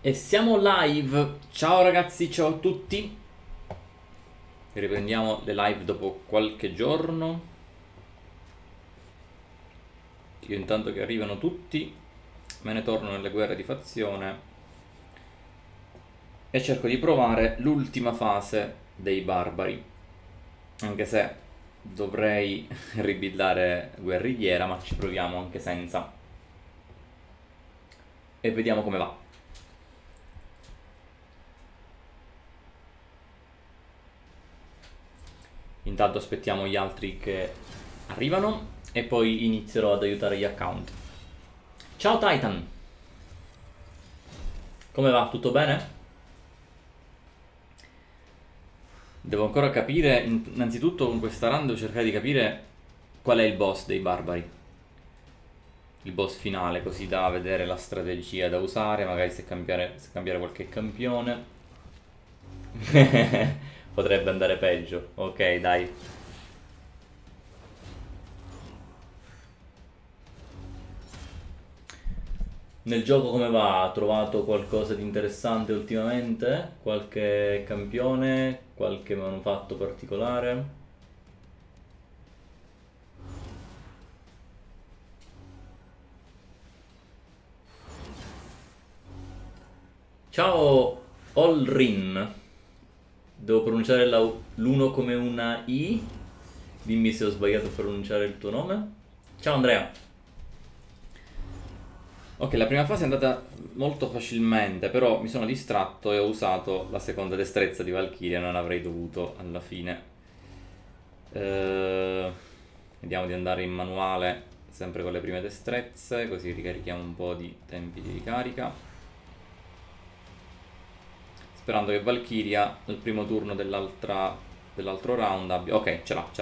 E siamo live, ciao ragazzi, ciao a tutti. Riprendiamo le live dopo qualche giorno. Io intanto che arrivano tutti me ne torno nelle guerre di fazione e cerco di provare l'ultima fase dei barbari, anche se dovrei ribuildare guerrigliera, ma ci proviamo anche senza e vediamo come va. Intanto aspettiamo gli altri che arrivano e poi inizierò ad aiutare gli account. Ciao Titan! Come va? Tutto bene? Devo ancora capire, innanzitutto con questa run devo cercare di capire qual è il boss dei barbari. Il boss finale, così da vedere la strategia da usare, magari se cambiare qualche campione. Potrebbe andare peggio. Ok, dai. Nel gioco come va? Ha trovato qualcosa di interessante ultimamente? Qualche campione? Qualche manufatto particolare? Ciao Olrin. Devo pronunciare l'uno come una I? Dimmi se ho sbagliato a pronunciare il tuo nome. Ciao Andrea. Ok, la prima fase è andata molto facilmente, però mi sono distratto e ho usato la seconda destrezza di Valkyria, non avrei dovuto alla fine. Vediamo di andare in manuale, sempre con le prime destrezze, così ricarichiamo un po' di tempi di ricarica. Sperando che Valkyria nel primo turno dell'altro round abbia... Ok, ce l'ha.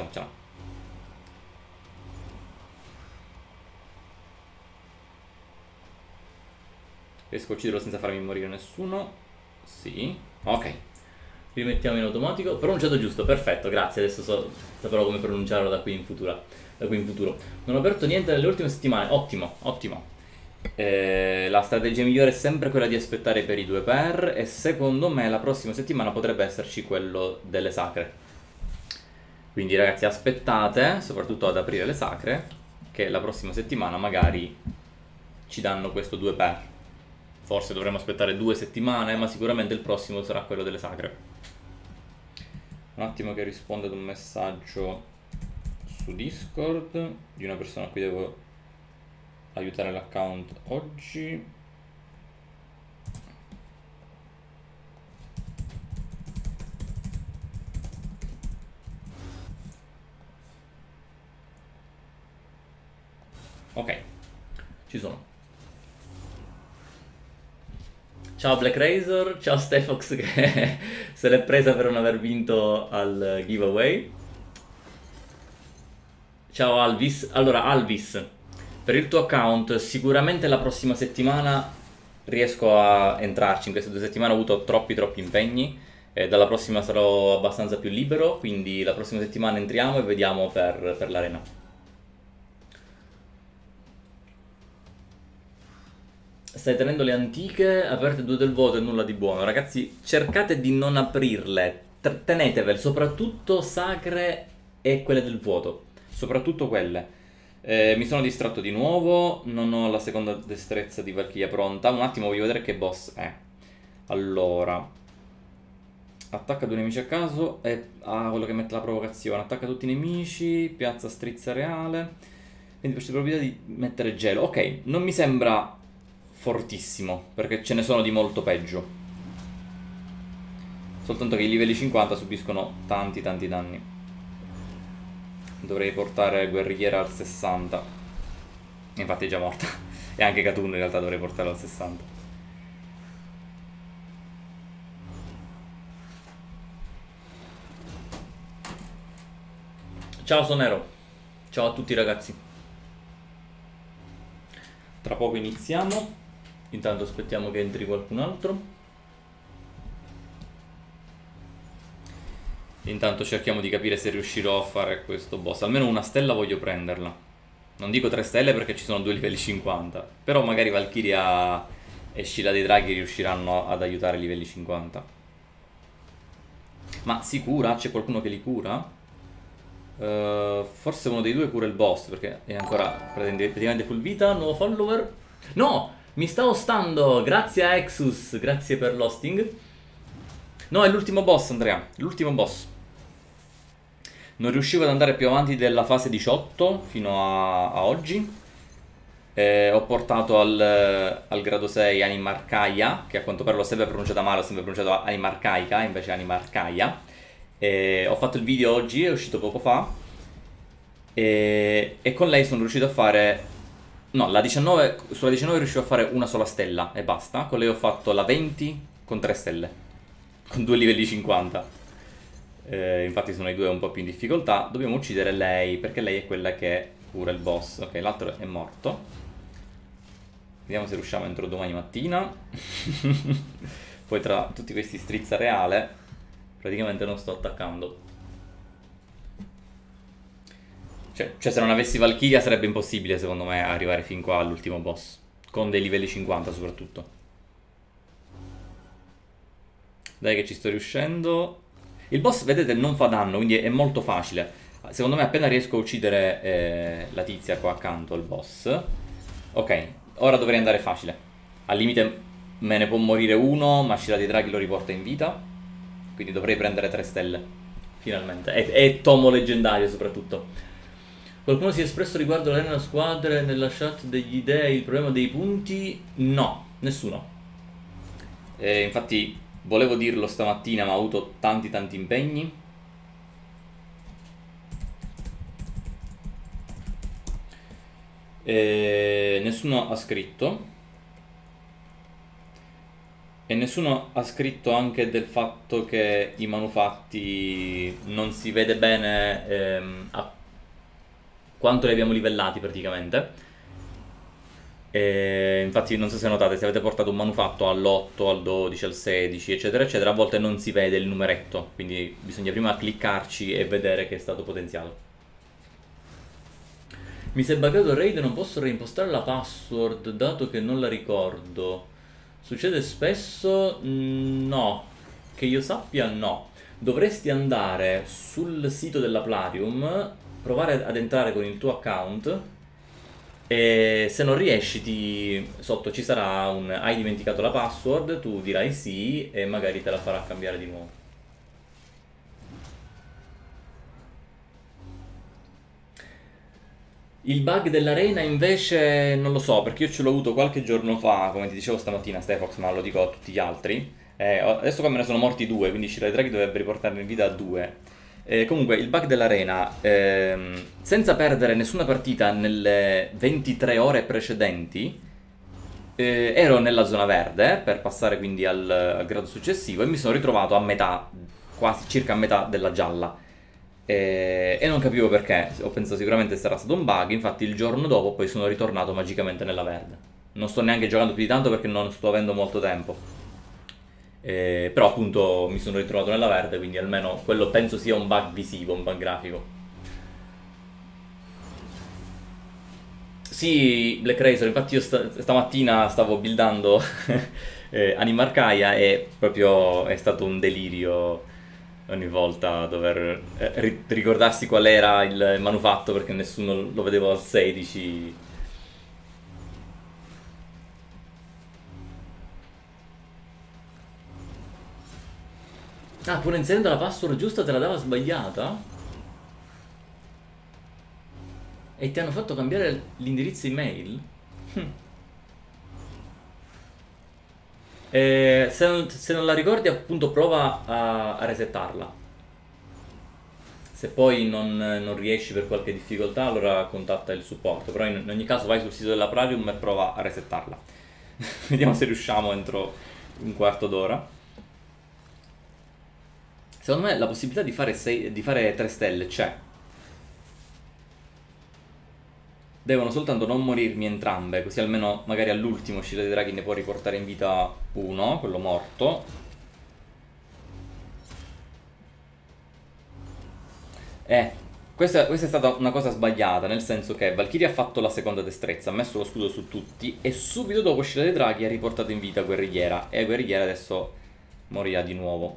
Riesco a ucciderlo senza farmi morire nessuno? Sì. Ok. Rimettiamo in automatico. Pronunciato giusto, perfetto, grazie. Adesso saprò come pronunciarlo da qui in futuro. Non ho aperto niente nelle ultime settimane. Ottimo. La strategia migliore è sempre quella di aspettare per i 2x e secondo me la prossima settimana potrebbe esserci quello delle sacre. Quindi ragazzi aspettate, soprattutto ad aprire le sacre, che la prossima settimana magari ci danno questo 2x. Forse dovremo aspettare 2 settimane, ma sicuramente il prossimo sarà quello delle sacre. Un attimo che rispondo ad un messaggio su Discord di una persona a cui devo aiutare l'account oggi. Ok, ci sono. Ciao Black Razor, ciao Stefox che se l'è presa per non aver vinto al giveaway. Ciao Alvis. Allora Alvis, per il tuo account sicuramente la prossima settimana riesco a entrarci. In queste 2 settimane ho avuto troppi impegni e dalla prossima sarò abbastanza più libero, quindi la prossima settimana entriamo e vediamo per l'arena. Stai tenendo le antiche aperte 2 del voto e nulla di buono. Ragazzi, cercate di non aprirle. Tenetevele, soprattutto sacre e quelle del vuoto. Soprattutto quelle. Mi sono distratto di nuovo. Non ho la seconda destrezza di Valkyria pronta. Un attimo, voglio vedere che boss è. Allora. Attacca 2 nemici a caso e quello che mette la provocazione. Attacca tutti i nemici. Piazza strizza reale. 20% di probabilità di mettere gelo. Ok, non mi sembra fortissimo, perché ce ne sono di molto peggio. Soltanto che i livelli 50 subiscono tanti danni. Dovrei portare guerrigliera al 60. Infatti è già morta. E anche Katun in realtà dovrei portarlo al 60. Ciao Sonero. Ciao a tutti ragazzi. Tra poco iniziamo. Intanto aspettiamo che entri qualcun altro. Intanto cerchiamo di capire se riuscirò a fare questo boss. Almeno una stella voglio prenderla. Non dico 3 stelle perché ci sono 2 livelli 50. Però magari Valkyria e Scilla dei Draghi riusciranno ad aiutare i livelli 50. Ma si cura? C'è qualcuno che li cura? Forse uno dei due cura il boss, perché è ancora praticamente full vita. Nuovo follower. No! Mi sta ostando! Grazie a Exus, grazie per l'hosting. No, è l'ultimo boss, Andrea. L'ultimo boss. Non riuscivo ad andare più avanti della fase 18 fino a oggi. Ho portato al grado 6 Animarcaia, che a quanto pare l'ho sempre pronunciata male, ho sempre pronunciato Animarcaica, invece Animarcaia. Ho fatto il video oggi, è uscito poco fa. E con lei sono riuscito a fare... No, sulla 19 riuscivo a fare una sola stella e basta. Con lei ho fatto la 20 con 3 stelle, con 2 livelli 50. Infatti sono i due un po' più in difficoltà. Dobbiamo uccidere lei, perché lei è quella che cura il boss. Ok, l'altro è morto. Vediamo se riusciamo entro domani mattina. Poi tra tutti questi strizza reale praticamente non sto attaccando. Cioè se non avessi Valkyria sarebbe impossibile secondo me arrivare fin qua all'ultimo boss, con dei livelli 50 soprattutto. Dai che ci sto riuscendo. Il boss vedete non fa danno, quindi è molto facile. Secondo me appena riesco a uccidere la tizia qua accanto al boss. Ok, ora dovrei andare facile. Al limite me ne può morire uno, ma Scilla dei Draghi lo riporta in vita. Quindi dovrei prendere 3 stelle. Finalmente. E tomo leggendario soprattutto. Qualcuno si è espresso riguardo l'arena squadre nella chat degli dei, il problema dei punti? No, nessuno. Infatti volevo dirlo stamattina ma ho avuto tanti impegni. Nessuno ha scritto. E nessuno ha scritto anche del fatto che i manufatti non si vede bene a quanto li abbiamo livellati praticamente. Infatti non so se notate, se avete portato un manufatto all'8, al 12, al 16 eccetera eccetera, a volte non si vede il numeretto, quindi bisogna prima cliccarci e vedere che è stato potenziato. Mi si è buggato il raid e non posso reimpostare la password dato che non la ricordo. Succede spesso? No, che io sappia no. Dovresti andare sul sito della Plarium, provare ad entrare con il tuo account e se non riesci sotto ci sarà un hai dimenticato la password, tu dirai sì e magari te la farà cambiare di nuovo. Il bug dell'arena invece non lo so, perché io ce l'ho avuto qualche giorno fa, come ti dicevo stamattina Stefox, ma lo dico a tutti gli altri. Adesso qua me ne sono morti 2, quindi Scilla dei Draghi dovrebbe riportarne in vita 2. Comunque il bug dell'arena, senza perdere nessuna partita nelle 23 ore precedenti, ero nella zona verde per passare quindi al grado successivo e mi sono ritrovato a metà, quasi circa a metà della gialla. E non capivo perché, ho pensato sicuramente sarà stato un bug, infatti il giorno dopo poi sono ritornato magicamente nella verde. Non sto neanche giocando più di tanto perché non sto avendo molto tempo. Però appunto mi sono ritrovato nella verde, quindi almeno quello penso sia un bug visivo, un bug grafico. Sì, Black Razor, infatti io stamattina stavo buildando Animarcaia e proprio è stato un delirio ogni volta dover ricordarsi qual era il manufatto perché nessuno lo vedevo al 16. Ah, pure inserendo la password giusta te la dava sbagliata? E ti hanno fatto cambiare l'indirizzo email? Hm. Se non la ricordi appunto prova a resettarla. Se poi non riesci per qualche difficoltà allora contatta il supporto. Però in ogni caso vai sul sito della Plarium e prova a resettarla. Vediamo se riusciamo entro un quarto d'ora. Secondo me la possibilità di fare 3 stelle c'è. Devono soltanto non morirmi entrambe, così almeno magari all'ultimo Scilla dei Draghi ne può riportare in vita uno, quello morto. Questa è stata una cosa sbagliata, nel senso che Valkyria ha fatto la seconda destrezza, ha messo lo scudo su tutti e subito dopo Sciella dei Draghi ha riportato in vita Guerrigliera e Guerrigliera adesso morirà di nuovo.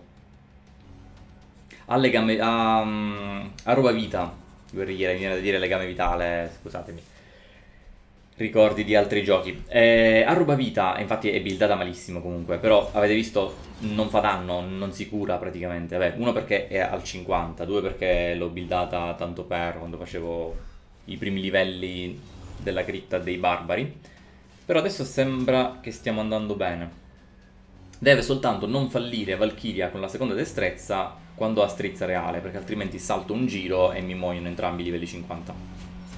Ha legame... ha ruba vita, Guerrigliera, mi viene da dire legame vitale, scusatemi. Ricordi di altri giochi. A ruba vita, infatti è buildata malissimo comunque, però avete visto non fa danno, non si cura praticamente. Vabbè, uno perché è al 50, due perché l'ho buildata tanto per quando facevo i primi livelli della cripta dei barbari. Però adesso sembra che stiamo andando bene. Deve soltanto non fallire Valkyria con la seconda destrezza quando ha strizza reale, perché altrimenti salto un giro e mi muoiono entrambi i livelli 50.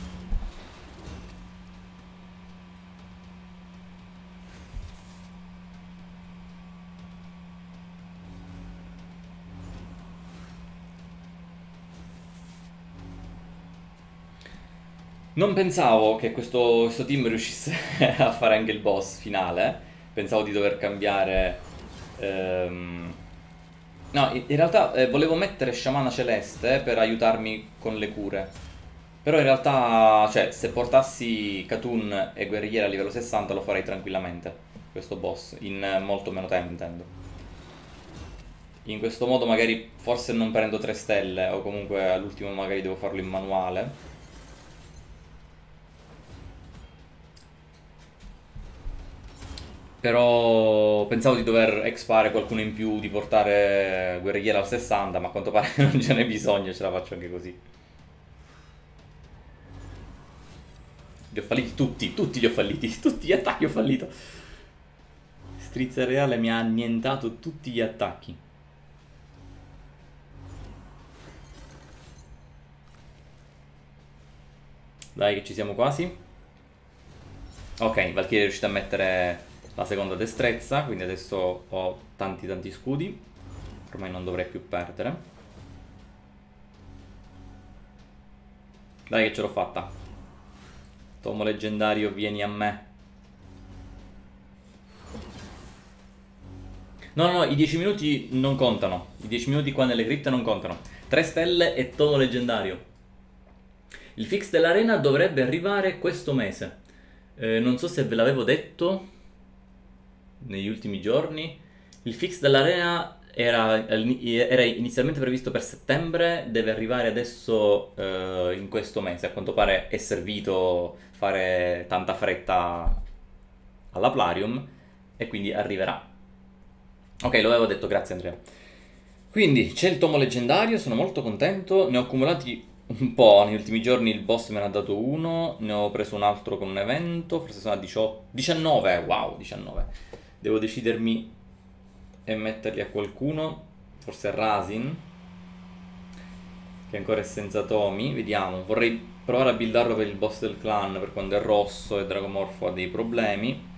Non pensavo che questo team riuscisse a fare anche il boss finale. Pensavo di dover cambiare... No, in realtà volevo mettere Sciamana Celeste per aiutarmi con le cure. Però in realtà, cioè, se portassi Katun e Guerrigliera a livello 60 lo farei tranquillamente. Questo boss, in molto meno tempo intendo. In questo modo magari forse non prendo 3 stelle, o comunque all'ultimo magari devo farlo in manuale. Però pensavo di dover expare qualcuno in più, di portare Guerrigliera al 60, ma a quanto pare non ce n'è bisogno, ce la faccio anche così. Li ho falliti tutti li ho falliti, tutti gli attacchi ho fallito. Strizza reale mi ha annientato tutti gli attacchi. Dai che ci siamo quasi. Ok, Valkyria è riuscita a mettere la seconda destrezza, quindi adesso ho tanti scudi. Ormai non dovrei più perdere. Dai che ce l'ho fatta. Tomo leggendario, vieni a me. No, i 10 minuti non contano. I 10 minuti qua nelle cripte non contano. 3 stelle e tomo leggendario. Il fix dell'arena dovrebbe arrivare questo mese. Non so se ve l'avevo detto negli ultimi giorni. Il fix dell'arena era inizialmente previsto per settembre, deve arrivare adesso in questo mese. A quanto pare è servito fare tanta fretta alla Plarium e quindi arriverà. Ok, lo avevo detto, grazie Andrea. Quindi c'è il tomo leggendario, sono molto contento, ne ho accumulati un po', negli ultimi giorni il boss me ne ha dato uno, ne ho preso un altro con un evento, forse sono a 18, 19, wow, 19. Devo decidermi e metterli a qualcuno, forse a Razin, che ancora è senza tomi, vediamo, vorrei provare a buildarlo per il boss del clan, per quando è rosso e Dragomorfo ha dei problemi.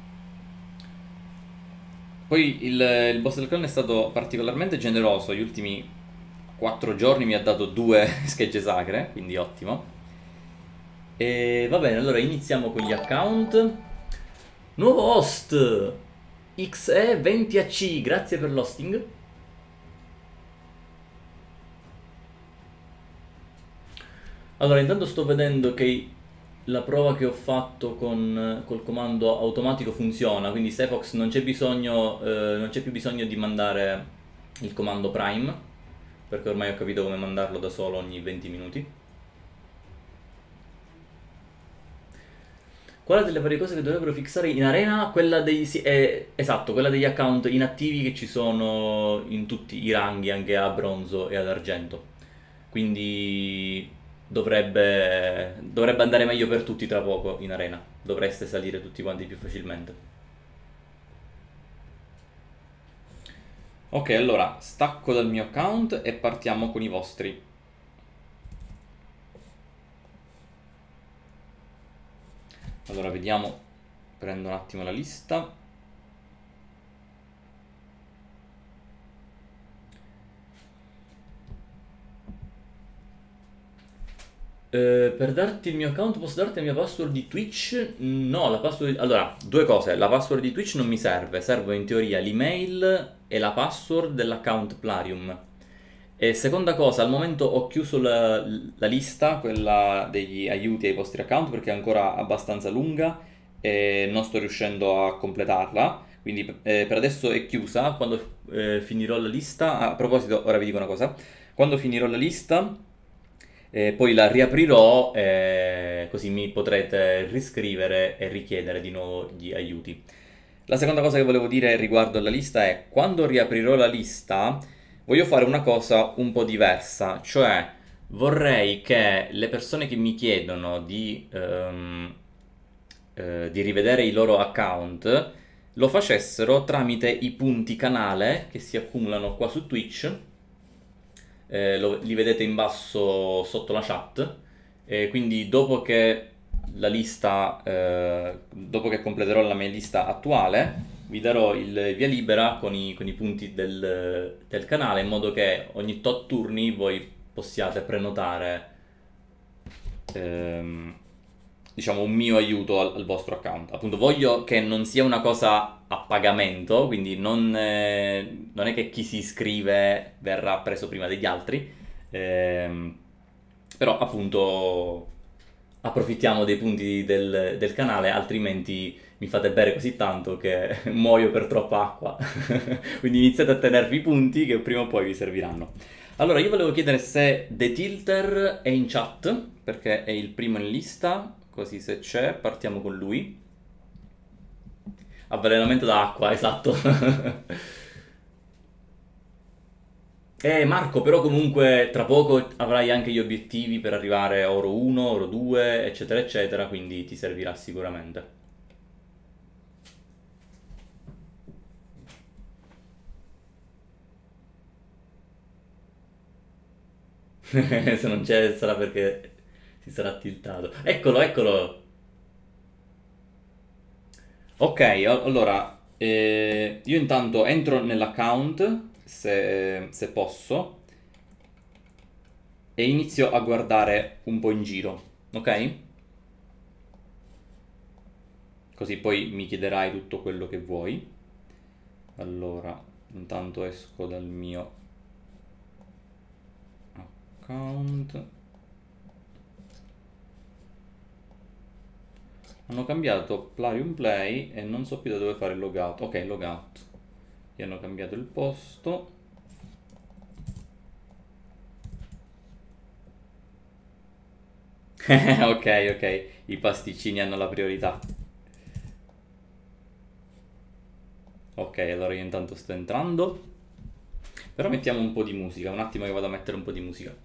Poi il boss del clan è stato particolarmente generoso, gli ultimi 4 giorni mi ha dato 2 schegge sacre, quindi ottimo. E va bene, allora iniziamo con gli account. Nuovo host XE20AC, grazie per l'hosting. Allora, intanto sto vedendo che la prova che ho fatto col comando automatico funziona, quindi Sefox non c'è bisogno, non c'è più bisogno di mandare il comando Prime, perché ormai ho capito come mandarlo da solo ogni 20 minuti. Quella delle varie cose che dovrebbero fissare in arena? Quella dei... Sì, esatto, quella degli account inattivi che ci sono in tutti i ranghi, anche a bronzo e ad argento. Quindi dovrebbe andare meglio per tutti tra poco in arena. Dovreste salire tutti quanti più facilmente. Ok, allora stacco dal mio account e partiamo con i vostri. Allora vediamo, prendo un attimo la lista. Per darti il mio account posso darti la mia password di Twitch? No, la password... Allora, due cose. La password di Twitch non mi serve. Serve in teoria l'email e la password dell'account Plarium. E seconda cosa, al momento ho chiuso la lista, quella degli aiuti ai vostri account, perché è ancora abbastanza lunga e non sto riuscendo a completarla. Quindi per adesso è chiusa. Quando finirò la lista, a proposito, ora vi dico una cosa. Quando finirò la lista, poi la riaprirò, così mi potrete riscrivere e richiedere di nuovo gli aiuti. La seconda cosa che volevo dire riguardo alla lista è, quando riaprirò la lista, voglio fare una cosa un po' diversa, cioè vorrei che le persone che mi chiedono di rivedere i loro account lo facessero tramite i punti canale che si accumulano qua su Twitch. Li vedete in basso sotto la chat. Quindi dopo che dopo che completerò la mia lista attuale, vi darò il via libera con i punti del canale, in modo che ogni tot turni voi possiate prenotare, ehm, diciamo, un mio aiuto al vostro account. Appunto, voglio che non sia una cosa a pagamento, quindi non è che chi si iscrive verrà preso prima degli altri, ehm, però appunto approfittiamo dei punti del canale, altrimenti mi fate bere così tanto che muoio per troppa acqua. Quindi iniziate a tenervi i punti che prima o poi vi serviranno. Allora, io volevo chiedere se The Tilter è in chat, perché è il primo in lista, così se c'è partiamo con lui. Avvelenamento d'acqua, esatto. Marco, però comunque tra poco avrai anche gli obiettivi per arrivare a oro 1, oro 2, eccetera, eccetera, quindi ti servirà sicuramente. Se non c'è sarà perché si sarà tiltato. Eccolo, eccolo. Ok, allora, io intanto entro nell'account, se posso, e inizio a guardare un po' in giro, ok? Così poi mi chiederai tutto quello che vuoi. Allora, intanto esco dal mio account. Hanno cambiato Plarium Play e non so più da dove fare il logout. Ok, logout. Gli hanno cambiato il posto. Ok, ok, i pasticcini hanno la priorità. Ok, allora io intanto sto entrando. Però mettiamo un po' di musica, un attimo che vado a mettere un po' di musica.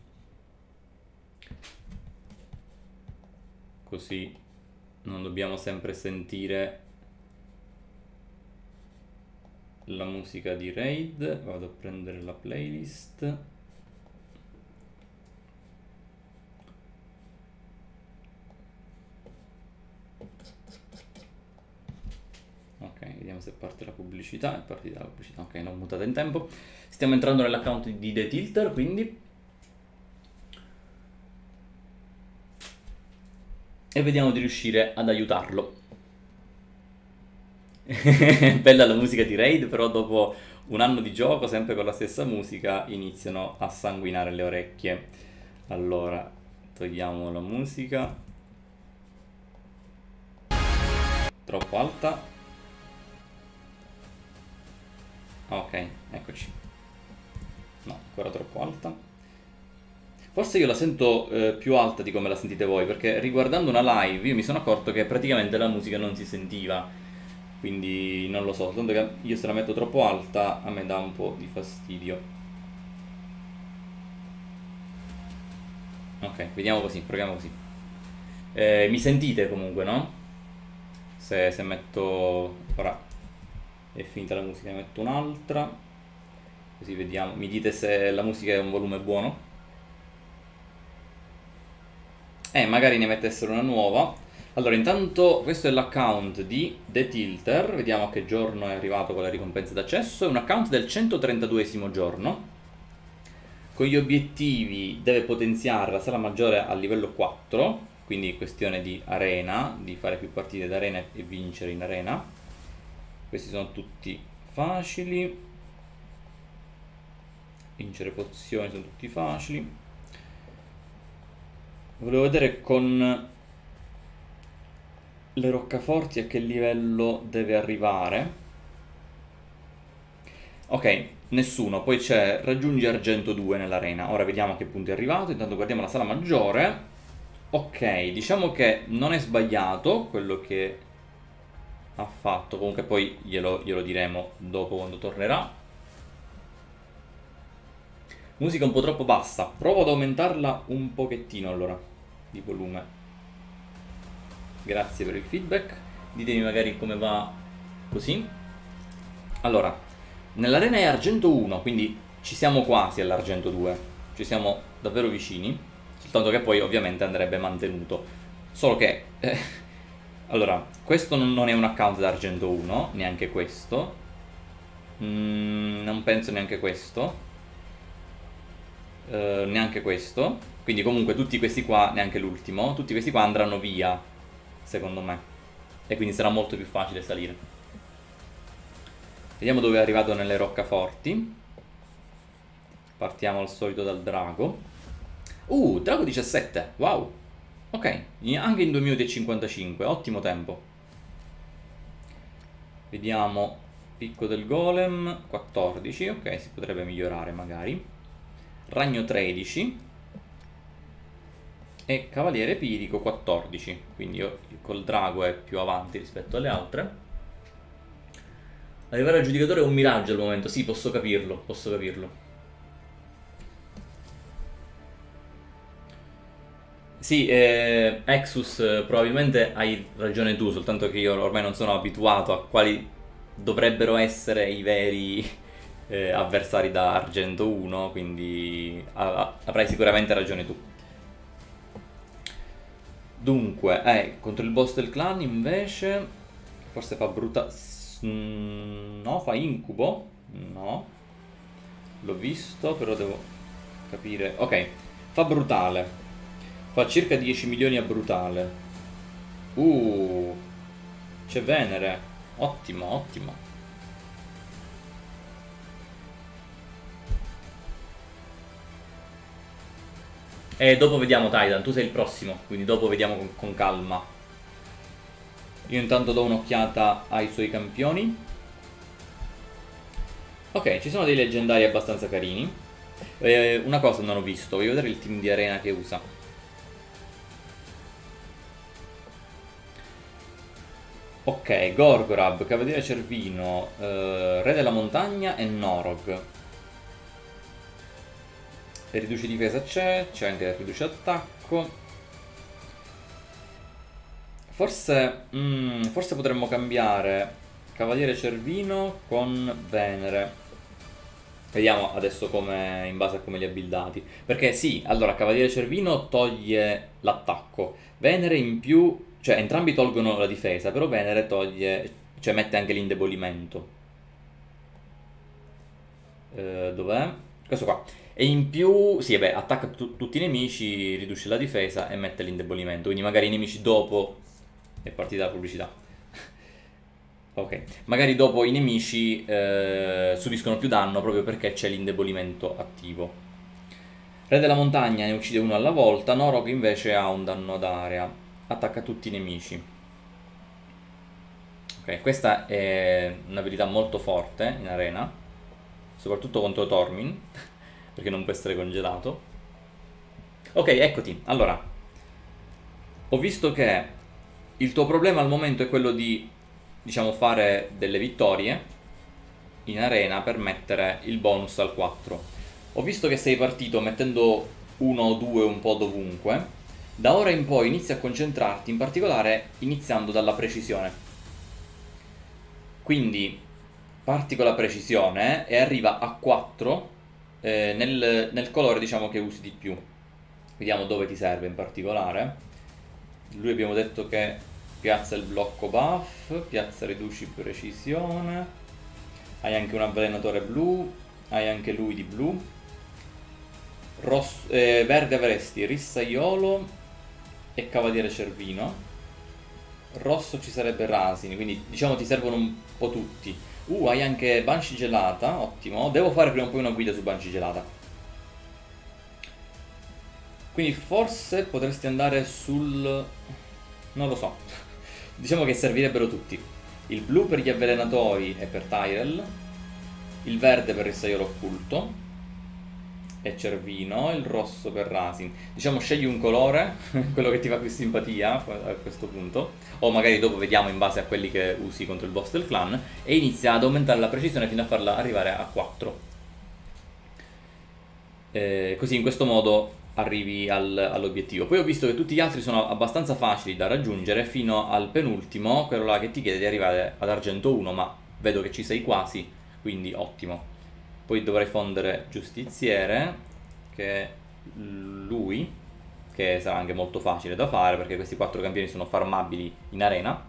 Così non dobbiamo sempre sentire la musica di Raid. Vado a prendere la playlist. Ok, vediamo se parte la pubblicità. È partita la pubblicità. Ok, non mutata in tempo. Stiamo entrando nell'account di The Tilter, quindi. E vediamo di riuscire ad aiutarlo. Bella la musica di Raid, però dopo un anno di gioco, sempre con la stessa musica, iniziano a sanguinare le orecchie. Allora, togliamo la musica. Troppo alta. Ok, eccoci. No, ancora troppo alta. Forse io la sento più alta di come la sentite voi, perché riguardando una live io mi sono accorto che praticamente la musica non si sentiva. Quindi non lo so, tanto che io se la metto troppo alta a me dà un po' di fastidio. Ok, vediamo così, proviamo così. Mi sentite comunque, no? Se metto... Ora è finita la musica, ne metto un'altra. Così vediamo. Mi dite se la musica è un volume buono. Magari ne mettessero una nuova. Allora, intanto questo è l'account di The Tilter. Vediamo a che giorno è arrivato con le ricompense d'accesso. È un account del 132esimo giorno. Con gli obiettivi deve potenziare la sala maggiore a livello 4, quindi questione di arena, di fare più partite d'arena e vincere in arena. Questi sono tutti facili. Vincere pozioni sono tutti facili. Volevo vedere con le roccaforti a che livello deve arrivare. Ok, nessuno. Poi c'è raggiungi argento 2 nell'arena. Ora vediamo a che punto è arrivato. Intanto guardiamo la sala maggiore. Ok, diciamo che non è sbagliato quello che ha fatto. Comunque poi glielo diremo dopo quando tornerà. Musica un po' troppo bassa. Provo ad aumentarla un pochettino allora, di volume. Grazie per il feedback. Ditemi magari come va così. Allora, nell'arena è argento 1, quindi ci siamo quasi all'argento 2. Ci siamo davvero vicini. Soltanto che poi ovviamente andrebbe mantenuto. Solo che... allora, questo non è un account da argento 1, neanche questo. Non penso neanche questo. Neanche questo. Quindi comunque tutti questi qua, neanche l'ultimo, tutti questi qua andranno via, secondo me. E quindi sarà molto più facile salire. Vediamo dove è arrivato nelle roccaforti. Partiamo al solito dal drago. Drago 17, wow. Ok, anche in 2 minuti e 55, ottimo tempo. Vediamo, picco del golem, 14, ok, si potrebbe migliorare magari. Ragno 13 e cavaliere pirico 14, quindi io col drago è più avanti rispetto alle altre. Arrivare al giudicatore è un miraggio al momento, sì, posso capirlo, posso capirlo. Sì, Exus, probabilmente hai ragione tu, soltanto che io ormai non sono abituato a quali dovrebbero essere i veri avversari da argento 1, quindi avrai sicuramente ragione tu. Dunque, contro il boss del clan invece, forse fa brutta... no, fa incubo? No. L'ho visto, però devo capire... Ok, fa brutale. Fa circa 10 milioni a brutale. C'è Venere. Ottimo, ottimo. E dopo vediamo Titan, tu sei il prossimo, quindi dopo vediamo con calma. Io intanto do un'occhiata ai suoi campioni. Ok, ci sono dei leggendari abbastanza carini. Una cosa non ho visto, voglio vedere il team di arena che usa. Ok, Gorgorab, Cavaliere Cervino, Re della Montagna e Norog. Le riduce difesa c'è anche la riduce attacco. Forse potremmo cambiare Cavaliere Cervino con Venere. Vediamo adesso come, in base a come li ha buildati. Perché sì, allora Cavaliere Cervino toglie l'attacco. Venere in più, cioè entrambi tolgono la difesa, però Venere toglie, cioè mette anche l'indebolimento. Dov'è? Questo qua. E in più, sì, vabbè, attacca tutti i nemici, riduce la difesa e mette l'indebolimento. Quindi magari i nemici dopo... È partita la pubblicità. Ok. Magari dopo i nemici subiscono più danno proprio perché c'è l'indebolimento attivo. Re della montagna ne uccide uno alla volta. Norog invece ha un danno d'area. Attacca tutti i nemici. Ok, questa è un'abilità molto forte in arena. Soprattutto contro Tormin. Perché non può essere congelato. Ok, eccoti. Allora, ho visto che il tuo problema al momento è quello di, diciamo, fare delle vittorie in arena per mettere il bonus al 4. Ho visto che sei partito mettendo 1 o 2 un po' dovunque. Da ora in poi inizia a concentrarti, in particolare iniziando dalla precisione. Quindi parti con la precisione e arriva a 4 nel colore, diciamo, che usi di più. Vediamo dove ti serve in particolare. Lui abbiamo detto che piazza il blocco buff, piazza riduci precisione. Hai anche un avvelenatore blu, hai anche lui di blu. Verde avresti Rissaiolo e Cavaliere Cervino. Rosso ci sarebbe Rasini, quindi diciamo ti servono un po' tutti. Hai anche Banshee gelata, ottimo. Devo fare prima o poi una guida su Banshee gelata. Quindi forse potresti andare sul... non lo so. Diciamo che servirebbero tutti. Il blu per gli avvelenatori e per Tyrell. Il verde per il Saiolo occulto e Cervino, il rosso per Rasin. Diciamo scegli un colore, quello che ti fa più simpatia a questo punto, o magari dopo vediamo in base a quelli che usi contro il boss del clan, e inizia ad aumentare la precisione fino a farla arrivare a 4. Così in questo modo arrivi all'obiettivo. Poi ho visto che tutti gli altri sono abbastanza facili da raggiungere fino al penultimo, quello là che ti chiede di arrivare ad argento 1, ma vedo che ci sei quasi, quindi ottimo. Poi dovrai fondere Giustiziere, che è lui, che sarà anche molto facile da fare perché questi 4 campioni sono farmabili in arena.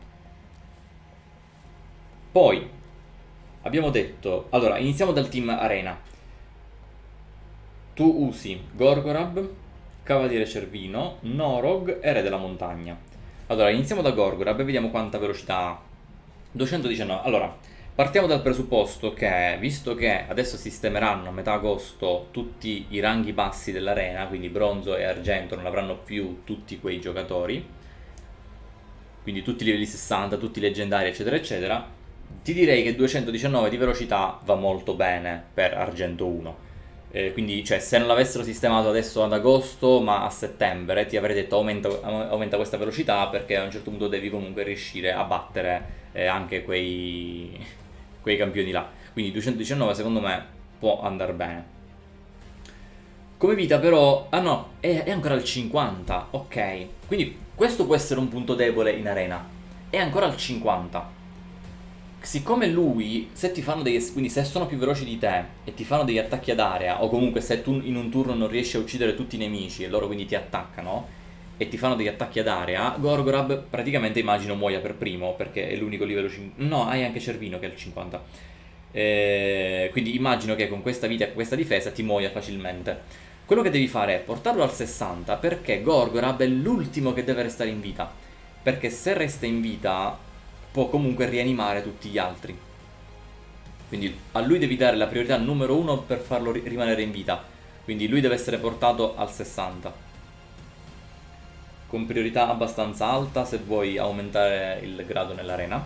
Poi abbiamo detto, allora iniziamo dal team arena. Tu usi Gorgorab, Cavaliere Cervino, Norog e Re della Montagna. Allora iniziamo da Gorgorab e vediamo quanta velocità ha. 219. Allora, partiamo dal presupposto che, visto che adesso sistemeranno a metà agosto tutti i ranghi bassi dell'arena, quindi bronzo e argento non avranno più tutti quei giocatori, quindi tutti i livelli 60, tutti i leggendari eccetera eccetera, ti direi che 219 di velocità va molto bene per argento 1. Quindi cioè, se non l'avessero sistemato adesso ad agosto ma a settembre ti avrei detto aumenta questa velocità, perché a un certo punto devi comunque riuscire a battere anche quei campioni là. Quindi 219 secondo me può andare bene. Come vita però... ah no, è ancora al 50, ok. Quindi questo può essere un punto debole in arena. È ancora al 50. Siccome lui, se ti fanno quindi se sono più veloci di te e ti fanno degli attacchi ad area, o comunque se tu in un turno non riesci a uccidere tutti i nemici e loro quindi ti attaccano e ti fanno degli attacchi ad area, Gorgorab praticamente immagino muoia per primo, perché è l'unico livello 50. No, hai anche Cervino che è al 50. Quindi immagino che con questa vita e questa difesa ti muoia facilmente. Quello che devi fare è portarlo al 60, perché Gorgorab è l'ultimo che deve restare in vita, perché se resta in vita può comunque rianimare tutti gli altri. Quindi a lui devi dare la priorità numero 1 per farlo rimanere in vita. Quindi lui deve essere portato al 60, con priorità abbastanza alta se vuoi aumentare il grado nell'arena.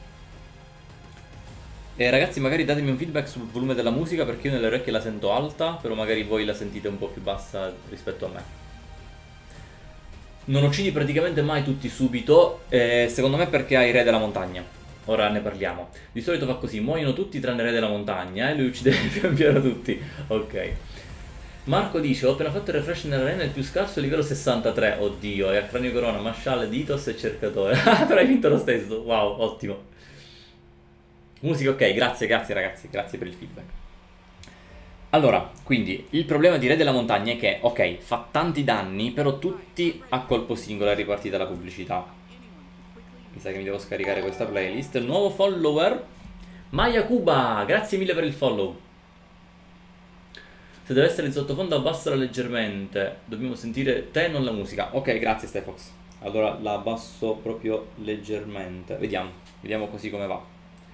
E ragazzi, magari datemi un feedback sul volume della musica, perché io nelle orecchie la sento alta, però magari voi la sentite un po' più bassa rispetto a me. Non uccidi praticamente mai tutti subito, secondo me perché hai Re della Montagna. Ora ne parliamo. Di solito fa così, muoiono tutti tranne Re della Montagna e lui uccide pian piano tutti. Ok. Marco dice, ho appena fatto il refresh nell'arena, il più scarso è livello 63. Oddio, è a Cranio Corona, Masciale, Ditos e Cercatore. Ah, però hai vinto lo stesso. Wow, ottimo. Musica, ok, grazie ragazzi, grazie per il feedback. Allora, quindi, il problema di Re della Montagna è che, ok, fa tanti danni, però tutti a colpo singolo è ripartita la pubblicità. Mi sa che mi devo scaricare questa playlist. Il nuovo follower, Maya Kuba, grazie mille per il follow. Se deve essere in sottofondo abbassala leggermente, dobbiamo sentire te, non la musica. Ok, grazie Stefox. Allora la abbasso proprio leggermente. Vediamo così come va.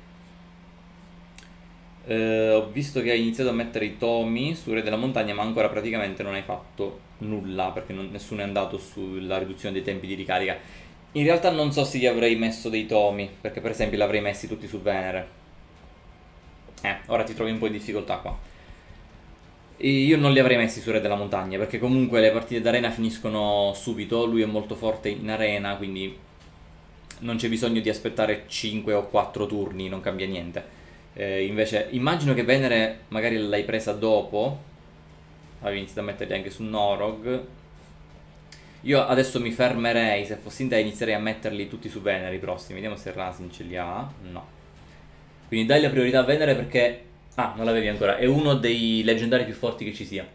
Ho visto che hai iniziato a mettere i tomi su Re della Montagna, ma ancora praticamente non hai fatto nulla, perché nessuno è andato sulla riduzione dei tempi di ricarica. In realtà non so se gli avrei messo dei tomi, perché per esempio li avrei messi tutti su Venere. Ora ti trovi un po' in difficoltà qua. Io non li avrei messi su Re della Montagna, perché comunque le partite d'arena finiscono subito, lui è molto forte in arena, quindi non c'è bisogno di aspettare 5 o 4 turni, non cambia niente. Invece immagino che Venere magari l'hai presa dopo, avevi iniziato a metterli anche su Norog. Io adesso mi fermerei, se fossi in te inizierei a metterli tutti su Venere i prossimi. Vediamo se Rasin ce li ha. No. Quindi dai la priorità a Venere perché... ah, non l'avevi ancora, è uno dei leggendari più forti che ci sia.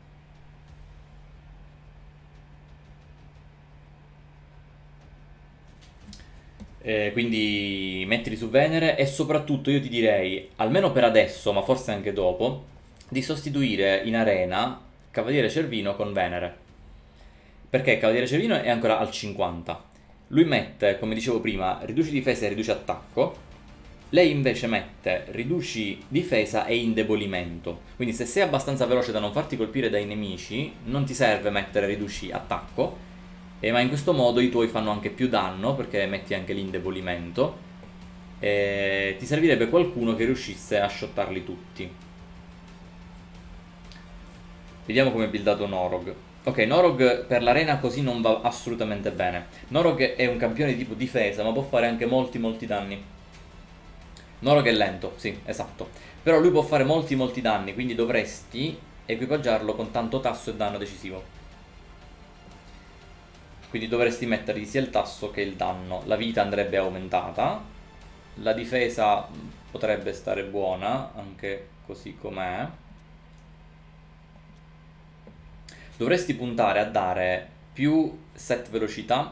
Quindi mettili su Venere, e soprattutto io ti direi, almeno per adesso, ma forse anche dopo, di sostituire in arena Cavaliere Cervino con Venere. Perché Cavaliere Cervino è ancora al 50. Lui mette, come dicevo prima, riduce difesa e riduce attacco, Lei invece mette riduci difesa e indebolimento. Quindi se sei abbastanza veloce da non farti colpire dai nemici, non ti serve mettere riduci attacco, ma in questo modo i tuoi fanno anche più danno perché metti anche l'indebolimento. E ti servirebbe qualcuno che riuscisse a shottarli tutti. Vediamo come è buildato Norog. Ok, Norog per l'arena così non va assolutamente bene. Norog è un campione di tipo difesa, ma può fare anche molti danni. Norog è lento, sì, esatto. Però lui può fare molti danni, quindi dovresti equipaggiarlo con tanto tasso e danno decisivo. Quindi dovresti mettergli sia il tasso che il danno. La vita andrebbe aumentata. La difesa potrebbe stare buona, anche così com'è. Dovresti puntare a dare più set velocità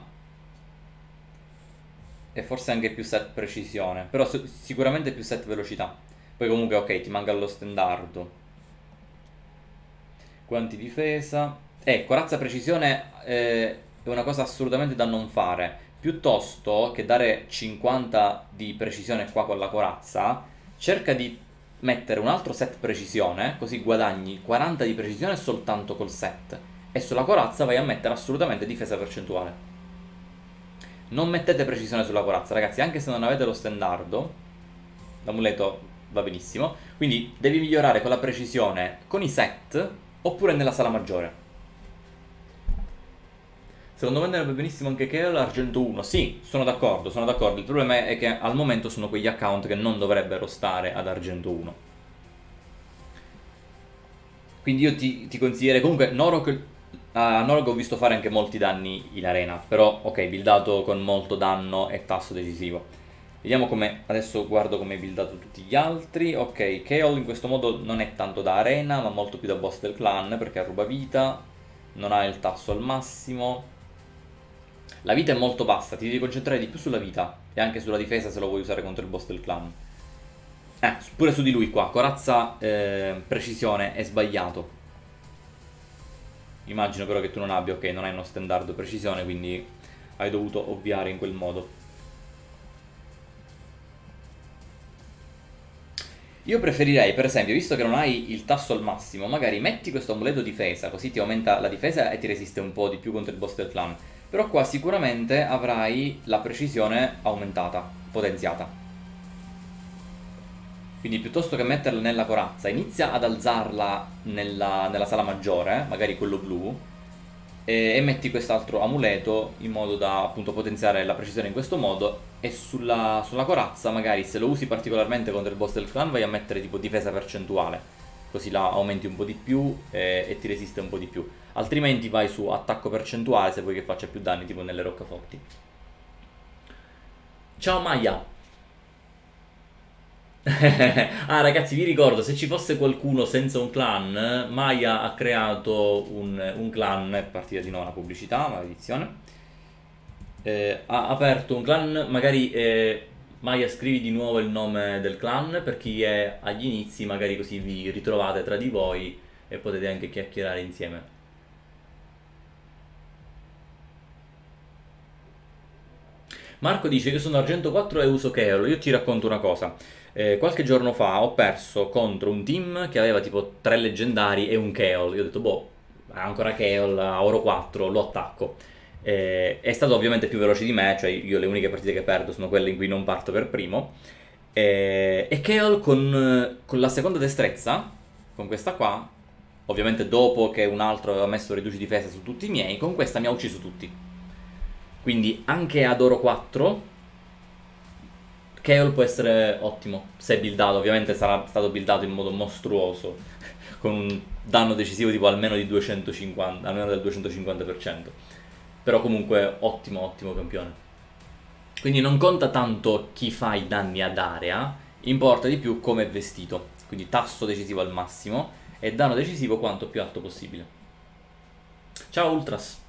e forse anche più set precisione, però sicuramente più set velocità. Poi comunque ok, ti manca lo stendardo. Quanti difesa. Corazza precisione è una cosa assolutamente da non fare. Piuttosto che dare 50 di precisione qua con la corazza, cerca di mettere un altro set precisione, così guadagni 40 di precisione soltanto col set. E sulla corazza vai a mettere assolutamente difesa percentuale. Non mettete precisione sulla corazza, ragazzi, anche se non avete lo stendardo, l'amuleto va benissimo. Quindi devi migliorare con la precisione con i set oppure nella sala maggiore. Secondo me andrebbe benissimo anche Kael Argento 1. Sì, sono d'accordo, sono d'accordo. Il problema è che al momento sono quegli account che non dovrebbero stare ad Argento 1. Quindi io ti consiglierei comunque Norog. A Norog ho visto fare anche molti danni in arena, però ok, buildato con molto danno e tasso decisivo. Vediamo come, adesso guardo come hai buildato tutti gli altri. Ok, Kael in questo modo non è tanto da arena, ma molto più da boss del clan, perché ruba vita, non ha il tasso al massimo. La vita è molto bassa, ti devi concentrare di più sulla vita e anche sulla difesa se lo vuoi usare contro il boss del clan. Pure su di lui qua, corazza precisione è sbagliato. Immagino però che tu non abbia, ok, non hai uno standard precisione, quindi hai dovuto ovviare in quel modo. Io preferirei, per esempio, visto che non hai il tasso al massimo, magari metti questo amuleto difesa, così ti aumenta la difesa e ti resiste un po' di più contro il boss del clan. Però qua sicuramente avrai la precisione aumentata, potenziata. Quindi piuttosto che metterla nella corazza, inizia ad alzarla nella sala maggiore, magari quello blu, e metti quest'altro amuleto in modo da appunto potenziare la precisione in questo modo. E sulla corazza magari se lo usi particolarmente contro il boss del clan vai a mettere tipo difesa percentuale, così la aumenti un po' di più e ti resiste un po' di più. Altrimenti vai su attacco percentuale se vuoi che faccia più danni, tipo nelle roccaforti. Ciao Maya. Ah ragazzi, vi ricordo, se ci fosse qualcuno senza un clan, Maya ha creato un clan, partita di nuovo una pubblicità, maledizione. Ha aperto un clan, magari Maya scrivi di nuovo il nome del clan per chi è agli inizi, magari così vi ritrovate tra di voi e potete anche chiacchierare insieme. Marco dice che sono Argento 4 e uso Kael. Io ti racconto una cosa. Qualche giorno fa ho perso contro un team che aveva tipo 3 leggendari e un Kael. Io ho detto, boh, ancora Kael a oro 4, lo attacco. È stato ovviamente più veloce di me, cioè io le uniche partite che perdo sono quelle in cui non parto per primo. E Kael con la seconda destrezza, con questa qua, ovviamente dopo che un altro aveva messo riduci difesa su tutti i miei, con questa mi ha ucciso tutti. Quindi anche ad oro 4 Kael può essere ottimo, se buildato, ovviamente sarà stato buildato in modo mostruoso, con un danno decisivo tipo almeno di 250, almeno del 250%. Però comunque ottimo campione. Quindi non conta tanto chi fa i danni ad area, importa di più come è vestito. Quindi tasso decisivo al massimo e danno decisivo quanto più alto possibile. Ciao Ultras.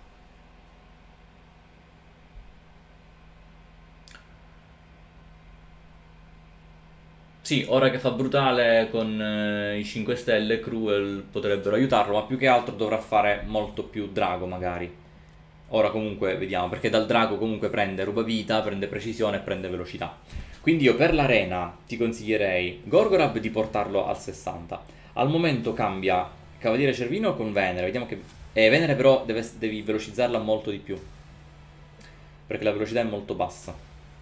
Sì, ora che fa brutale con i 5 stelle, Cruel potrebbero aiutarlo, ma più che altro dovrà fare molto più drago magari. Ora comunque vediamo, perché dal drago comunque prende ruba vita, prende precisione e prende velocità. Quindi io per l'arena ti consiglierei Gorgorab di portarlo al 60. Al momento cambia Cavaliere Cervino con Venere. Vediamo che... Venere però devi velocizzarla molto di più. Perché la velocità è molto bassa.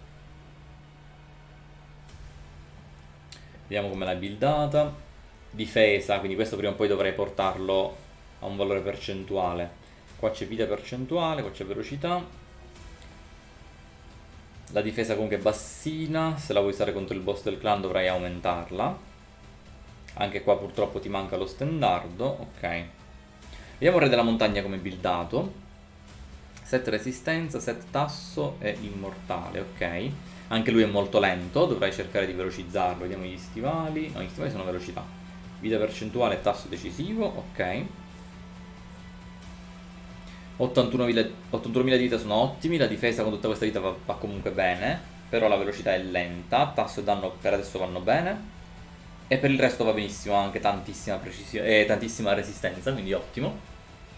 Vediamo come l'hai buildata. Difesa, quindi questo prima o poi dovrei portarlo a un valore percentuale. Qua c'è vita percentuale, qua c'è velocità. La difesa comunque è bassina, se la vuoi usare contro il boss del clan dovrai aumentarla. Anche qua purtroppo ti manca lo stendardo, ok. Vediamo il re della montagna come buildato. 7 resistenza, 7 tasso e immortale, ok. Anche lui è molto lento, dovrai cercare di velocizzarlo. Vediamo gli stivali. No, gli stivali sono velocità. Vita percentuale e tasso decisivo, ok. 81.000 di vita sono ottimi, la difesa con tutta questa vita va comunque bene, però la velocità è lenta, tasso e danno per adesso vanno bene. E per il resto va benissimo, ha anche tantissima precisione e tantissima resistenza, quindi ottimo.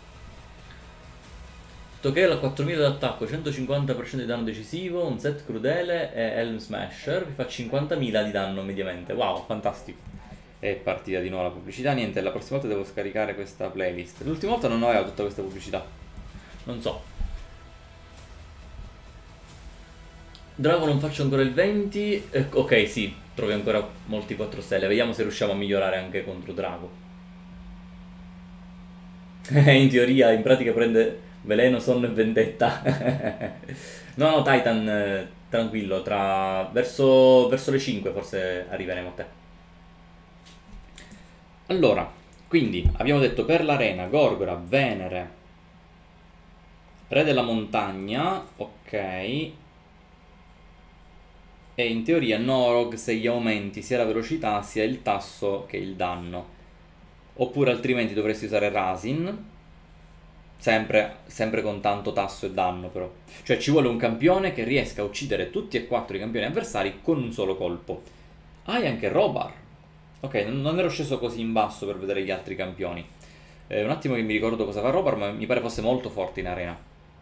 Togel a 4000 d'attacco, 150% di danno decisivo, un set crudele e Helm Smasher, vi fa 50.000 di danno mediamente. Wow, fantastico. E partita di nuovo la pubblicità. Niente, la prossima volta devo scaricare questa playlist. L'ultima volta non aveva tutta questa pubblicità. Non so. Drago non faccio ancora il 20. Ok, sì, trovi ancora molti 4 stelle. Vediamo se riusciamo a migliorare anche contro Drago. In teoria, in pratica prende veleno, sonno e vendetta. No, no, Titan, tranquillo, verso le 5 forse arriveremo a te. Allora, quindi abbiamo detto per l'arena Gorgora, Venere, Re della montagna, ok. E in teoria Norog se gli aumenti sia la velocità sia il tasso che il danno. Oppure altrimenti dovresti usare Rasin. Sempre con tanto tasso e danno però. Cioè ci vuole un campione che riesca a uccidere tutti e 4 i campioni avversari con un solo colpo. Hai anche Robar. Ok, non ero sceso così in basso per vedere gli altri campioni. Un attimo che mi ricordo cosa fa Robar, ma mi pare fosse molto forte in arena.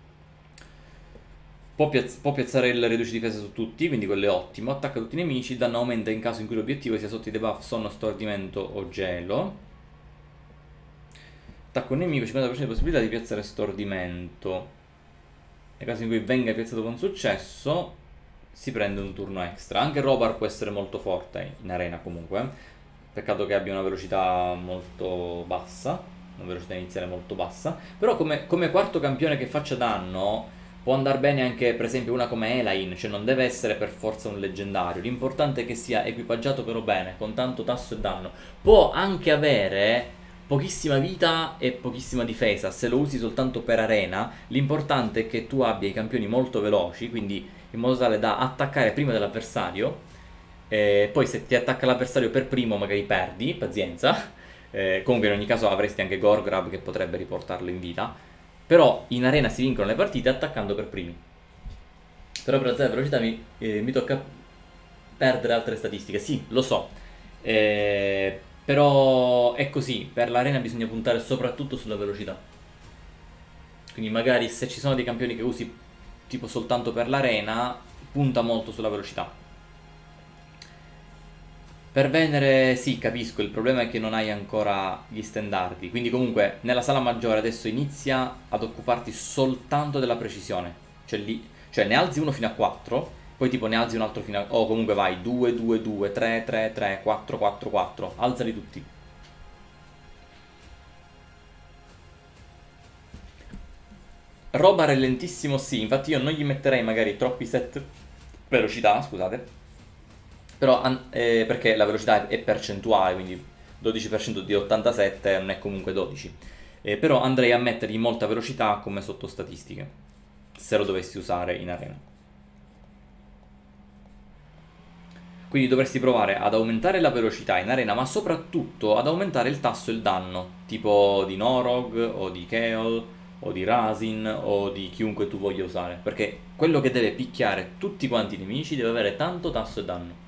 Può piazzare il riduce difesa su tutti, quindi quello è ottimo. Attacca tutti i nemici, danno aumenta in caso in cui l'obiettivo sia sotto i debuff sonno, stordimento o gelo. Attacco un nemico, 50% di possibilità di piazzare stordimento. Nel caso in cui venga piazzato con successo, si prende un turno extra. Anche Robar può essere molto forte in arena comunque. Peccato che abbia una velocità molto bassa, una velocità iniziale molto bassa. Però come quarto campione che faccia danno può andare bene anche per esempio una come Elaine, cioè non deve essere per forza un leggendario. L'importante è che sia equipaggiato però bene, con tanto tasso e danno. Può anche avere pochissima vita e pochissima difesa, se lo usi soltanto per arena. L'importante è che tu abbia i campioni molto veloci, quindi in modo tale da attaccare prima dell'avversario. Poi se ti attacca l'avversario per primo magari perdi, pazienza. Comunque in ogni caso avresti anche Gorgrab che potrebbe riportarlo in vita. Però in arena si vincono le partite attaccando per primi. Però per alzare la velocità mi tocca perdere altre statistiche. Sì, lo so. Però è così, per l'arena bisogna puntare soprattutto sulla velocità. Quindi magari se ci sono dei campioni che usi tipo soltanto per l'arena, punta molto sulla velocità. Per Venere sì, capisco, il problema è che non hai ancora gli stendardi. Quindi comunque nella sala maggiore adesso inizia ad occuparti soltanto della precisione. Cioè ne alzi uno fino a 4, poi tipo ne alzi un altro fino a... O comunque vai 2, 2, 2, 3, 3, 3, 4, 4, 4. Alzali tutti. Robar è lentissimo sì, infatti io non gli metterei magari troppi set velocità, scusate. Però perché la velocità è percentuale, quindi 12% di 87 non è comunque 12. Però andrei a mettergli molta velocità come sottostatistiche, se lo dovessi usare in arena. Quindi dovresti provare ad aumentare la velocità in arena, ma soprattutto ad aumentare il tasso e il danno, tipo di Norog, o di Keol, o di Rasin, o di chiunque tu voglia usare. Perché quello che deve picchiare tutti quanti i nemici deve avere tanto tasso e danno.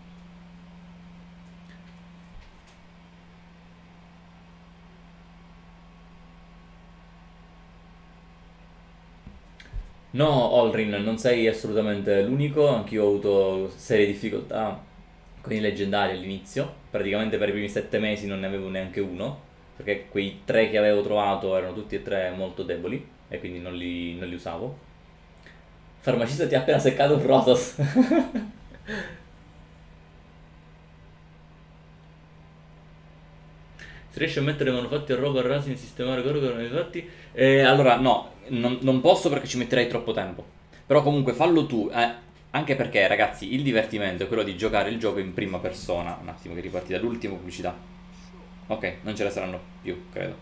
No, Olrin, non sei assolutamente l'unico, anch'io ho avuto serie difficoltà con i leggendari all'inizio, praticamente per i primi 7 mesi non ne avevo neanche uno, perché quei tre che avevo trovato erano tutti e tre molto deboli e quindi non li usavo. Farmacista ti ha appena seccato un Rotos. Se riesci a mettere manufatti a roba a rasi e sistemare Gorgon nei fatti. Allora, no, non posso perché ci metterei troppo tempo. Però comunque fallo tu. Anche perché, ragazzi, il divertimento è quello di giocare il gioco in prima persona. Un attimo che riparti dall'ultima pubblicità. Ok, non ce ne saranno più, credo.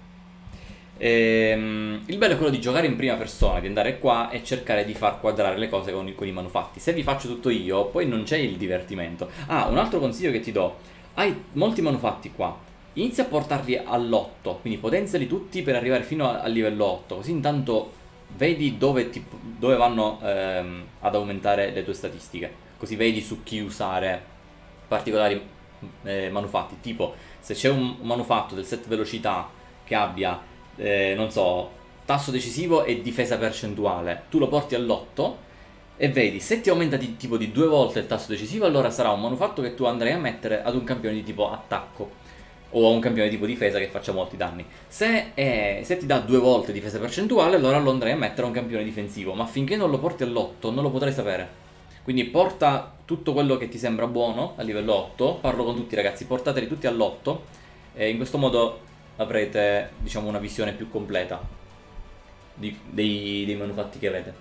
Il bello è quello di giocare in prima persona, di andare qua e cercare di far quadrare le cose con i manufatti. Se vi faccio tutto io, poi non c'è il divertimento. Ah, un altro consiglio che ti do. Hai molti manufatti qua. Inizia a portarli all'8, quindi potenziali tutti per arrivare fino al livello 8, così intanto vedi dove vanno ad aumentare le tue statistiche, così vedi su chi usare particolari manufatti, tipo se c'è un manufatto del set velocità che abbia, non so, tasso decisivo e difesa percentuale, tu lo porti all'8 e vedi, se ti aumenta tipo di 2 volte il tasso decisivo, allora sarà un manufatto che tu andrai a mettere ad un campione di tipo attacco o a un campione tipo difesa che faccia molti danni. Se ti dà 2 volte difesa percentuale, allora lo andrai a mettere a un campione difensivo, ma finché non lo porti all'8 non lo potrai sapere. Quindi porta tutto quello che ti sembra buono a livello 8, parlo con tutti i ragazzi, portateli tutti all'8 e in questo modo avrete, diciamo, una visione più completa dei manufatti che avete.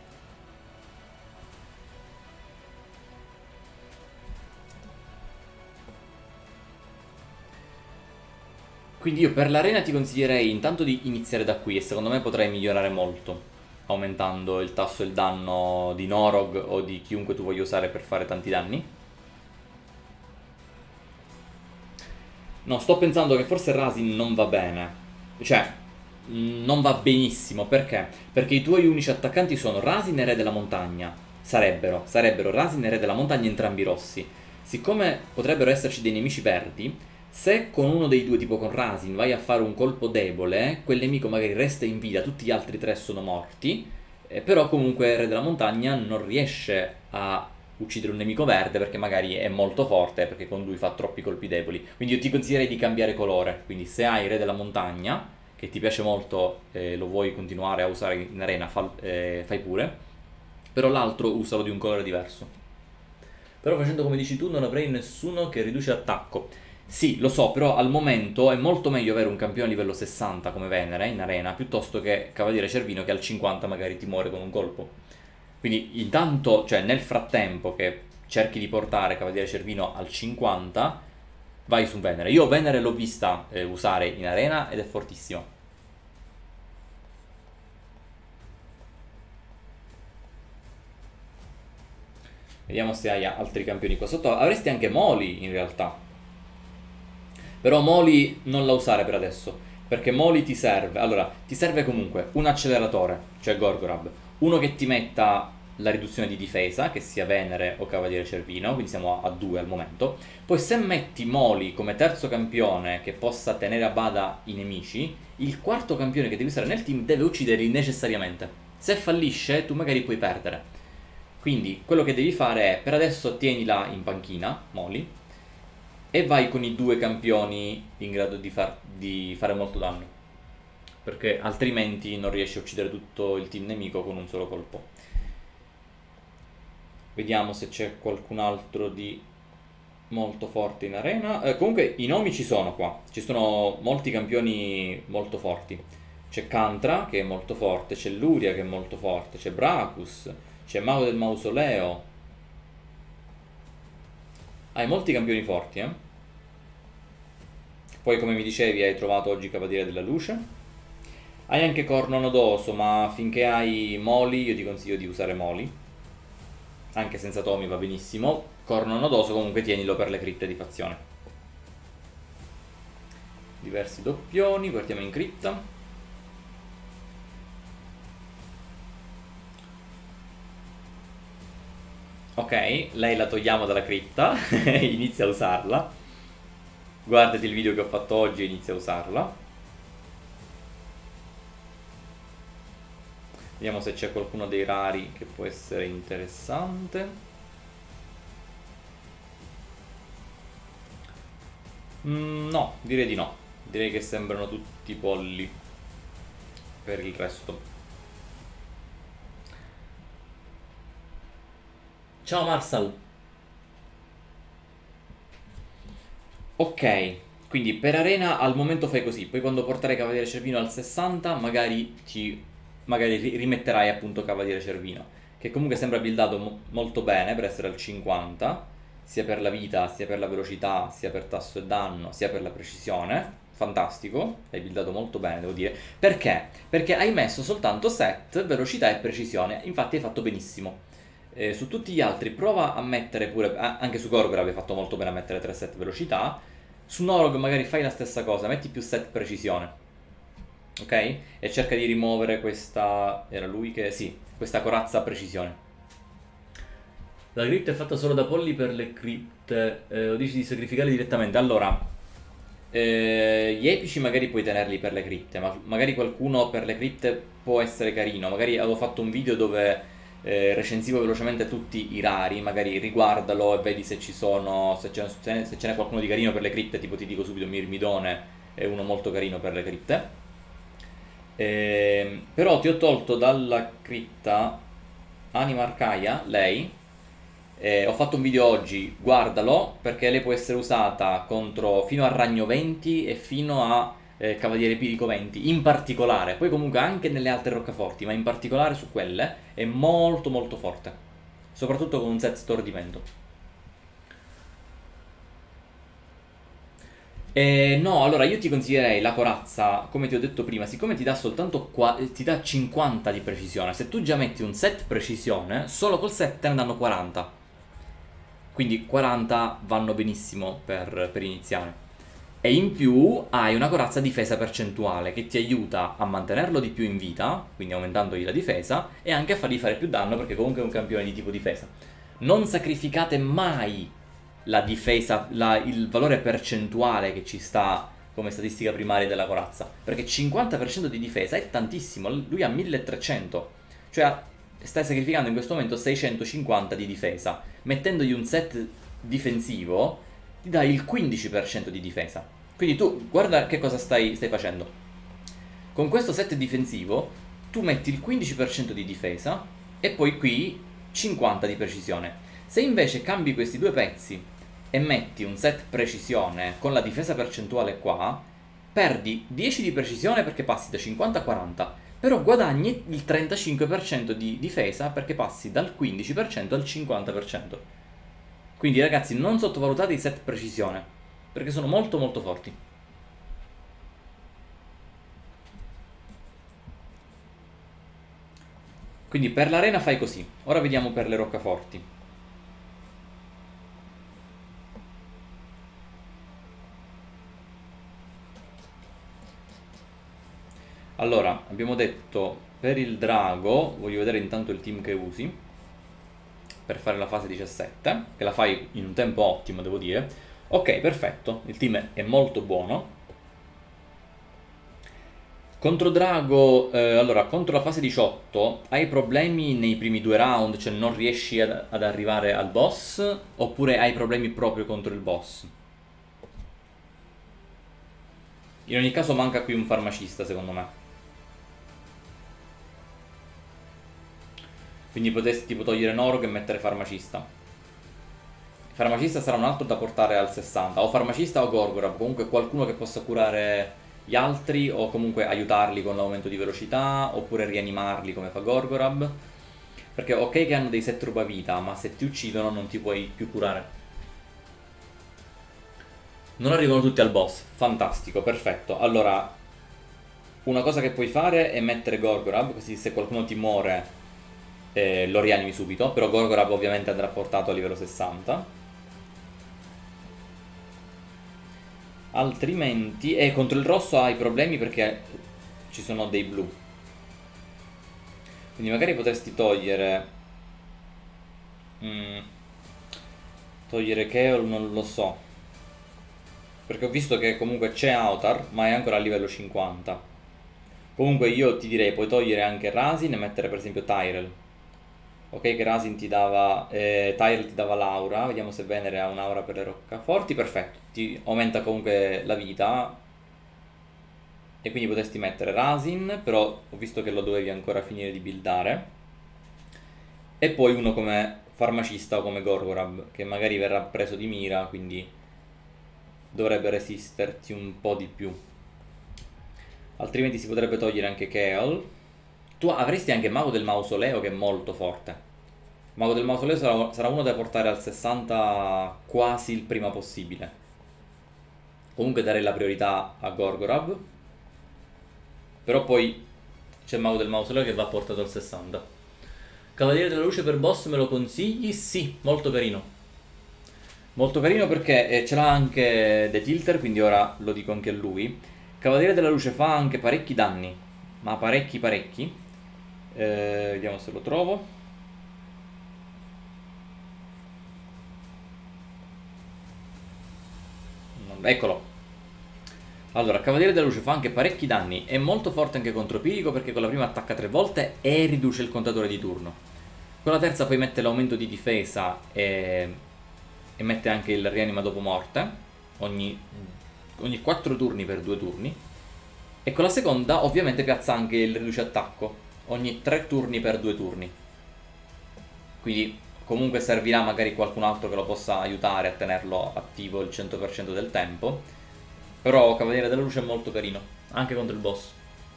Quindi io per l'arena ti consiglierei intanto di iniziare da qui e secondo me potrai migliorare molto, aumentando il tasso e il danno di Norog o di chiunque tu voglia usare per fare tanti danni. No, sto pensando che forse Rasin non va bene. Cioè, non va benissimo. Perché? Perché i tuoi unici attaccanti sono Rasin e Re della Montagna. Sarebbero Rasin e Re della Montagna entrambi rossi. Siccome potrebbero esserci dei nemici verdi, se con uno dei due, tipo con Rasin, vai a fare un colpo debole, quel nemico magari resta in vita, tutti gli altri tre sono morti, però comunque Re della Montagna non riesce a uccidere un nemico verde perché magari è molto forte, perché con lui fa troppi colpi deboli. Quindi io ti consiglierei di cambiare colore. Quindi se hai Re della Montagna, che ti piace molto e lo vuoi continuare a usare in arena, fai pure. Però l'altro usalo di un colore diverso. Però facendo come dici tu non avrei nessuno che riduce attacco. Sì, lo so, però al momento è molto meglio avere un campione a livello 60 come Venere in arena piuttosto che Cavaliere Cervino che al 50 magari ti muore con un colpo. Quindi intanto, cioè nel frattempo che cerchi di portare Cavaliere Cervino al 50, vai su Venere. Io Venere l'ho vista usare in arena ed è fortissima. Vediamo se hai altri campioni qua sotto. Avresti anche Moli in realtà. Però Moli non la usare per adesso. Perché Moli ti serve. Allora, ti serve comunque un acceleratore, cioè Gorgorab. Uno che ti metta la riduzione di difesa, che sia Venere o Cavaliere Cervino, quindi siamo a 2 al momento. Poi se metti Moli come terzo campione che possa tenere a bada i nemici, il quarto campione che devi usare nel team deve ucciderli necessariamente. Se fallisce, tu magari puoi perdere. Quindi quello che devi fare è, per adesso tienila in panchina, Moli, e vai con i due campioni in grado di fare molto danno. Perché altrimenti non riesci a uccidere tutto il team nemico con un solo colpo. Vediamo se c'è qualcun altro di molto forte in arena. Comunque i nomi ci sono qua. Ci sono molti campioni molto forti. C'è Kantra che è molto forte, c'è Luria che è molto forte, c'è Bracus, c'è Mago del Mausoleo. Hai molti campioni forti, eh? Poi come mi dicevi hai trovato oggi Cavaliere della Luce. Hai anche Corno Nodoso, ma finché hai Moli io ti consiglio di usare Moli. Anche senza Tomi va benissimo. Corno Nodoso comunque tienilo per le cripte di fazione. Diversi doppioni, partiamo in cripta. Ok, lei la togliamo dalla cripta, inizia a usarla. Guardati il video che ho fatto oggi e inizia a usarla. Vediamo se c'è qualcuno dei rari che può essere interessante. No, direi di no. Direi che sembrano tutti polli per il resto. Ciao Marsal. Ok, quindi per arena al momento fai così, poi quando porterai Cavaliere Cervino al 60 magari rimetterai appunto Cavaliere Cervino, che comunque sembra buildato molto bene per essere al 50, sia per la vita, sia per la velocità, sia per tasso e danno, sia per la precisione. Fantastico, hai buildato molto bene, devo dire. Perché? Perché hai messo soltanto set, velocità e precisione, infatti hai fatto benissimo. Su tutti gli altri prova a mettere pure, anche su Gorgor avevi fatto molto bene a mettere 3 set velocità, su Norog magari fai la stessa cosa, metti più set precisione, ok? E cerca di rimuovere questa, era lui che, sì, questa corazza precisione. La cripta è fatta solo da polli per le cripte, o dici di sacrificarli direttamente? Allora, gli epici magari puoi tenerli per le cripte, ma magari qualcuno per le cripte può essere carino, magari avevo fatto un video dove recensivo velocemente tutti i rari, magari riguardalo e vedi se ci sono, se ce n'è qualcuno di carino per le cripte, tipo ti dico subito Mirmidone è uno molto carino per le cripte. Però ti ho tolto dalla cripta Anima Arcaia, lei. Ho fatto un video oggi, guardalo, perché lei può essere usata contro fino a Ragno 20 e fino a Cavaliere Pirico 20 in particolare, poi comunque anche nelle altre roccaforti, ma in particolare su quelle è molto molto forte, soprattutto con un set stordimento. No, allora io ti consiglierei la corazza, come ti ho detto prima, siccome ti dà soltanto ti dà 50 di precisione, se tu già metti un set precisione, solo col set te ne danno 40. Quindi 40 vanno benissimo per iniziare. E in più hai una corazza difesa percentuale che ti aiuta a mantenerlo di più in vita, quindi aumentandogli la difesa, e anche a fargli fare più danno perché comunque è un campione di tipo difesa. Non sacrificate mai la difesa, il valore percentuale che ci sta come statistica primaria della corazza, perché 50% di difesa è tantissimo, lui ha 1300, cioè stai sacrificando in questo momento 650 di difesa, mettendogli un set difensivo ti dai il 15% di difesa. Quindi tu guarda che cosa stai facendo. Con questo set difensivo tu metti il 15% di difesa e poi qui 50 di precisione. Se invece cambi questi due pezzi e metti un set precisione con la difesa percentuale qua, perdi 10 di precisione perché passi da 50 a 40, però guadagni il 35% di difesa perché passi dal 15% al 50%. Quindi ragazzi, non sottovalutate i set precisione, perché sono molto molto forti. Quindi per l'arena fai così. Ora vediamo per le roccaforti. Allora, abbiamo detto per il drago, voglio vedere intanto il team che usi per fare la fase 17, che la fai in un tempo ottimo, devo dire. Ok, perfetto, il team è molto buono. Contro Drago, allora, contro la fase 18 hai problemi nei primi due round, cioè non riesci ad arrivare al boss, oppure hai problemi proprio contro il boss? In ogni caso manca qui un farmacista, secondo me. Quindi potresti tipo togliere Norog e mettere farmacista. Il farmacista sarà un altro da portare al 60, o farmacista o Gorgorab, comunque qualcuno che possa curare gli altri o comunque aiutarli con l'aumento di velocità oppure rianimarli come fa Gorgorab, perché ok che hanno dei set rubavita, ma se ti uccidono non ti puoi più curare. Non arrivano tutti al boss, fantastico, perfetto. Allora, una cosa che puoi fare è mettere Gorgorab, così se qualcuno ti muore lo rianimi subito, però Gorgorab ovviamente andrà portato a livello 60. Altrimenti, contro il rosso hai problemi perché ci sono dei blu. Quindi magari potresti togliere... togliere Keol, non lo so. Perché ho visto che comunque c'è Autar, ma è ancora a livello 50. Comunque io ti direi, puoi togliere anche Rasin e mettere per esempio Tyrell. Ok, che Rasin ti dava, Tyrell ti dava l'aura, vediamo se Venere ha un'aura per le roccaforti, perfetto, ti aumenta comunque la vita. E quindi potresti mettere Rasin, però ho visto che lo dovevi ancora finire di buildare. E poi uno come farmacista o come Gorgorab, che magari verrà preso di mira, quindi dovrebbe resisterti un po' di più. Altrimenti si potrebbe togliere anche Kael. Tu avresti anche Mago del Mausoleo, che è molto forte. Mago del Mausoleo sarà uno da portare al 60 quasi il prima possibile. Comunque darei la priorità a Gorgorab. Però poi c'è il Mago del Mausoleo che va portato al 60. Cavaliere della Luce per boss me lo consigli? Sì, molto carino. Molto carino perché ce l'ha anche The Tilter, quindi ora lo dico anche a lui. Cavaliere della Luce fa anche parecchi danni, ma parecchi parecchi. Vediamo se lo trovo. Eccolo. Allora, Cavaliere della Luce fa anche parecchi danni, è molto forte anche contro Pirico perché con la prima attacca 3 volte e riduce il contatore di turno. Con la terza poi mette l'aumento di difesa e mette anche il rianima dopo morte, ogni 4 turni per 2 turni. E con la seconda ovviamente piazza anche il riduce attacco, ogni 3 turni per 2 turni. Quindi comunque servirà magari qualcun altro che lo possa aiutare a tenerlo attivo il 100% del tempo. Però Cavaliere della Luce è molto carino, anche contro il boss.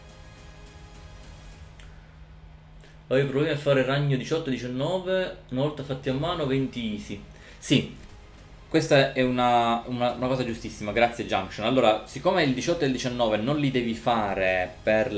Avevi problemi a fare ragno 18-19, una volta fatti a mano 20 easy. Sì, questa è una cosa giustissima, grazie Junction. Allora, siccome il 18 e il 19 non li devi fare per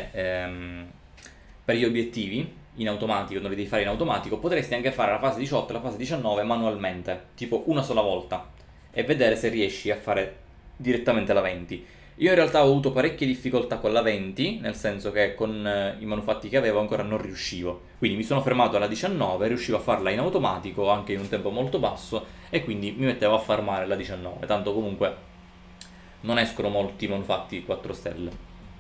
gli obiettivi in automatico, non li devi fare in automatico, potresti anche fare la fase 18 e la fase 19 manualmente, tipo una sola volta, e vedere se riesci a fare direttamente la 20. Io in realtà ho avuto parecchie difficoltà con la 20, nel senso che con i manufatti che avevo ancora non riuscivo. Quindi mi sono fermato alla 19, riuscivo a farla in automatico anche in un tempo molto basso e quindi mi mettevo a farmare la 19, tanto comunque non escono molti manufatti 4 stelle.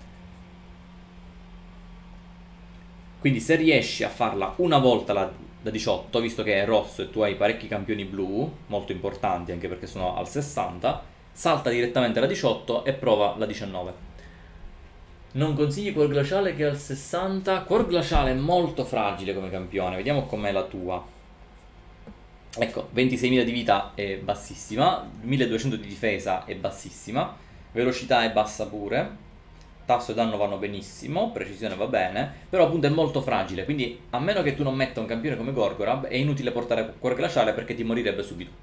Quindi se riesci a farla una volta la 18, visto che è rosso e tu hai parecchi campioni blu, molto importanti anche perché sono al 60, salta direttamente la 18 e prova la 19. Non consigli Cuor Glaciale che è al 60? Cuor Glaciale è molto fragile come campione, vediamo com'è la tua. Ecco, 26.000 di vita è bassissima, 1200 di difesa è bassissima, velocità è bassa pure, tasso e danno vanno benissimo, precisione va bene, però appunto è molto fragile, quindi a meno che tu non metta un campione come Gorgorab è inutile portare Cuor Glaciale perché ti morirebbe subito.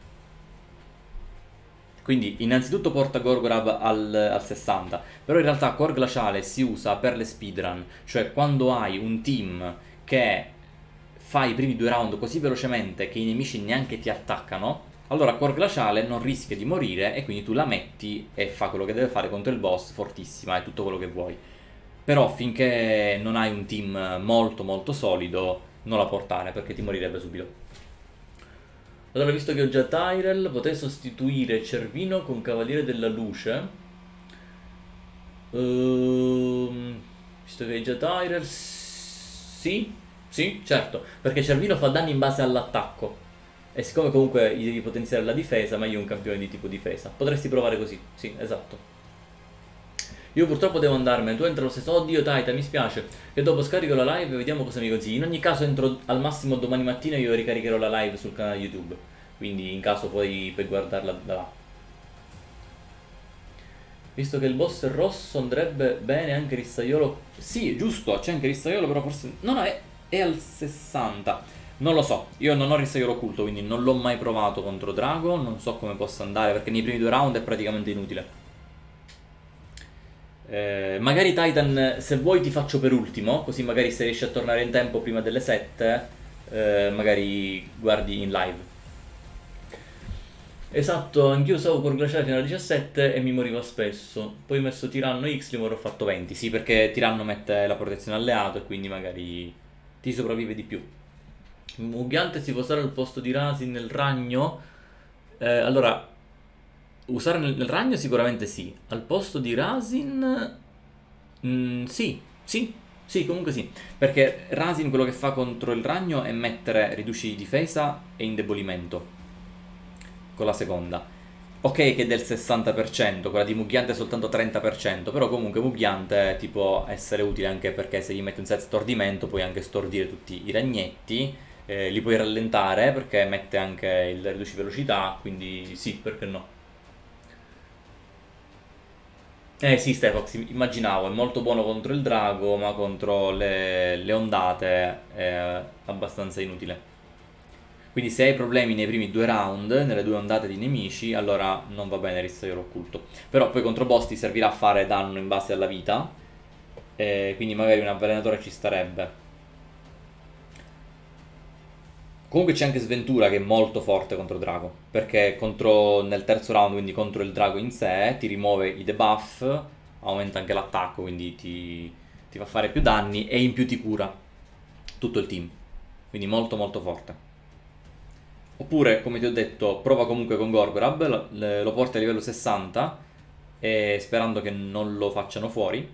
Quindi innanzitutto porta Gorgorab al 60, però in realtà Cuor Glaciale si usa per le speedrun, cioè quando hai un team che fa i primi 2 round così velocemente che i nemici neanche ti attaccano, allora Cuor Glaciale non rischia di morire e quindi tu la metti e fa quello che deve fare contro il boss, fortissima, è tutto quello che vuoi. Però finché non hai un team molto molto solido non la portare perché ti morirebbe subito. Allora, visto che ho già Tyrell, potrei sostituire Cervino con Cavaliere della Luce. Visto che hai già Tyrell, sì, sì, certo, perché Cervino fa danni in base all'attacco. E siccome comunque gli devi potenziare la difesa, meglio un campione di tipo difesa. Potresti provare così, sì, esatto. Io purtroppo devo andarmene, tu entra lo stesso. Oddio Taita, mi spiace. E dopo scarico la live e vediamo cosa mi consigli. In ogni caso entro al massimo domani mattina e io ricaricherò la live sul canale YouTube. Quindi in caso puoi guardarla da là. Visto che il boss è rosso andrebbe bene anche Rissaiolo. Sì, giusto, c'è anche Rissaiolo, però forse... No, è al 60. Non lo so, io non ho Rissaiolo occulto, quindi non l'ho mai provato contro Drago. Non so come possa andare, perché nei primi 2 round è praticamente inutile. Magari Titan, se vuoi ti faccio per ultimo, così magari se riesci a tornare in tempo prima delle 7, magari guardi in live. Esatto, anch'io usavo Cuor Glaciale fino alla 17 e mi moriva spesso. Poi ho messo Tiranno Xlimor e ho fatto 20. Sì, perché Tiranno mette la protezione alleato e quindi magari ti sopravvive di più. Mugiante si può usare al posto di Rasin nel ragno? Allora, usare nel ragno sicuramente sì. Al posto di Rasin Sì, sì, sì, comunque sì. Perché Rasin quello che fa contro il ragno è mettere riduci di difesa e indebolimento con la seconda. Ok che è del 60%, quella di Mugiante è soltanto 30%, però comunque Mugiante ti può essere utile anche perché se gli metti un set stordimento puoi anche stordire tutti i ragnetti, li puoi rallentare perché mette anche il riduci velocità, quindi sì, perché no? Eh sì, Stefox, immaginavo, è molto buono contro il drago, ma contro le ondate è abbastanza inutile. Quindi se hai problemi nei primi due round, nelle due ondate di nemici, allora non va bene Rissaio occulto. Però poi contro boss ti servirà a fare danno in base alla vita, quindi magari un avvelenatore ci starebbe. Comunque c'è anche Sventura che è molto forte contro Drago, perché nel terzo round, quindi contro il drago in sé, ti rimuove i debuff, aumenta anche l'attacco, quindi ti fa fare più danni e in più ti cura tutto il team. Quindi molto molto forte. Oppure, come ti ho detto, prova comunque con Gorgorab, lo porti a livello 60 e sperando che non lo facciano fuori.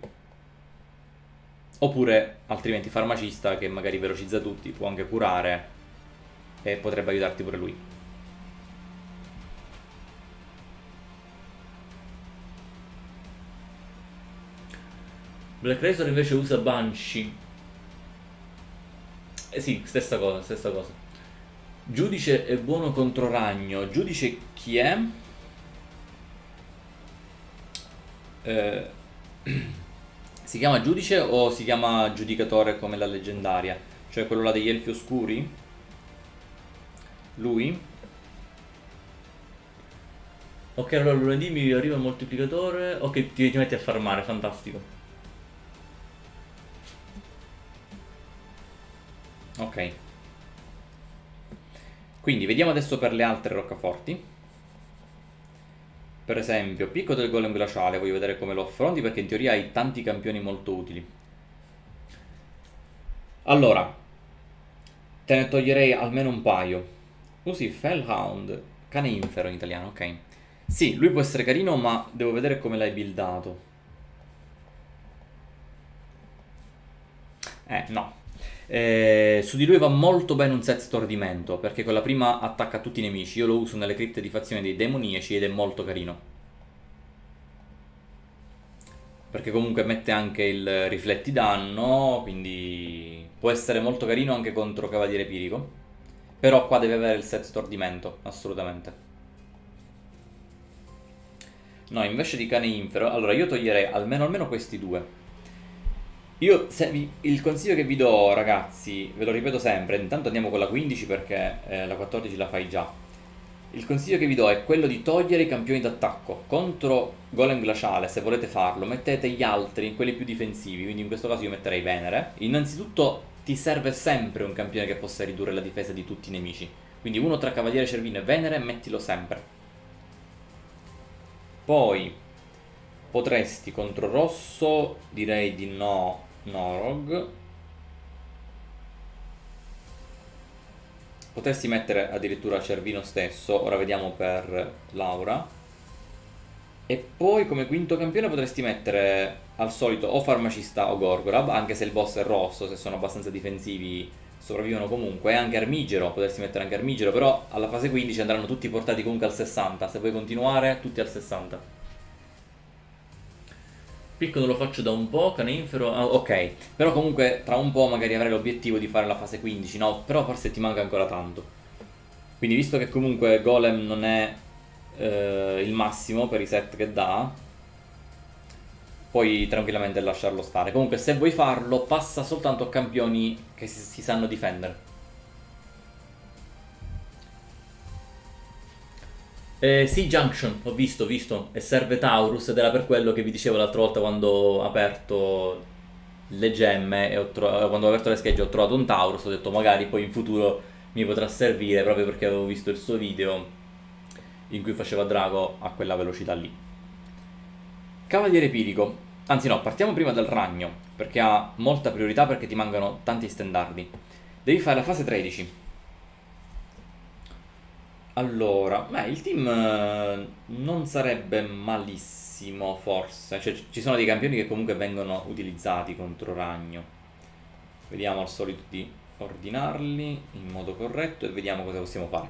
Oppure, altrimenti, farmacista che magari velocizza tutti, può anche curare e potrebbe aiutarti pure lui. Black Razor invece usa Banshee. Eh sì, stessa cosa, stessa cosa. Giudice è buono contro ragno. Giudice chi è? Eh, si chiama giudice o si chiama giudicatore come la leggendaria? Cioè quello là degli elfi oscuri? Lui? Ok, allora lunedì mi arriva il moltiplicatore. Ok, ti metti a farmare, fantastico. Ok. Quindi vediamo adesso per le altre roccaforti. Per esempio, picco del golem glaciale, voglio vedere come lo affronti perché in teoria hai tanti campioni molto utili. Allora, te ne toglierei almeno un paio. Usi Fellhound, cane infero in italiano, ok. Sì, lui può essere carino, ma devo vedere come l'hai buildato. No. Su di lui va molto bene un set stordimento, perché con la prima attacca tutti i nemici. Io lo uso nelle cripte di fazione dei demoniaci ed è molto carino. Perché comunque mette anche il rifletti danno, quindi può essere molto carino anche contro Cavaliere Pirico. Però qua deve avere il set stordimento, assolutamente. No, invece di cane infero, allora io toglierei almeno questi due. Il consiglio che vi do, ragazzi, ve lo ripeto sempre, intanto andiamo con la 15 perché la 14 la fai già. Il consiglio che vi do è quello di togliere i campioni d'attacco. Contro Golem Glaciale, se volete farlo, mettete gli altri, quelli più difensivi, quindi in questo caso io metterei Venere. Innanzitutto ti serve sempre un campione che possa ridurre la difesa di tutti i nemici. Quindi uno tra Cavaliere Cervino e Venere, mettilo sempre. Poi potresti contro rosso, direi di no, Norog. Potresti mettere addirittura Cervino stesso, ora vediamo per Laura. E poi come quinto campione potresti mettere al solito o Farmacista o Gorgorab, anche se il boss è rosso, se sono abbastanza difensivi sopravvivono comunque. E anche Armigero, potresti mettere anche Armigero, però alla fase 15 andranno tutti portati comunque al 60, se vuoi continuare tutti al 60. Piccolo lo faccio da un po', cane infero, ok. Però comunque tra un po' magari avrai l'obiettivo di fare la fase 15, no? Però forse ti manca ancora tanto. Quindi visto che comunque Golem non è il massimo per i set che dà, puoi tranquillamente lasciarlo stare. Comunque se vuoi farlo passa soltanto a campioni che si sanno difendere. Sì, Junction, ho visto, e serve Taurus ed era per quello che vi dicevo l'altra volta quando ho aperto le gemme e quando ho aperto le schegge ho trovato un Taurus, ho detto magari poi in futuro mi potrà servire proprio perché avevo visto il suo video in cui faceva drago a quella velocità lì. Cavaliere Pirico, anzi no, partiamo prima dal ragno, perché ha molta priorità perché ti mancano tanti stendardi. Devi fare la fase 13. Allora, il team non sarebbe malissimo. fortissimo, forse. Cioè, ci sono dei campioni che comunque vengono utilizzati contro ragno. Vediamo al solito di ordinarli in modo corretto e vediamo cosa possiamo fare.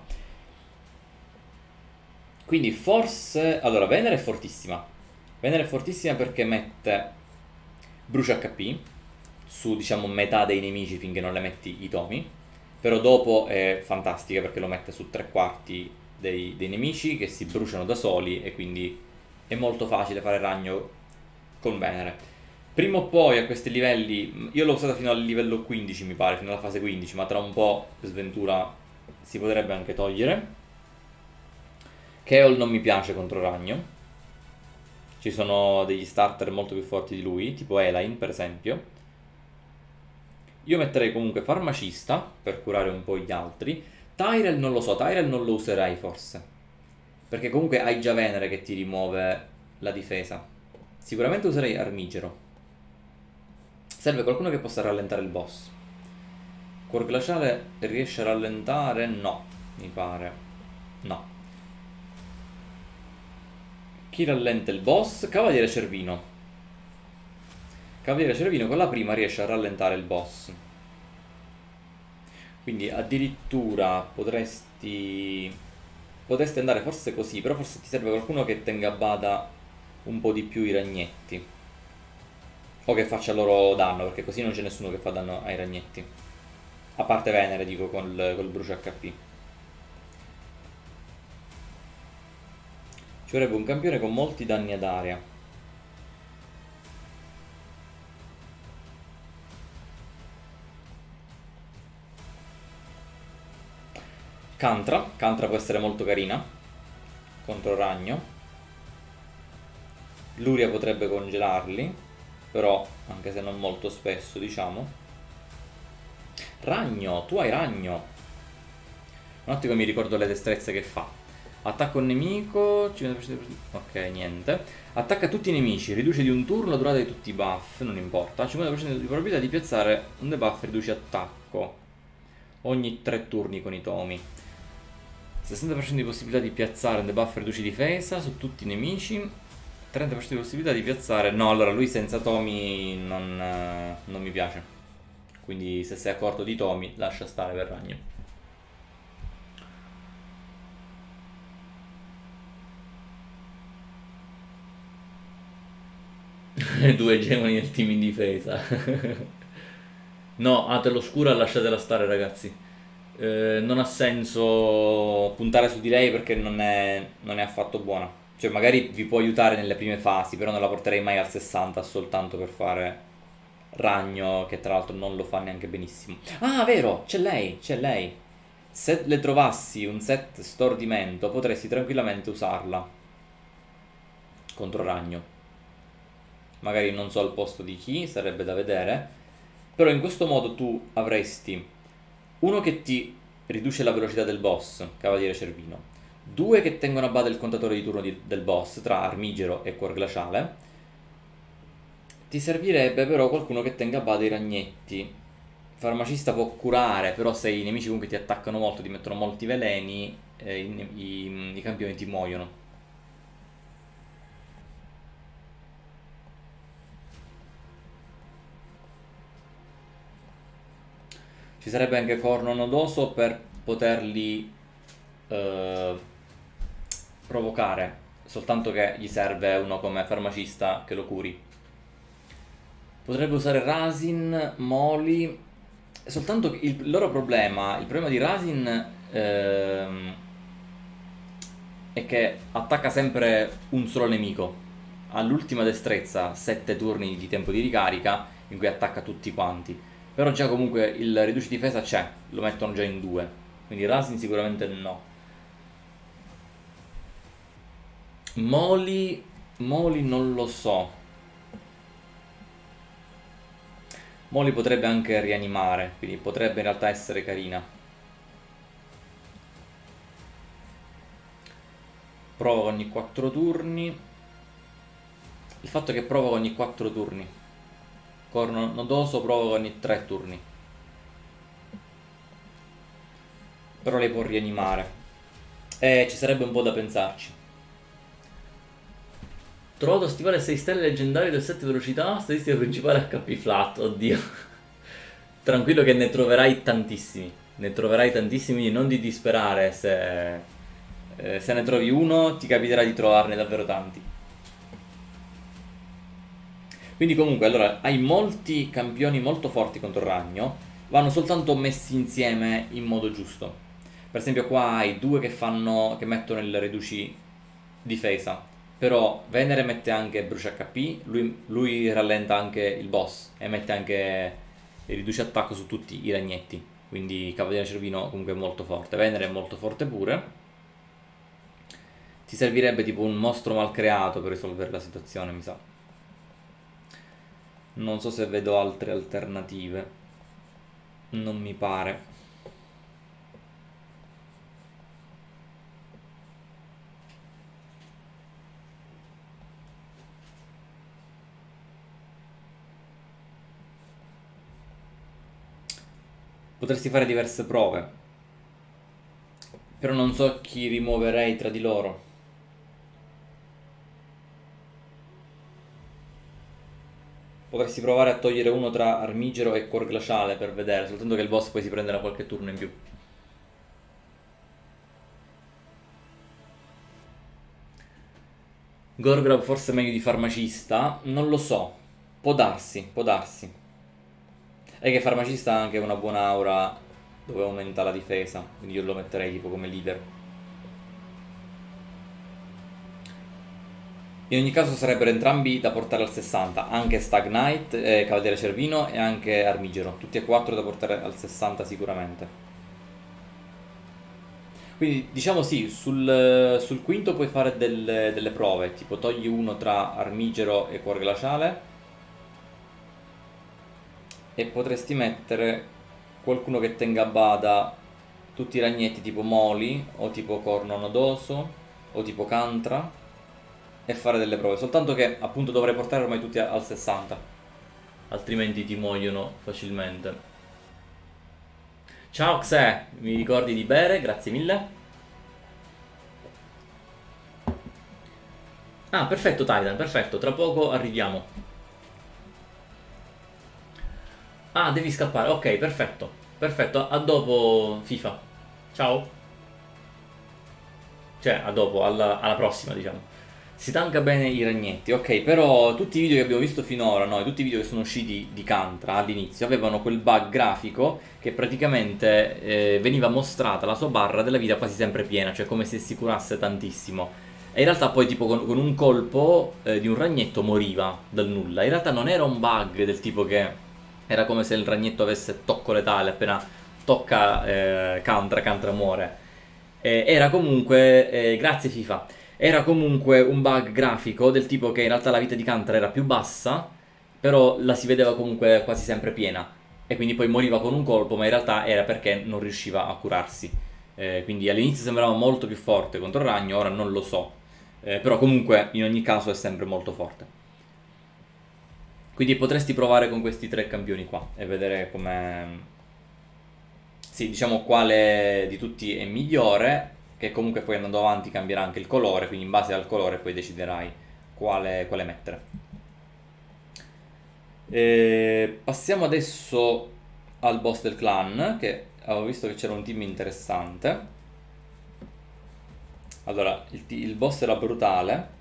Quindi forse... Allora, Venere è fortissima. Venere è fortissima perché mette brucia HP su, diciamo, metà dei nemici finché non le metti i tomi. Però dopo è fantastica perché lo mette su 3/4 dei nemici che si bruciano da soli e quindi è molto facile fare ragno con Venere. Prima o poi a questi livelli, io l'ho usata fino al livello 15 mi pare, fino alla fase 15, ma tra un po' sventura si potrebbe anche togliere. Keol non mi piace contro ragno, ci sono degli starter molto più forti di lui, tipo Elaine per esempio. Io metterei comunque farmacista per curare un po' gli altri. Tyrell non lo so, Tyrell non lo userei forse, perché comunque hai già Venere che ti rimuove la difesa. Sicuramente userei Armigero. Serve qualcuno che possa rallentare il boss. Cuor glaciale riesce a rallentare? No, mi pare. No. Chi rallenta il boss? Cavaliere Cervino. Cavaliere Cervino con la prima riesce a rallentare il boss. Quindi addirittura potresti andare forse così, però forse ti serve qualcuno che tenga a bada un po' di più i ragnetti. O che faccia loro danno, perché così non c'è nessuno che fa danno ai ragnetti. A parte Venere, dico, col brucio HP. Ci vorrebbe un campione con molti danni ad area. Cantra può essere molto carina contro ragno. Luria potrebbe congelarli, però anche se non molto spesso, diciamo. Ragno, tu hai ragno. Un attimo mi ricordo le destrezze che fa. Attacca un nemico, 50%. Ok, niente. Attacca tutti i nemici, riduce di un turno la durata di tutti i buff, non importa. 50% di probabilità di piazzare un debuff, riduce attacco ogni 3 turni con i tomi. 60% di possibilità di piazzare un debuff, riduce difesa su tutti i nemici. 30% di possibilità di piazzare... No, allora lui senza tomi non mi piace. Quindi se sei a corto di tomi, lascia stare per ragno. Due gemoni nel team in difesa. No, Ateloscura lasciatela stare, ragazzi. Non ha senso puntare su di lei perché non è affatto buona. Cioè, magari vi può aiutare nelle prime fasi, però non la porterei mai al 60 soltanto per fare ragno, che tra l'altro non lo fa neanche benissimo. Ah, vero, c'è lei, c'è lei. Se le trovassi un set stordimento, potresti tranquillamente usarla contro ragno. Magari non so al posto di chi, sarebbe da vedere. Però in questo modo tu avresti uno che ti riduce la velocità del boss, Cavaliere Cervino. Due che tengono a bada il contatore di turno del boss, tra Armigero e Cuor Glaciale. Ti servirebbe però qualcuno che tenga a bada i ragnetti. Farmacista può curare, però se i nemici comunque ti attaccano molto, ti mettono molti veleni, i campioni ti muoiono. Ci sarebbe anche Corno Nodoso per poterli provocare, soltanto che gli serve uno come farmacista che lo curi. Potrebbe usare Rasin, Moli, soltanto che il loro problema, il problema di Rasin è che attacca sempre un solo nemico. All'ultima destrezza 7 turni di tempo di ricarica in cui attacca tutti quanti. Però già comunque il riduce difesa c'è, lo mettono già in 2. Quindi Rasin sicuramente no. Moli non lo so. Moli potrebbe anche rianimare, quindi potrebbe in realtà essere carina. Provoca ogni 4 turni. Il fatto è che provoca ogni 4 turni. Corno Nodoso provoca ogni 3 turni. Però lei può rianimare. Ci sarebbe un po' da pensarci. Trovato stivale 6 stelle leggendario del 7 velocità, statistica principale HP flat, oddio. Tranquillo che ne troverai tantissimi. Ne troverai tantissimi, quindi non ti disperare se ne trovi uno, ti capiterà di trovarne davvero tanti. Quindi comunque, allora, hai molti campioni molto forti contro il ragno, vanno soltanto messi insieme in modo giusto. Per esempio qua hai due che mettono il riduci difesa, però Venere mette anche brucia HP, lui rallenta anche il boss e mette anche il riduce attacco su tutti i ragnetti, quindi Cavaliere Cervino comunque è molto forte, Venere è molto forte pure. Ti servirebbe tipo un mostro mal creato per risolvere la situazione, mi sa. Non so se vedo altre alternative. Non mi pare. Potresti fare diverse prove. Però non so chi rimuoverei tra di loro. Potresti provare a togliere uno tra Armigero e Cuor Glaciale per vedere, soltanto che il boss poi si prenderà qualche turno in più. Gorgrab forse è meglio di farmacista? Non lo so. Può darsi, può darsi. È che farmacista ha anche una buona aura dove aumenta la difesa, quindi io lo metterei tipo come leader. In ogni caso sarebbero entrambi da portare al 60, anche Stag Knight, Cavaliere Cervino e anche Armigero, tutti e quattro da portare al 60 sicuramente. Quindi diciamo sì, sul quinto puoi fare delle prove, tipo togli uno tra Armigero e Cuore Glaciale e potresti mettere qualcuno che tenga a bada tutti i ragnetti tipo Moli o tipo Corno Nodoso o tipo Cantra e fare delle prove, soltanto che appunto dovrei portare ormai tutti al 60, altrimenti ti muoiono facilmente. Ciao Xe, mi ricordi di bere? Grazie mille. Ah, perfetto Titan, perfetto, tra poco arriviamo. Ah, devi scappare, ok, perfetto. Perfetto, a dopo FIFA. Ciao. Cioè, a dopo, alla prossima, diciamo. Si tanca bene i ragnetti, ok, però tutti i video che abbiamo visto finora, no, tutti i video che sono usciti di Cantra all'inizio avevano quel bug grafico che praticamente veniva mostrata la sua barra della vita quasi sempre piena, cioè come se si curasse tantissimo. E in realtà poi tipo con un colpo di un ragnetto moriva dal nulla. In realtà non era un bug del tipo che era come se il ragnetto avesse tocco letale, appena tocca Cantra muore. Era comunque, grazie FIFA, era comunque un bug grafico del tipo che in realtà la vita di Cantra era più bassa, però la si vedeva comunque quasi sempre piena. E quindi poi moriva con un colpo, ma in realtà era perché non riusciva a curarsi. Quindi all'inizio sembrava molto più forte contro il ragno, ora non lo so. Però comunque in ogni caso è sempre molto forte. Quindi potresti provare con questi tre campioni qua e vedere come... Sì, diciamo quale di tutti è migliore, che comunque poi andando avanti cambierà anche il colore, quindi in base al colore poi deciderai quale mettere. Passiamo adesso al boss del clan, che avevo visto che c'era un team interessante. Allora, il boss era brutale.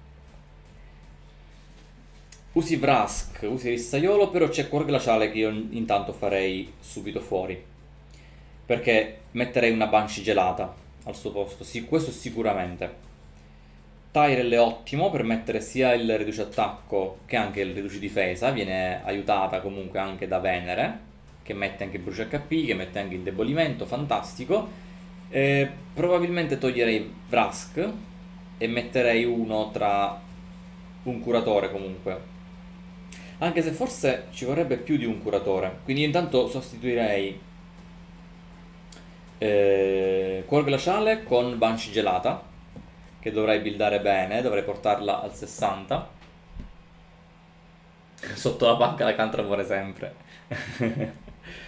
Usi Vrask, usi Rissaiolo, però c'è Cuor Glaciale che io intanto farei subito fuori. Perché metterei una Banshee gelata al suo posto, sì, questo sicuramente. Tyrell è ottimo per mettere sia il riduce attacco che anche il riduce difesa, viene aiutata comunque anche da Venere, che mette anche brucia HP, che mette anche indebolimento, fantastico. Probabilmente toglierei Vrask e metterei uno tra un curatore comunque. Anche se forse ci vorrebbe più di un curatore, quindi intanto sostituirei Cuor Glaciale con Banshee gelata, che dovrei buildare bene, dovrei portarla al 60. Sotto la panca la Cantra muore sempre.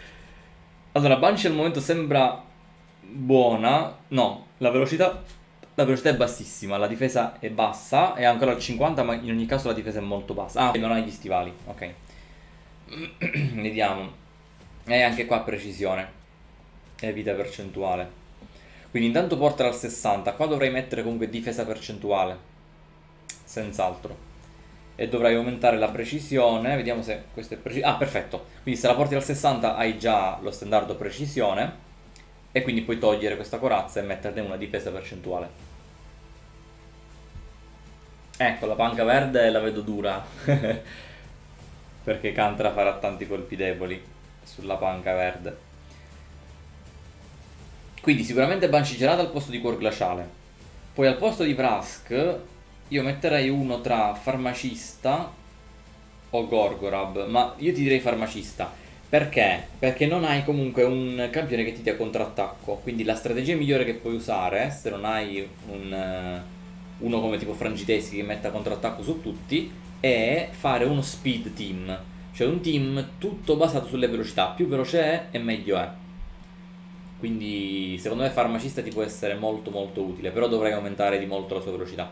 Allora, Banshee al momento sembra buona. No, la velocità La velocità è bassissima, la difesa è bassa, è ancora al 50, ma in ogni caso la difesa è molto bassa. Ah, non hai gli stivali, ok. Vediamo. E anche qua precisione. E vita percentuale. Quindi intanto portala al 60, qua dovrei mettere comunque difesa percentuale. Senz'altro. E dovrai aumentare la precisione, vediamo se questo è preciso. Ah, perfetto. Quindi se la porti al 60 hai già lo standardo precisione. E quindi puoi togliere questa corazza e metterne una difesa percentuale. Ecco, la panca verde la vedo dura. Perché Cantra farà tanti colpi deboli sulla panca verde. Quindi sicuramente Banshee gelata al posto di cuor glaciale. Poi al posto di Vrask io metterei uno tra farmacista o Gorgorab. Ma io ti direi farmacista. Perché? Perché non hai comunque un campione che ti dia contrattacco. Quindi la strategia migliore che puoi usare, se non hai uno come tipo Frangiteschi che metta contrattacco su tutti, è fare uno speed team. Cioè un team tutto basato sulle velocità. Più veloce è e meglio è. Quindi secondo me farmacista ti può essere molto molto utile. Però dovrai aumentare di molto la sua velocità.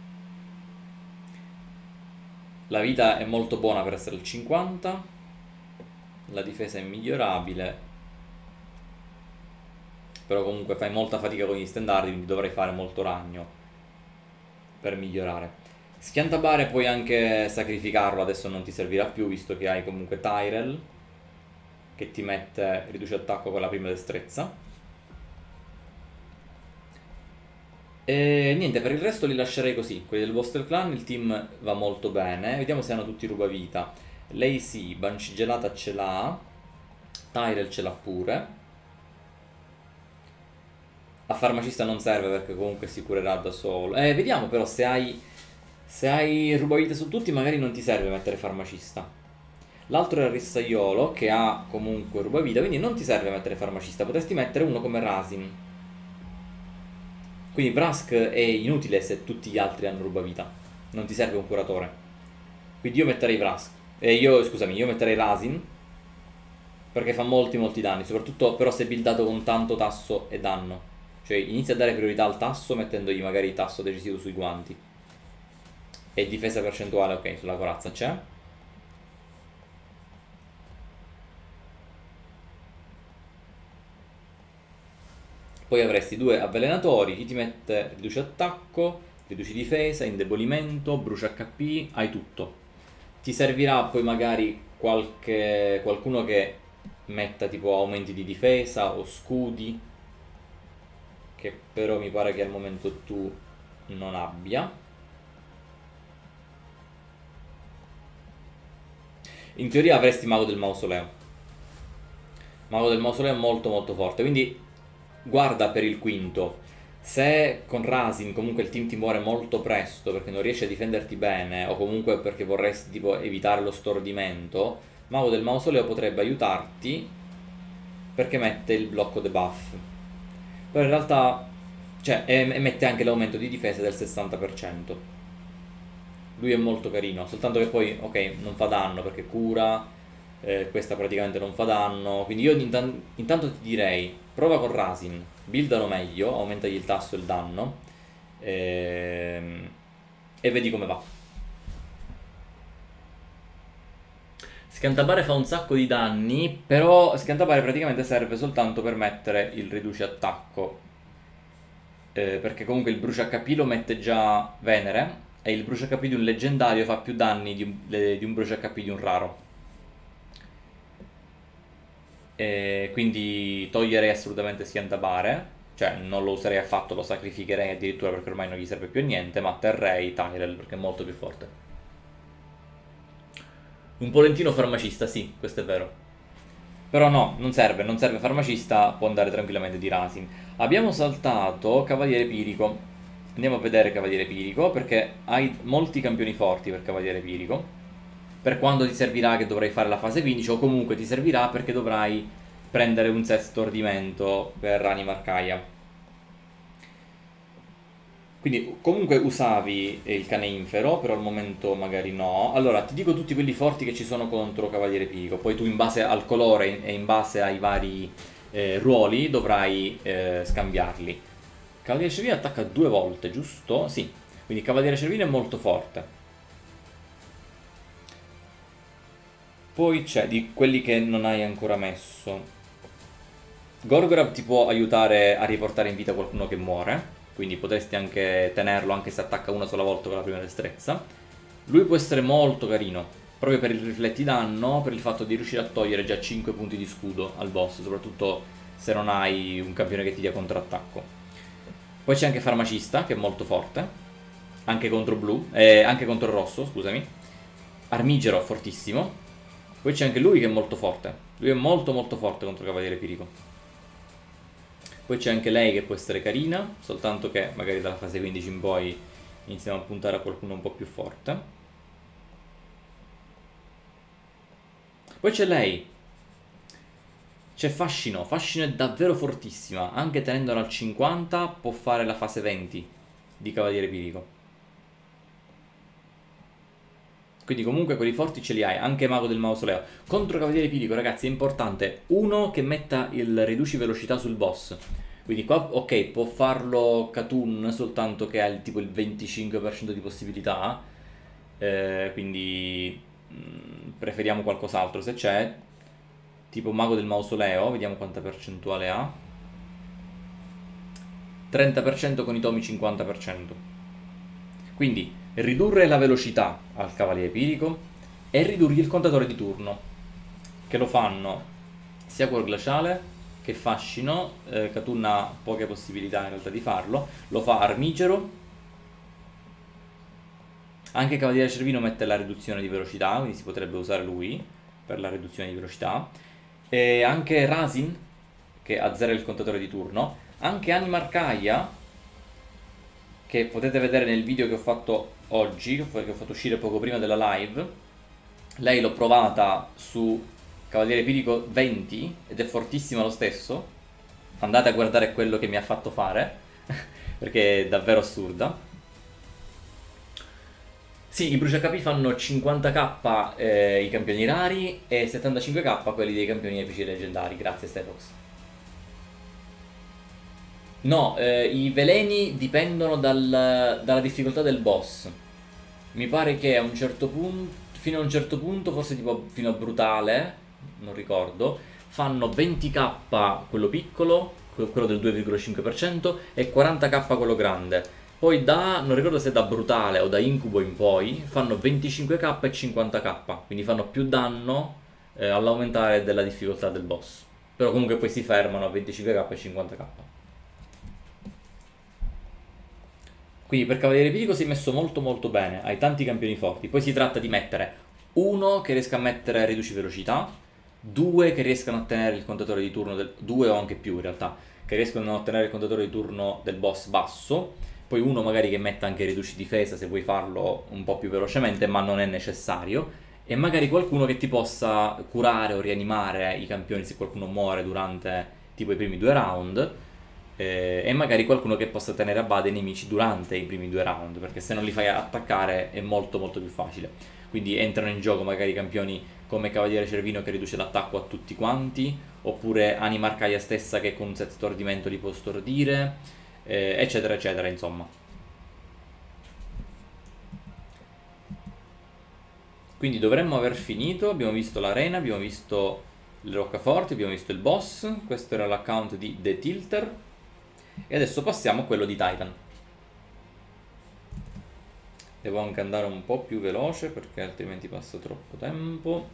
La vita è molto buona per essere al 50. La difesa è migliorabile. Però comunque fai molta fatica con gli standard, quindi dovrai fare molto ragno per migliorare. Schiantabare puoi anche sacrificarlo, adesso non ti servirà più visto che hai comunque Tyrell che ti mette, riduce attacco con la prima destrezza. E niente, per il resto li lascerei così. Quelli del vostro clan, il team va molto bene. Vediamo se hanno tutti rubavita. Lei sì, Banshee gelata ce l'ha. Tyrell ce l'ha pure. A farmacista non serve perché comunque si curerà da solo. Vediamo però se hai rubavite su tutti magari non ti serve mettere farmacista. L'altro è il Rissaiolo che ha comunque rubavita, quindi non ti serve mettere farmacista. Potresti mettere uno come Razin. Quindi Vrask è inutile se tutti gli altri hanno rubavita. Non ti serve un curatore. Quindi io metterei Vrask. Io metterei Razin. Perché fa molti danni. Soprattutto però se buildato con tanto tasso e danno. Cioè inizia a dare priorità al tasso mettendogli magari il tasso decisivo sui guanti. E difesa percentuale, ok, sulla corazza c'è. Poi avresti due avvelenatori, chi ti mette riduce attacco, riduci difesa, indebolimento, brucia HP, hai tutto. Ti servirà poi magari qualcuno che metta tipo aumenti di difesa o scudi, che però mi pare che al momento tu non abbia. In teoria avresti Mago del Mausoleo. Mago del Mausoleo è molto molto forte, quindi guarda per il quinto. Se con Razin comunque il team ti muore molto presto perché non riesci a difenderti bene o comunque perché vorresti tipo evitare lo stordimento, Mago del Mausoleo potrebbe aiutarti perché mette il blocco debuff. Però in realtà e mette anche l'aumento di difesa del 60%. Lui è molto carino, soltanto che poi ok non fa danno perché cura, questa praticamente non fa danno, quindi io intanto ti direi prova con Razin, buildalo meglio, aumentagli il tasso e il danno e vedi come va. Scantabare fa un sacco di danni, però Scantabare praticamente serve soltanto per mettere il riduce attacco, perché comunque il brucia HP lo mette già Venere e il brucia HP di un leggendario fa più danni di un brucia HP di un raro. Quindi toglierei assolutamente Schiantabare, cioè non lo userei affatto, lo sacrificherei addirittura perché ormai non gli serve più a niente, ma terrei Tyrell perché è molto più forte. Un polentino farmacista, sì, questo è vero. Però no, non serve farmacista, può andare tranquillamente di Razin. Abbiamo saltato Cavaliere Pirico. Andiamo a vedere Cavaliere Pirico perché hai molti campioni forti per Cavaliere Pirico. Per quando ti servirà che dovrai fare la fase 15 o comunque ti servirà perché dovrai prendere un set stordimento per Anima Arcaia. Quindi comunque usavi il cane infero, però al momento magari no. Allora ti dico tutti quelli forti che ci sono contro Cavaliere Pirico, poi tu in base al colore e in base ai vari ruoli dovrai scambiarli. Cavaliere Cervino attacca 2 volte, giusto? Sì, quindi Cavaliere Cervino è molto forte. Poi c'è di quelli che non hai ancora messo. Gorgorab ti può aiutare a riportare in vita qualcuno che muore, quindi potresti anche tenerlo anche se attacca una sola volta con la prima destrezza. Lui può essere molto carino, proprio per il rifletti danno, per il fatto di riuscire a togliere già 5 punti di scudo al boss, soprattutto se non hai un campione che ti dia contrattacco. Poi c'è anche Farmacista, che è molto forte, anche contro blu, anche contro il rosso, scusami. Armigero, fortissimo. Poi c'è anche lui che è molto forte. Lui è molto molto forte contro Cavaliere Pirico. Poi c'è anche lei che può essere carina, soltanto che magari dalla fase 15 in poi iniziamo a puntare a qualcuno un po' più forte. Poi c'è lei. C'è Fascino. Fascino è davvero fortissima. Anche tenendola al 50 può fare la fase 20 di Cavaliere Pirico. Quindi comunque quelli forti ce li hai. Anche Mago del Mausoleo. Contro Cavaliere Pirico, ragazzi, è importante uno che metta il riduci velocità sul boss. Quindi qua, ok, può farlo Katun, soltanto che ha tipo il 25% di possibilità. Quindi preferiamo qualcos'altro se c'è. Tipo Mago del Mausoleo, vediamo quanta percentuale ha. 30% con i tomi 50%. Quindi ridurre la velocità al Cavaliere Pirico e ridurgli il contatore di turno, che lo fanno sia col glaciale che fascino. Katun ha poche possibilità in realtà di farlo. Lo fa Armigero. Anche Cavaliere Cervino mette la riduzione di velocità, quindi si potrebbe usare lui per la riduzione di velocità. E anche Rasin, che azzera il contatore di turno. Anche Anima Arcaia, che potete vedere nel video che ho fatto oggi, che ho fatto uscire poco prima della live. Lei l'ho provata su Cavaliere Pirico 20 ed è fortissima lo stesso. Andate a guardare quello che mi ha fatto fare perché è davvero assurda. Sì, i bruciacapi fanno 50k i campioni rari e 75k quelli dei campioni epici leggendari. Grazie Stefox. No, i veleni dipendono dalla difficoltà del boss. Mi pare che a un certo punto, fino a un certo punto, forse tipo fino a brutale, non ricordo, fanno 20k quello piccolo, quello del 2,5% e 40k quello grande. Poi non ricordo se da brutale o da incubo in poi, fanno 25k e 50k, quindi fanno più danno all'aumentare della difficoltà del boss. Però comunque poi si fermano a 25k e 50k. Quindi per Cavaliere Pirico si è messo molto molto bene, hai tanti campioni forti. Poi si tratta di mettere uno che riesca a mettere riduci velocità, due che riescano a tenere il contatore di turno due o anche più in realtà, che riescono a tenere il contatore di turno del boss basso, poi uno magari che metta anche riduci difesa se vuoi farlo un po' più velocemente, ma non è necessario, e magari qualcuno che ti possa curare o rianimare i campioni se qualcuno muore durante tipo i primi 2 round. E magari qualcuno che possa tenere a bada i nemici durante i primi 2 round, perché se non li fai attaccare è molto molto più facile. Quindi entrano in gioco magari campioni come Cavaliere Cervino che riduce l'attacco a tutti quanti, oppure Anima Arcaia stessa che con un set stordimento li può stordire, eccetera eccetera, insomma. Quindi dovremmo aver finito, abbiamo visto l'arena, abbiamo visto le roccaforti, abbiamo visto il boss, questo era l'account di The Tilter. E adesso passiamo a quello di Titan. Devo anche andare un po' più veloce perché altrimenti passa troppo tempo.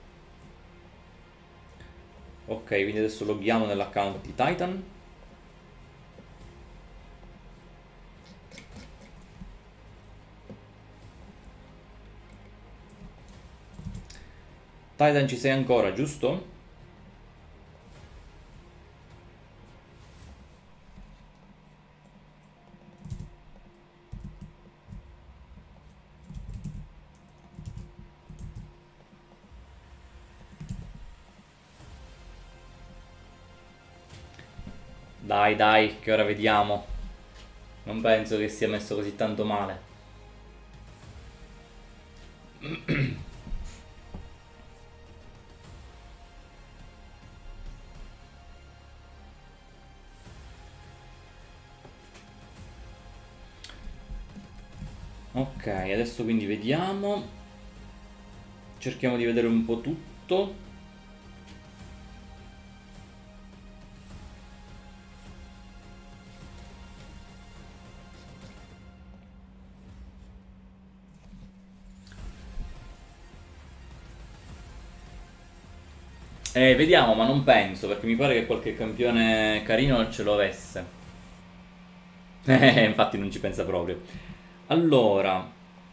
Ok, quindi adesso loghiamo nell'account di Titan. Titan, ci sei ancora, giusto? Dai, dai, che ora vediamo. Non penso che sia messo così tanto male. Ok, adesso quindi vediamo. Cerchiamo di vedere un po' tutto. Vediamo, ma non penso, perché mi pare che qualche campione carino ce lo avesse. Infatti non ci pensa proprio. Allora,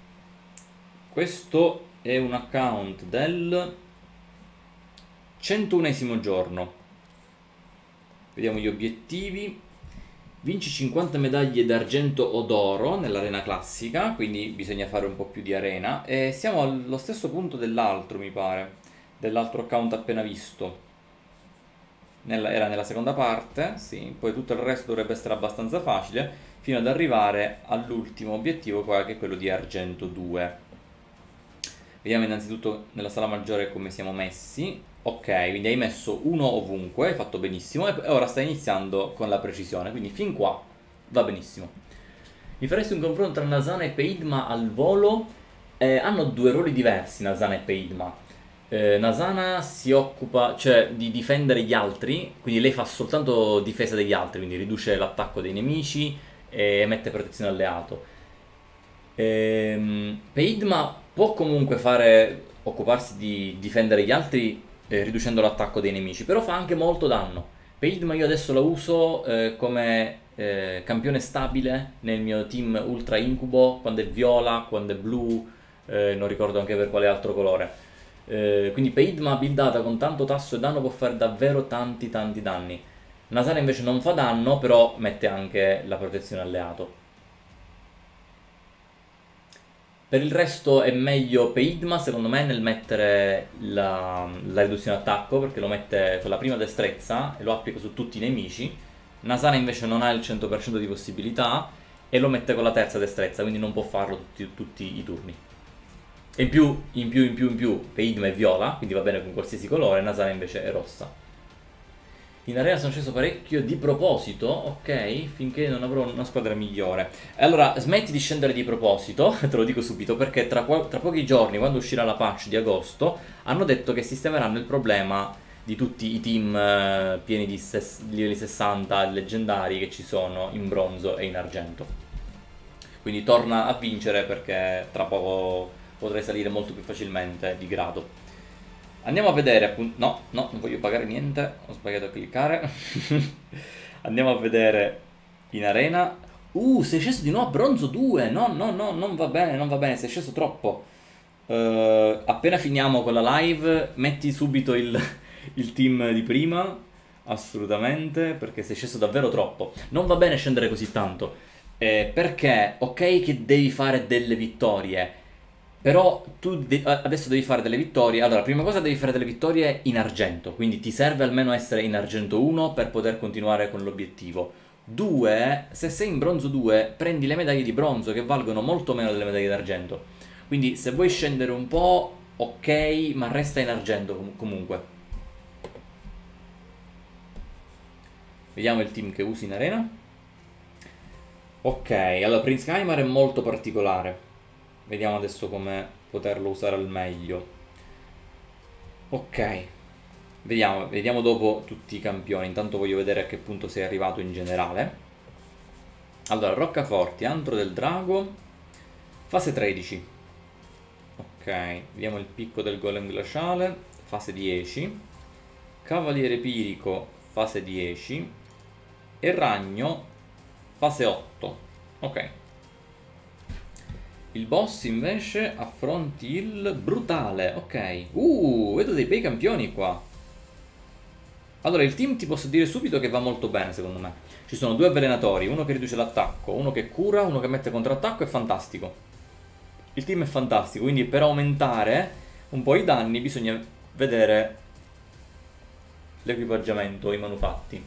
questo è un account del 101esimo giorno. Vediamo gli obiettivi. Vinci 50 medaglie d'argento o d'oro nell'arena classica, quindi bisogna fare un po' più di arena. E siamo allo stesso punto dell'altro, mi pare, dell'altro account appena visto. Era nella seconda parte, sì, poi tutto il resto dovrebbe essere abbastanza facile, fino ad arrivare all'ultimo obiettivo qua, che è quello di argento 2. Vediamo innanzitutto nella sala maggiore come siamo messi. Ok, quindi hai messo uno ovunque, hai fatto benissimo e ora stai iniziando con la precisione, quindi fin qua va benissimo. Mi faresti un confronto tra Nasana e Peidma al volo? Hanno due ruoli diversi Nasana e Peidma. Nasana si occupa, cioè, di difendere gli altri, quindi lei fa soltanto difesa degli altri, quindi riduce l'attacco dei nemici e mette protezione alleato. Peidma può comunque occuparsi di difendere gli altri riducendo l'attacco dei nemici, però fa anche molto danno. Peidma io adesso la uso come campione stabile nel mio team Ultra Incubo, quando è viola, quando è blu, non ricordo anche per quale altro colore. Quindi Peidma buildata con tanto tasso e danno può fare davvero tanti danni. Nasana invece non fa danno, però mette anche la protezione alleato. Per il resto è meglio Peidma secondo me nel mettere la riduzione attacco, perché lo mette con la prima destrezza e lo applica su tutti i nemici. Nasana invece non ha il 100% di possibilità e lo mette con la terza destrezza, quindi non può farlo tutti i turni. E in più, Peidma è viola, quindi va bene con qualsiasi colore, Nasana invece è rossa. In arena sono sceso parecchio di proposito, ok, finché non avrò una squadra migliore. E allora smetti di scendere di proposito, te lo dico subito, perché tra pochi giorni, quando uscirà la patch di agosto, hanno detto che sistemeranno il problema di tutti i team pieni di livelli 60 leggendari che ci sono in bronzo e in argento. Quindi torna a vincere perché tra poco potrai salire molto più facilmente di grado. Andiamo a vedere appunto. No, non voglio pagare niente, ho sbagliato a cliccare. Andiamo a vedere in arena. Sei sceso di nuovo a bronzo 2. No, non va bene, sei sceso troppo. Appena finiamo con la live, metti subito il team di prima. Assolutamente, perché sei sceso davvero troppo. Non va bene scendere così tanto. Perché, ok, che devi fare delle vittorie. Però tu adesso devi fare delle vittorie. Allora, prima cosa devi fare delle vittorie in argento, quindi ti serve almeno essere in argento 1 per poter continuare con l'obiettivo. 2, se sei in bronzo 2, prendi le medaglie di bronzo che valgono molto meno delle medaglie d'argento. Quindi se vuoi scendere un po', ok, ma resta in argento comunque. Vediamo il team che usi in arena. Ok, allora Prince Kaimar è molto particolare. Vediamo adesso come poterlo usare al meglio. Ok, vediamo dopo tutti i campioni. Intanto voglio vedere a che punto sei arrivato in generale. Allora, Roccaforti, Antro del Drago, fase 13. Ok, vediamo il picco del Golem Glaciale, fase 10. Cavaliere Pirico, fase 10. E Ragno, fase 8. Ok. Il boss invece affronti il Brutale, ok. Vedo dei bei campioni qua. Allora, il team ti posso dire subito che va molto bene, secondo me. Ci sono due avvelenatori, uno che riduce l'attacco, uno che cura, uno che mette contrattacco, è fantastico. Il team è fantastico, quindi per aumentare un po' i danni bisogna vedere l'equipaggiamento, i manufatti.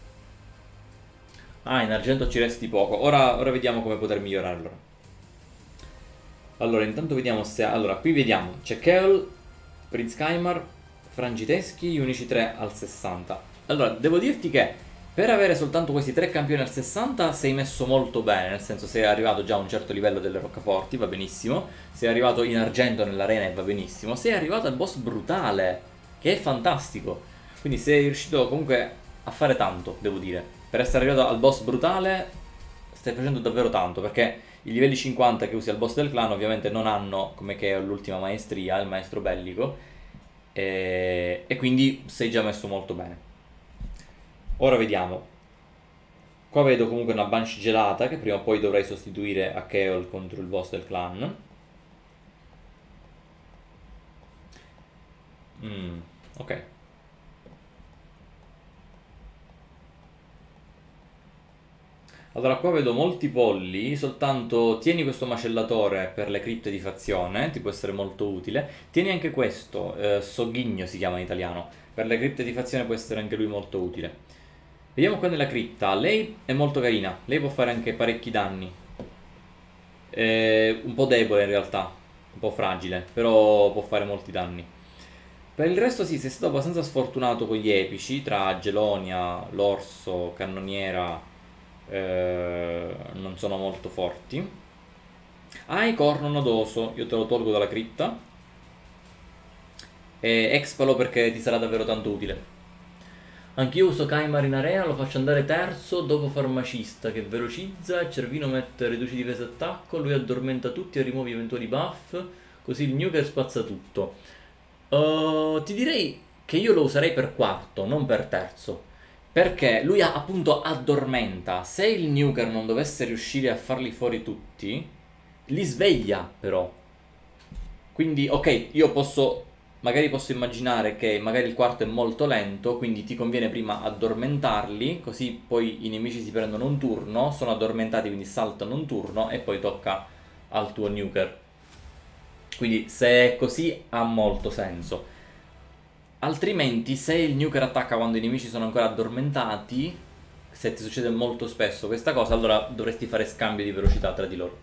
Ah, in argento ci resti poco. Ora vediamo come poter migliorarlo. Allora, intanto vediamo se. Allora, qui vediamo c'è Keol, Prince Kaimar, Frangiteschi, gli unici 3 al 60. Allora, devo dirti che Per avere soltanto questi 3 campioni al 60 sei messo molto bene, nel senso sei arrivato già a un certo livello delle roccaforti, va benissimo, sei arrivato in argento nell'arena e va benissimo, sei arrivato al boss brutale, che è fantastico, quindi sei riuscito comunque a fare tanto, devo dire. Per essere arrivato al boss brutale stai facendo davvero tanto, perché i livelli 50 che usi al boss del clan ovviamente non hanno, come che è l'ultima maestria, il maestro bellico, e quindi sei già messo molto bene. Ora vediamo. Qua vedo comunque una Banshee gelata che prima o poi dovrei sostituire a Keol contro il boss del clan. Ok. Allora qua vedo molti polli, soltanto tieni questo macellatore per le cripte di fazione, ti può essere molto utile. Tieni anche questo, Sogghigno si chiama in italiano, per le cripte di fazione può essere anche lui molto utile. Vediamo qua nella cripta, lei è molto carina, lei può fare anche parecchi danni. È un po' debole in realtà, un po' fragile, però può fare molti danni. Per il resto sì, sei stato abbastanza sfortunato con gli epici, tra Gelonia, l'orso, cannoniera, non sono molto forti. Hai corno nodoso, io te lo tolgo dalla cripta. E expalo perché ti sarà davvero tanto utile. Anch'io uso Kaimar in arena, lo faccio andare terzo dopo farmacista che velocizza, il Cervino mette riduce difesa e attacco, lui addormenta tutti e rimuove eventuali buff, così il nuker spazza tutto. Ti direi che io lo userei per quarto, non per terzo. Perché lui appunto addormenta. Se il nuker non dovesse riuscire a farli fuori tutti, li sveglia però. Quindi, ok, io posso, magari posso immaginare che magari il quarto è molto lento, quindi ti conviene prima addormentarli, così poi i nemici si prendono un turno, sono addormentati quindi saltano un turno e poi tocca al tuo nuker. Quindi se è così ha molto senso. Altrimenti se il nuker attacca quando i nemici sono ancora addormentati, se ti succede molto spesso questa cosa, allora dovresti fare scambio di velocità tra di loro.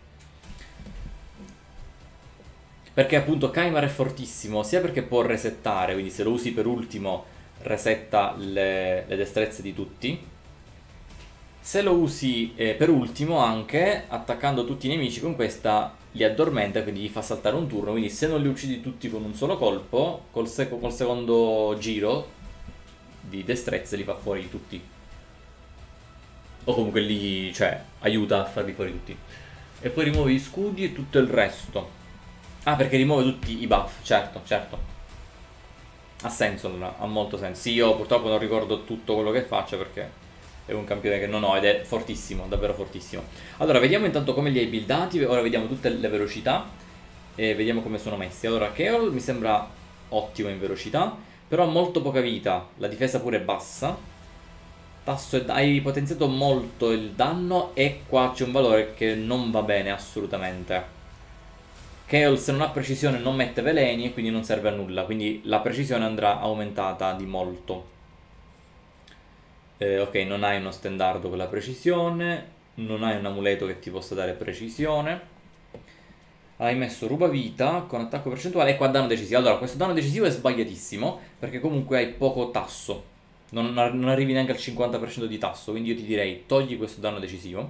Perché appunto Kaimar è fortissimo, sia perché può resettare, quindi se lo usi per ultimo resetta le destrezze di tutti. Se lo usi per ultimo anche, attaccando tutti i nemici con questa li addormenta, quindi gli fa saltare un turno, quindi se non li uccidi tutti con un solo colpo, col secondo giro di destrezze li fa fuori tutti. O comunque li, cioè, aiuta a farli fuori tutti. E poi rimuove gli scudi e tutto il resto. Ah, perché rimuove tutti i buff, certo, certo. Ha senso allora, ha molto senso. Sì, io purtroppo non ricordo tutto quello che faccio perché è un campione che non ho ed è fortissimo, davvero fortissimo. Allora, vediamo intanto come li hai buildati, ora vediamo tutte le velocità e vediamo come sono messi. Allora, Keol mi sembra ottimo in velocità, però ha molto poca vita, la difesa pure è bassa. Tasso hai potenziato molto il danno e qua c'è un valore che non va bene assolutamente. Keol se non ha precisione non mette veleni e quindi non serve a nulla, quindi la precisione andrà aumentata di molto. Ok, non hai uno stendardo con la precisione, non hai un amuleto che ti possa dare precisione. Hai messo rubavita con attacco percentuale e qua danno decisivo. Allora, questo danno decisivo è sbagliatissimo perché comunque hai poco tasso. Non arrivi neanche al 50% di tasso, quindi io ti direi togli questo danno decisivo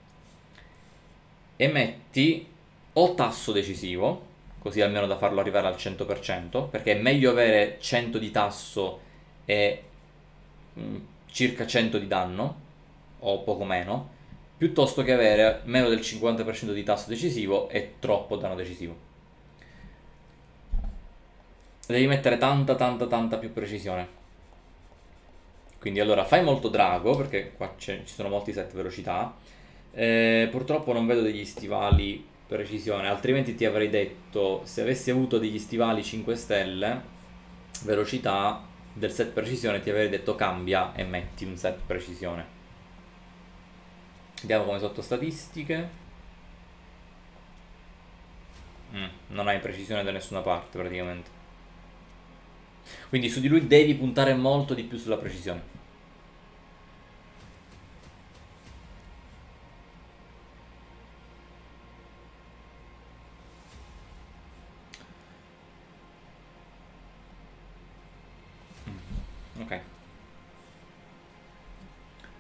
e metti o tasso decisivo, così almeno da farlo arrivare al 100%, perché è meglio avere 100 di tasso e circa 100 di danno, o poco meno, piuttosto che avere meno del 50% di tasso decisivo e troppo danno decisivo. Devi mettere tanta più precisione. Quindi allora fai molto drago, perché qua ci sono molti set velocità. Purtroppo non vedo degli stivali precisione, altrimenti ti avrei detto, se avessi avuto degli stivali 5 stelle, velocità del set precisione, ti avrei detto cambia e metti un set precisione. Vediamo come sotto statistiche. Non hai precisione da nessuna parte praticamente. Quindi su di lui devi puntare molto di più sulla precisione. Ok.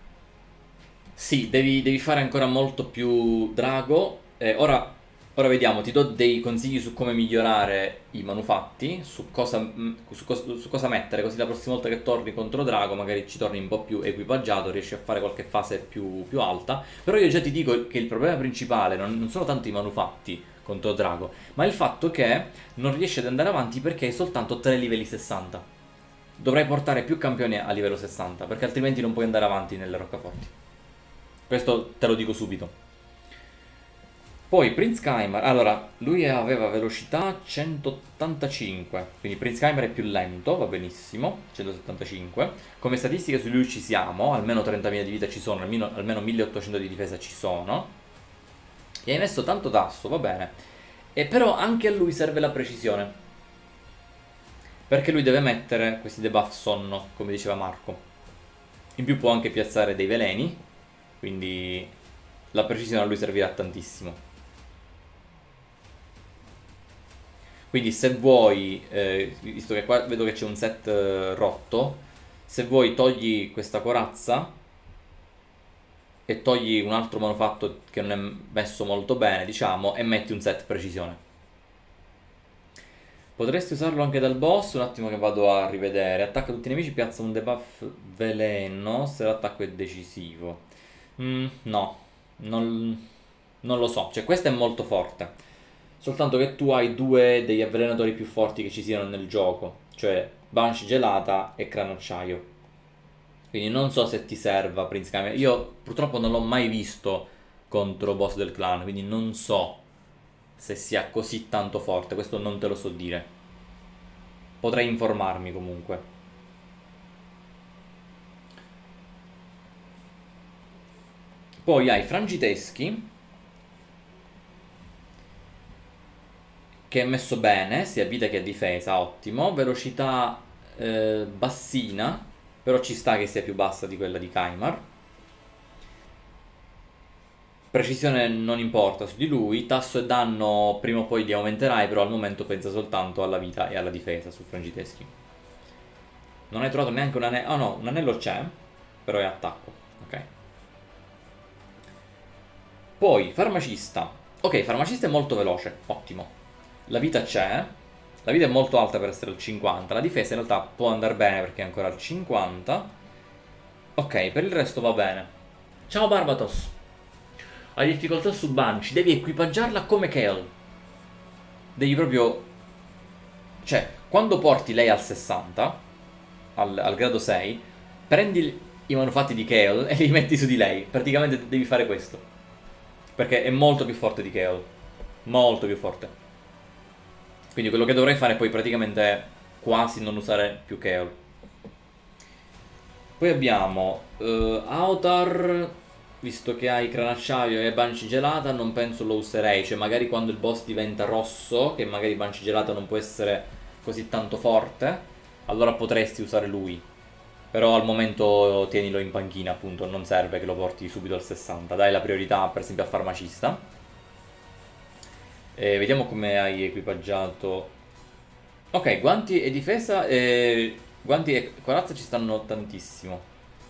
Sì, devi fare ancora molto più drago. Ora vediamo, ti do dei consigli su come migliorare i manufatti, su cosa mettere, così la prossima volta che torni contro drago magari ci torni un po' più equipaggiato, riesci a fare qualche fase più alta. Però io già ti dico che il problema principale non sono tanto i manufatti contro drago, ma il fatto che non riesci ad andare avanti perché hai soltanto 3 livelli 60. Dovrai portare più campioni a livello 60, perché altrimenti non puoi andare avanti nelle roccaforti. Questo te lo dico subito. Poi Prince Kaimar, allora, lui aveva velocità 185, quindi Prince Kaimar è più lento, va benissimo, 175. Come statistiche su lui ci siamo, almeno 30.000 di vita ci sono, almeno 1800 di difesa ci sono. Gli hai messo tanto tasso, va bene. E però anche a lui serve la precisione, perché lui deve mettere questi debuff sonno, come diceva Marco. In più può anche piazzare dei veleni, quindi la precisione a lui servirà tantissimo. Quindi se vuoi, visto che qua vedo che c'è un set rotto, se vuoi togli questa corazza e togli un altro manufatto che non è messo molto bene, diciamo, e metti un set precisione. Potresti usarlo anche dal boss, un attimo che vado a rivedere. Attacca tutti i nemici, piazza un debuff veleno se l'attacco è decisivo. No, non lo so, cioè questo è molto forte. Soltanto che tu hai due degli avvelenatori più forti che ci siano nel gioco, cioè Banshee gelata e Cranacciaio. Quindi non so se ti serva Prince Kaimar. Io purtroppo non l'ho mai visto contro boss del clan, quindi non so se sia così tanto forte, questo non te lo so dire. Potrei informarmi comunque. Poi hai Frangiteschi, che è messo bene, sia a vita che a difesa, ottimo. Velocità bassina, però ci sta che sia più bassa di quella di Kaimar. Precisione non importa su di lui, tasso e danno prima o poi li aumenterai, però al momento pensa soltanto alla vita e alla difesa su Frangiteschi. Non hai trovato neanche un anello, oh no, un anello c'è, però è attacco, ok. Poi, farmacista. Ok, farmacista è molto veloce, ottimo. La vita c'è, la vita è molto alta per essere al 50, la difesa in realtà può andare bene perché è ancora al 50. Ok, per il resto va bene. Ciao Barbatos. Hai difficoltà su Banshee, devi equipaggiarla come Kayle. Devi proprio... Cioè, quando porti lei al 60, al grado 6, prendi i manufatti di Kayle e li metti su di lei. Praticamente devi fare questo. Perché è molto più forte di Kayle. Molto più forte. Quindi quello che dovrei fare poi praticamente è quasi non usare più Kayle. Poi abbiamo Autar, visto che hai Cranacciaio e Banshee gelata, non penso lo userei. Cioè magari quando il boss diventa rosso, che magari Banshee gelata non può essere così tanto forte, allora potresti usare lui. Però al momento tienilo in panchina, appunto, non serve che lo porti subito al 60. Dai la priorità per esempio a farmacista. Vediamo come hai equipaggiato. Ok, guanti e difesa. Guanti e corazza ci stanno tantissimo.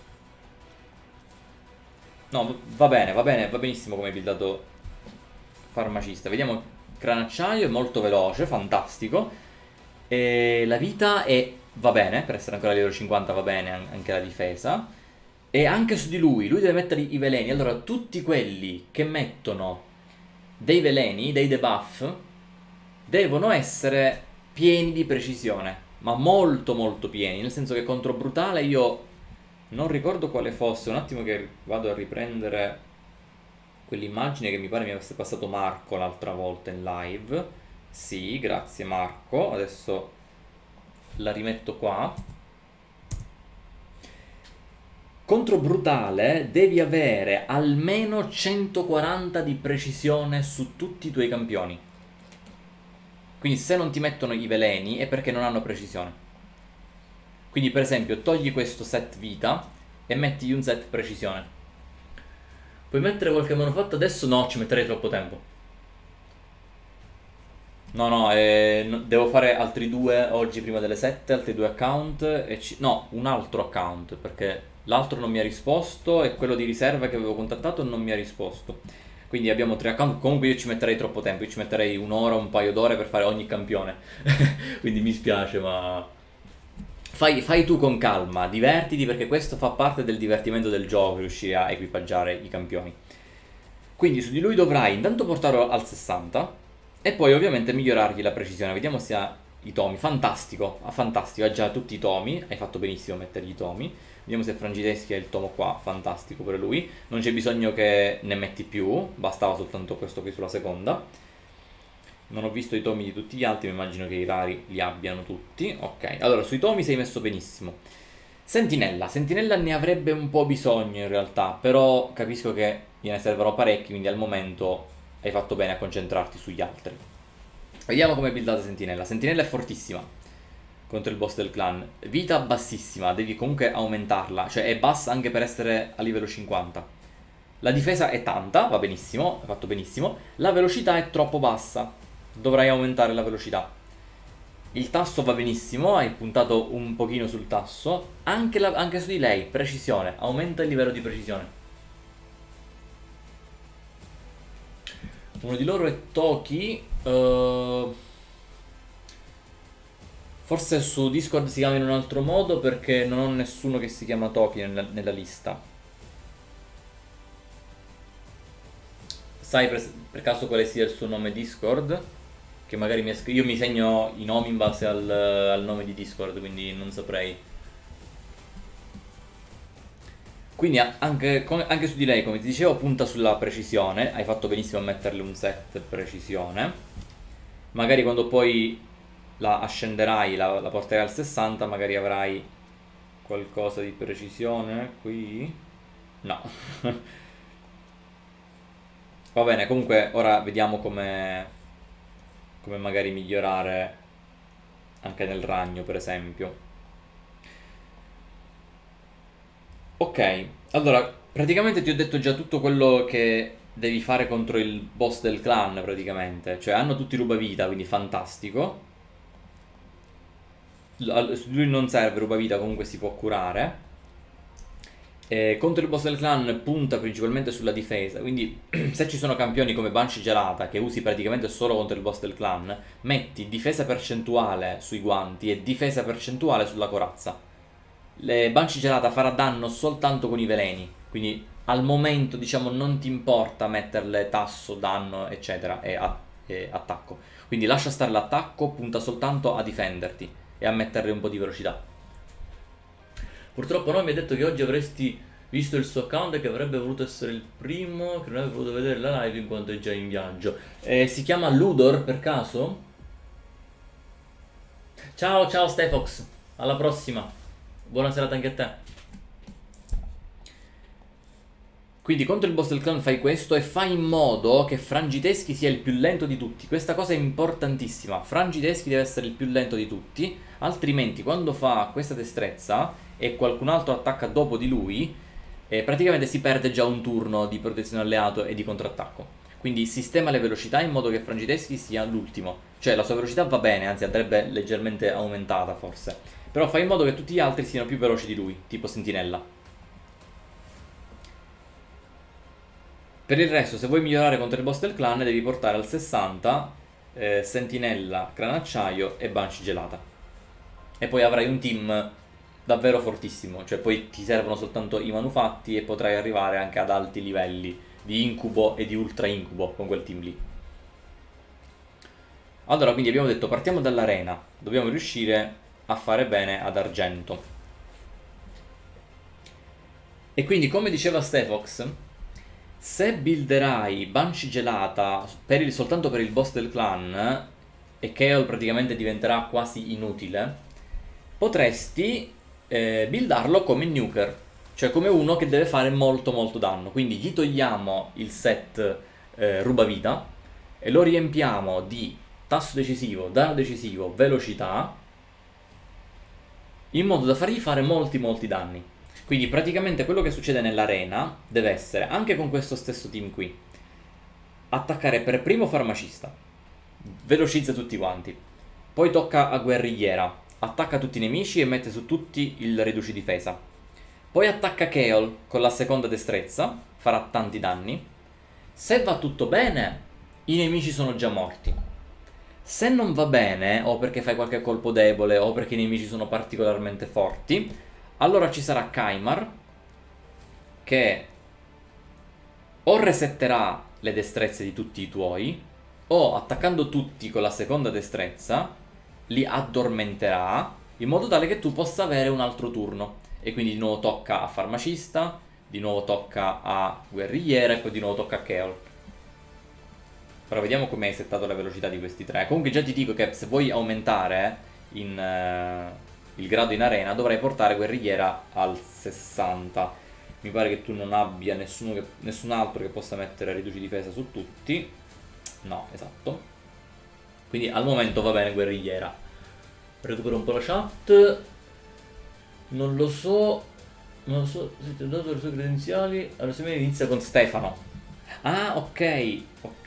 No, va bene, va benissimo come hai buildato farmacista. Vediamo, Cranacciaio è molto veloce, fantastico. E la vita va bene, per essere ancora a livello 50 va bene anche la difesa. E anche su di lui deve mettere i veleni. Allora, tutti quelli che mettono dei veleni, dei debuff, devono essere pieni di precisione, ma molto molto pieni, nel senso che contro Brutale io non ricordo quale fosse, un attimo che vado a riprendere quell'immagine che mi pare mi avesse passato Marco l'altra volta in live. Sì, grazie Marco, adesso la rimetto qua. Contro Brutale devi avere almeno 140 di precisione su tutti i tuoi campioni. Quindi se non ti mettono i veleni è perché non hanno precisione. Quindi per esempio togli questo set vita e mettigli un set precisione. Puoi mettere qualche manufatto adesso? No, ci metterei troppo tempo. No, no, devo fare altri due oggi prima delle 7, altri due account no, un altro account perché l'altro non mi ha risposto e quello di riserva che avevo contattato non mi ha risposto. Quindi abbiamo tre account, comunque io ci metterei troppo tempo, io ci metterei un'ora, un paio d'ore per fare ogni campione. Quindi mi spiace, ma fai tu con calma, divertiti perché questo fa parte del divertimento del gioco, riuscire a equipaggiare i campioni. Quindi su di lui dovrai intanto portarlo al 60 e poi ovviamente migliorargli la precisione. Vediamo se ha i tomi. Fantastico, fantastico, ha già tutti i tomi, hai fatto benissimo a mettergli i tomi. Vediamo se Frangiteschi ha il tomo qua, fantastico per lui. Non c'è bisogno che ne metti più, bastava soltanto questo qui sulla seconda. Non ho visto i tomi di tutti gli altri, ma immagino che i rari li abbiano tutti. Ok, allora sui tomi sei messo benissimo. Sentinella ne avrebbe un po' bisogno in realtà, però capisco che gliene servono parecchi, quindi al momento hai fatto bene a concentrarti sugli altri. Vediamo come è buildata Sentinella. Sentinella è fortissima contro il boss del clan. Vita bassissima, devi comunque aumentarla, cioè è bassa anche per essere a livello 50. La difesa è tanta, va benissimo, hai fatto benissimo. La velocità è troppo bassa, dovrai aumentare la velocità. Il tasso va benissimo, hai puntato un pochino sul tasso. Anche su di lei, precisione, aumenta il livello di precisione. Uno di loro è Toki. Forse su Discord si chiama in un altro modo perché non ho nessuno che si chiama Toki nella lista. Sai per caso quale sia il suo nome Discord? Che magari io mi segno i nomi in base al nome di Discord, quindi non saprei. Quindi anche su di lei, come ti dicevo, punta sulla precisione. Hai fatto benissimo a metterle un set precisione. Magari quando poi la ascenderai, la porterai al 60, magari avrai qualcosa di precisione qui. No. Va bene, comunque ora vediamo come magari migliorare anche nel ragno, per esempio. Ok, allora praticamente ti ho detto già tutto quello che devi fare contro il boss del clan, praticamente. Cioè hanno tutti rubavita, quindi fantastico. Su lui non serve rubavita, comunque si può curare. Contro il boss del clan punta principalmente sulla difesa, quindi se ci sono campioni come Banshee Gelata che usi praticamente solo contro il boss del clan, metti difesa percentuale sui guanti e difesa percentuale sulla corazza. Le Banshee Gelata farà danno soltanto con i veleni, quindi al momento diciamo non ti importa metterle tasso, danno eccetera e attacco, quindi lascia stare l'attacco, punta soltanto a difenderti e a metterle un po' di velocità. Purtroppo no, mi ha detto che oggi avresti visto il suo account e che avrebbe voluto essere il primo, che non avrebbe voluto vedere la live in quanto è già in viaggio. Si chiama Ludor per caso? Ciao, ciao Stefox, alla prossima. Buona serata anche a te. Quindi contro il boss del clan fai questo e fai in modo che Frangiteschi sia il più lento di tutti. Questa cosa è importantissima. Frangiteschi deve essere il più lento di tutti, altrimenti quando fa questa destrezza e qualcun altro attacca dopo di lui, praticamente si perde già un turno di protezione alleato e di contrattacco. Quindi sistema le velocità in modo che Frangiteschi sia l'ultimo. Cioè la sua velocità va bene, anzi andrebbe leggermente aumentata forse. Però fai in modo che tutti gli altri siano più veloci di lui, tipo Sentinella. Per il resto, se vuoi migliorare contro il boss del clan, devi portare al 60 Sentinella, Cranacciaio e Banshee Gelata. E poi avrai un team davvero fortissimo, cioè poi ti servono soltanto i manufatti e potrai arrivare anche ad alti livelli di incubo e di ultra incubo con quel team lì. Allora, quindi abbiamo detto partiamo dall'arena, dobbiamo riuscire a fare bene ad argento. E quindi come diceva Stefox, se builderai Banshee Gelata soltanto per il boss del clan e Kael praticamente diventerà quasi inutile, potresti buildarlo come nuker, cioè come uno che deve fare molto molto danno. Quindi gli togliamo il set rubavita e lo riempiamo di tasso decisivo, danno decisivo, velocità, in modo da fargli fare molti molti danni. Quindi praticamente quello che succede nell'arena deve essere, anche con questo stesso team qui, attaccare per primo farmacista, velocizza tutti quanti. Poi tocca a guerrigliera, attacca tutti i nemici e mette su tutti il riduci difesa. Poi attacca Keol con la seconda destrezza, farà tanti danni. Se va tutto bene, i nemici sono già morti. Se non va bene, o perché fai qualche colpo debole, o perché i nemici sono particolarmente forti, allora ci sarà Kymar, che o resetterà le destrezze di tutti i tuoi, o attaccando tutti con la seconda destrezza, li addormenterà, in modo tale che tu possa avere un altro turno. E quindi di nuovo tocca a farmacista, di nuovo tocca a guerrigliera e poi di nuovo tocca a Keol. Però vediamo come hai settato la velocità di questi tre. Comunque già ti dico che se vuoi aumentare il grado in arena dovrai portare guerrigliera al 60. Mi pare che tu non abbia nessun altro che possa mettere riduci difesa su tutti. No, esatto. Quindi al momento va bene guerrigliera. Recupero un po' la chat. Non lo so se ti ho dato le sue credenziali. Allora se inizia con Stefano. Ah, ok.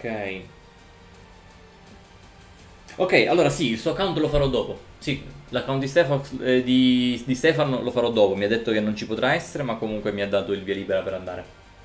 Ok, allora sì, il suo account lo farò dopo. Sì, l'account di Stefano lo farò dopo. Mi ha detto che non ci potrà essere, ma comunque mi ha dato il via libera per andare.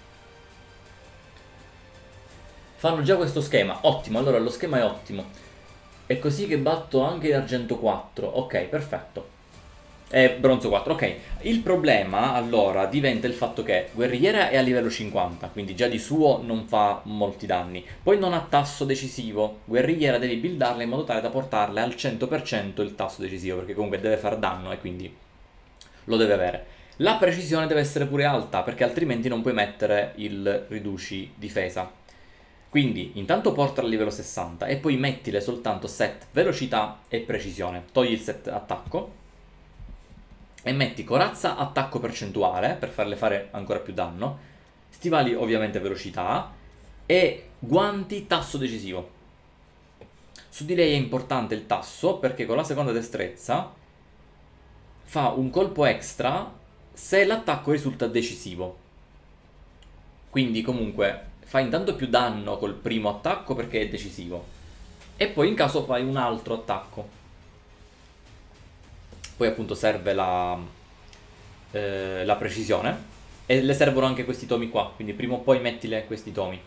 Fanno già questo schema. Ottimo, allora lo schema è ottimo. È così che batto anche argento 4. Ok, perfetto. Bronzo 4, ok. Il problema allora diventa il fatto che guerrigliera è a livello 50, quindi già di suo non fa molti danni. Poi non ha tasso decisivo. Guerrigliera devi buildarla in modo tale da portarle al 100% il tasso decisivo, perché comunque deve far danno e quindi lo deve avere. La precisione deve essere pure alta, perché altrimenti non puoi mettere il riduci difesa. Quindi intanto portala a livello 60 e poi mettile soltanto set velocità e precisione. Togli il set attacco e metti corazza attacco percentuale per farle fare ancora più danno, stivali ovviamente velocità e guanti tasso decisivo. Su di lei è importante il tasso perché con la seconda destrezza fa un colpo extra se l'attacco risulta decisivo. Quindi comunque fai intanto più danno col primo attacco perché è decisivo e poi in caso fai un altro attacco. Poi appunto serve la precisione e le servono anche questi tomi qua, quindi prima o poi mettile questi tomi.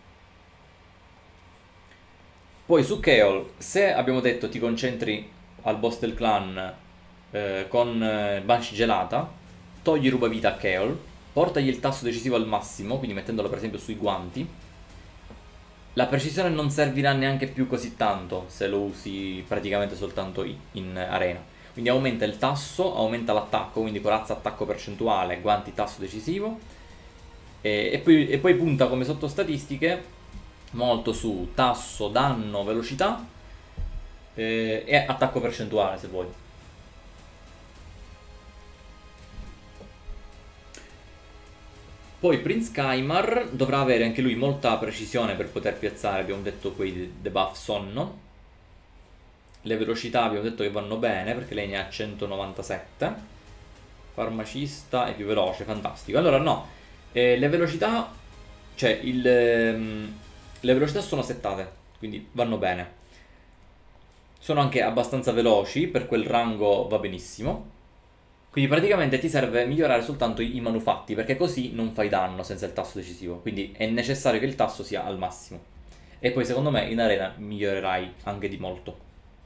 Poi su Keol, se abbiamo detto ti concentri al boss del clan con Banshee gelata, togli rubavita a Keol, portagli il tasso decisivo al massimo, quindi mettendolo per esempio sui guanti. La precisione non servirà neanche più così tanto se lo usi praticamente soltanto in arena. Quindi aumenta il tasso, aumenta l'attacco, quindi corazza attacco percentuale, guanti tasso decisivo. E poi punta come sottostatistiche molto su tasso, danno, velocità e attacco percentuale se vuoi. Poi Prince Kymar dovrà avere anche lui molta precisione per poter piazzare, abbiamo detto quei debuff sonno. Le velocità abbiamo detto che vanno bene perché lei ne ha 197. Farmacista è più veloce, fantastico. Allora no, le velocità, cioè le velocità sono settate, quindi vanno bene. Sono anche abbastanza veloci, per quel rango va benissimo. Quindi praticamente ti serve migliorare soltanto i manufatti, perché così non fai danno senza il tasso decisivo. Quindi è necessario che il tasso sia al massimo. E poi secondo me in arena migliorerai anche di molto.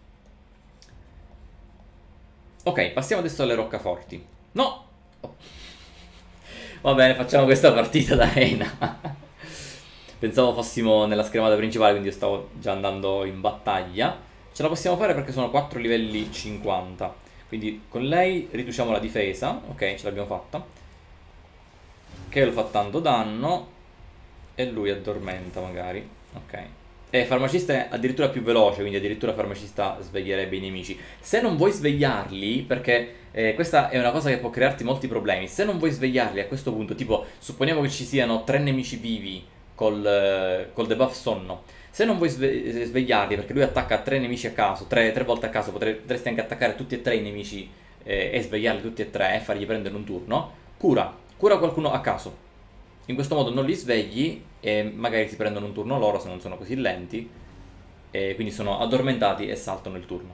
Ok, passiamo adesso alle roccaforti. No! Oh. Va bene, facciamo questa partita d'arena. Pensavo fossimo nella schermata principale, quindi io stavo già andando in battaglia. Ce la possiamo fare perché sono 4 livelli 50. Quindi con lei riduciamo la difesa. Ok, ce l'abbiamo fatta. Che fa tanto danno. E lui addormenta magari. Ok. E farmacista è addirittura più veloce, quindi addirittura farmacista sveglierebbe i nemici. Se non vuoi svegliarli, perché questa è una cosa che può crearti molti problemi. Se non vuoi svegliarli a questo punto, tipo supponiamo che ci siano 3 nemici vivi col debuff sonno. Se non vuoi svegliarli perché lui attacca 3 nemici a caso, 3 volte a caso, potresti anche attaccare tutti e 3 i nemici e svegliarli tutti e 3 e fargli prendere un turno. Cura qualcuno a caso. In questo modo non li svegli e magari si prendono un turno loro se non sono così lenti. e quindi sono addormentati e saltano il turno.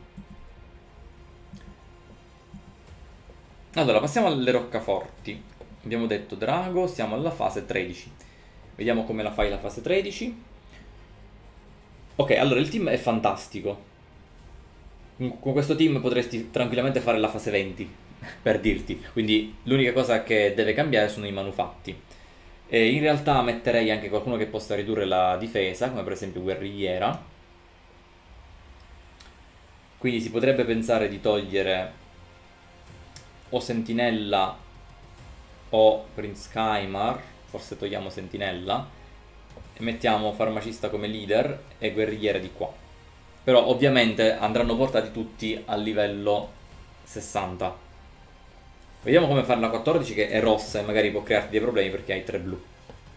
Allora, passiamo alle roccaforti. Abbiamo detto drago, siamo alla fase 13. Vediamo come la fai la fase 13. Ok, allora il team è fantastico. Con questo team potresti tranquillamente fare la fase 20, per dirti. Quindi l'unica cosa che deve cambiare sono i manufatti. E in realtà metterei anche qualcuno che possa ridurre la difesa, come per esempio guerrigliera. Quindi si potrebbe pensare di togliere o Sentinella o Prince Kaimar. Forse togliamo Sentinella e mettiamo farmacista come leader e guerrigliere di qua. Però ovviamente andranno portati tutti a livello 60. Vediamo come fare la 14 che è rossa e magari può crearti dei problemi perché hai 3 blu.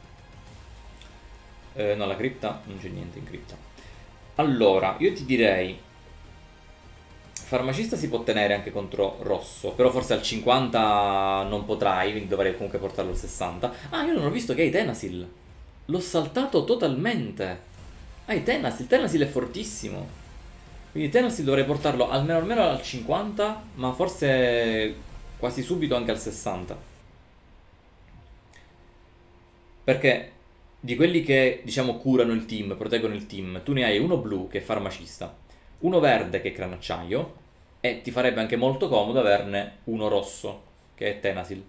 No, la cripta, non c'è niente in cripta. Allora, io ti direi farmacista si può tenere anche contro rosso, però forse al 50 non potrai, quindi dovrei comunque portarlo al 60. Ah, io non ho visto che hai Tenasil. L'ho saltato totalmente. Hai Tenasil, Tenasil è fortissimo. Quindi Tenasil dovrei portarlo almeno al 50, ma forse quasi subito anche al 60. Perché di quelli che, diciamo, curano il team, proteggono il team, tu ne hai uno blu che è farmacista, uno verde che è cranacciaio, e ti farebbe anche molto comodo averne uno rosso, che è Tenasil.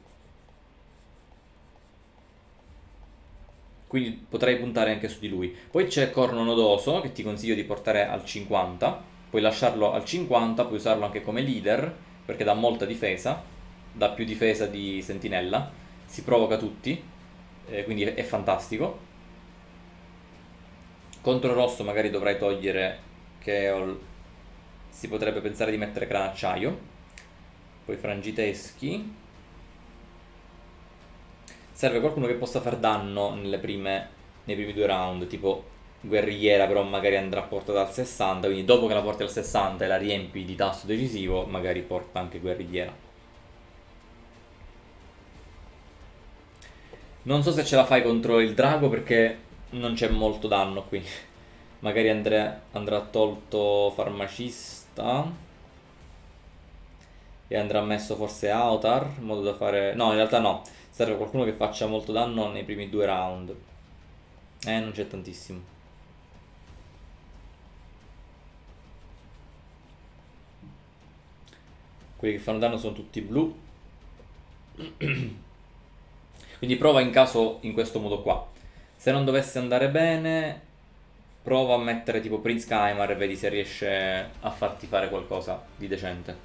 Quindi potrei puntare anche su di lui. Poi c'è Corno Nodoso, che ti consiglio di portare al 50. Puoi lasciarlo al 50, puoi usarlo anche come leader, perché dà molta difesa, dà più difesa di Sentinella, si provoca tutti, quindi è fantastico. Contro rosso magari dovrai togliere Keol, si potrebbe pensare di mettere Cranacciaio, poi Frangiteschi. Serve qualcuno che possa far danno nei primi 2 round, tipo guerrigliera, però magari andrà portata al 60, quindi dopo che la porti al 60 e la riempi di tasto decisivo, magari porta anche guerrigliera. Non so se ce la fai contro il drago perché non c'è molto danno qui. Magari andrà tolto farmacista e andrà messo forse Autar, in modo da fare... No, in realtà no, serve qualcuno che faccia molto danno nei primi 2 round. Non c'è tantissimo. Quelli che fanno danno sono tutti blu. Quindi prova in caso in questo modo qua. Se non dovesse andare bene, prova a mettere tipo Prince Kaimar e vedi se riesce a farti fare qualcosa di decente.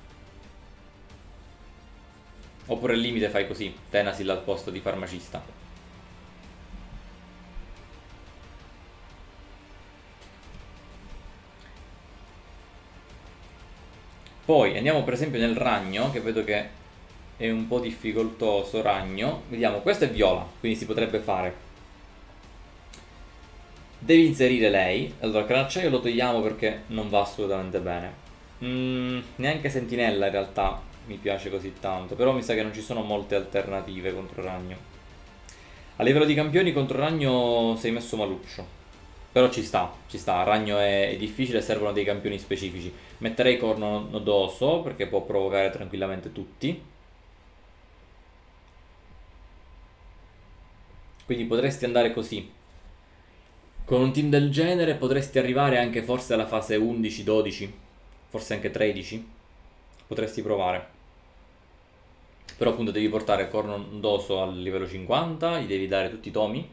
Oppure al limite fai così, Tenasil al posto di farmacista. Poi andiamo per esempio nel ragno, che vedo che è un po' difficoltoso. Ragno, vediamo, questo è viola, quindi si potrebbe fare. Devi inserire lei. Allora, Cranacciaio lo togliamo perché non va assolutamente bene. Neanche Sentinella in realtà mi piace così tanto, però mi sa che non ci sono molte alternative contro Ragno. A livello di campioni contro Ragno sei messo maluccio. Però ci sta, Ragno è difficile, servono dei campioni specifici. Metterei Corno Nodoso perché può provocare tranquillamente tutti. Quindi potresti andare così. Con un team del genere potresti arrivare anche forse alla fase 11-12, forse anche 13. Potresti provare. Però appunto devi portare Corno Nodoso al livello 50, gli devi dare tutti i tomi.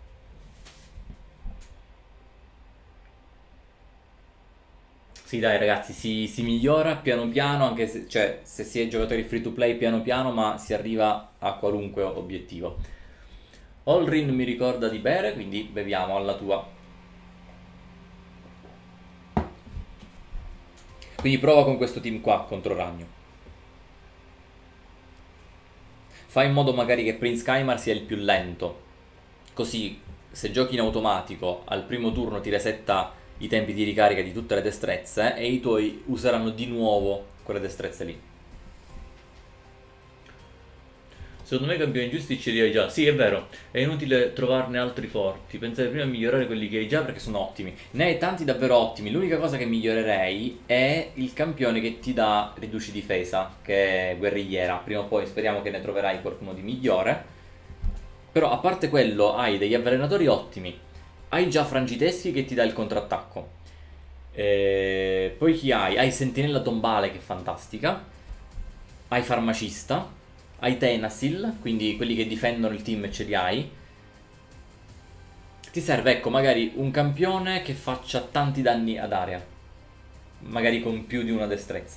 Sì dai ragazzi, si migliora piano piano, anche se, cioè, se si è giocatori free to play piano piano, ma si arriva a qualunque obiettivo. Olrin mi ricorda di bere, quindi beviamo alla tua. Quindi prova con questo team qua contro Ragno. Fai in modo magari che Prince Kaimar sia il più lento. Così se giochi in automatico al primo turno ti resetta i tempi di ricarica di tutte le destrezze e i tuoi useranno di nuovo quelle destrezze lì. Secondo me i campioni giusti ce li hai già. Sì, è vero, è inutile trovarne altri forti. Pensare prima a migliorare quelli che hai già perché sono ottimi. Ne hai tanti davvero ottimi. L'unica cosa che migliorerei è il campione che ti dà riduci difesa, che è guerrigliera. Prima o poi speriamo che ne troverai qualcuno di migliore. Però a parte quello hai degli avvelenatori ottimi. Hai già Frangiteschi che ti dà il contrattacco. Poi chi hai? Hai Sentinella Tombale che è fantastica. Hai Farmacista. Hai Tenasil, quindi quelli che difendono il team ce li hai. Ti serve, ecco, magari un campione che faccia tanti danni ad area. Magari con più di una destrezza.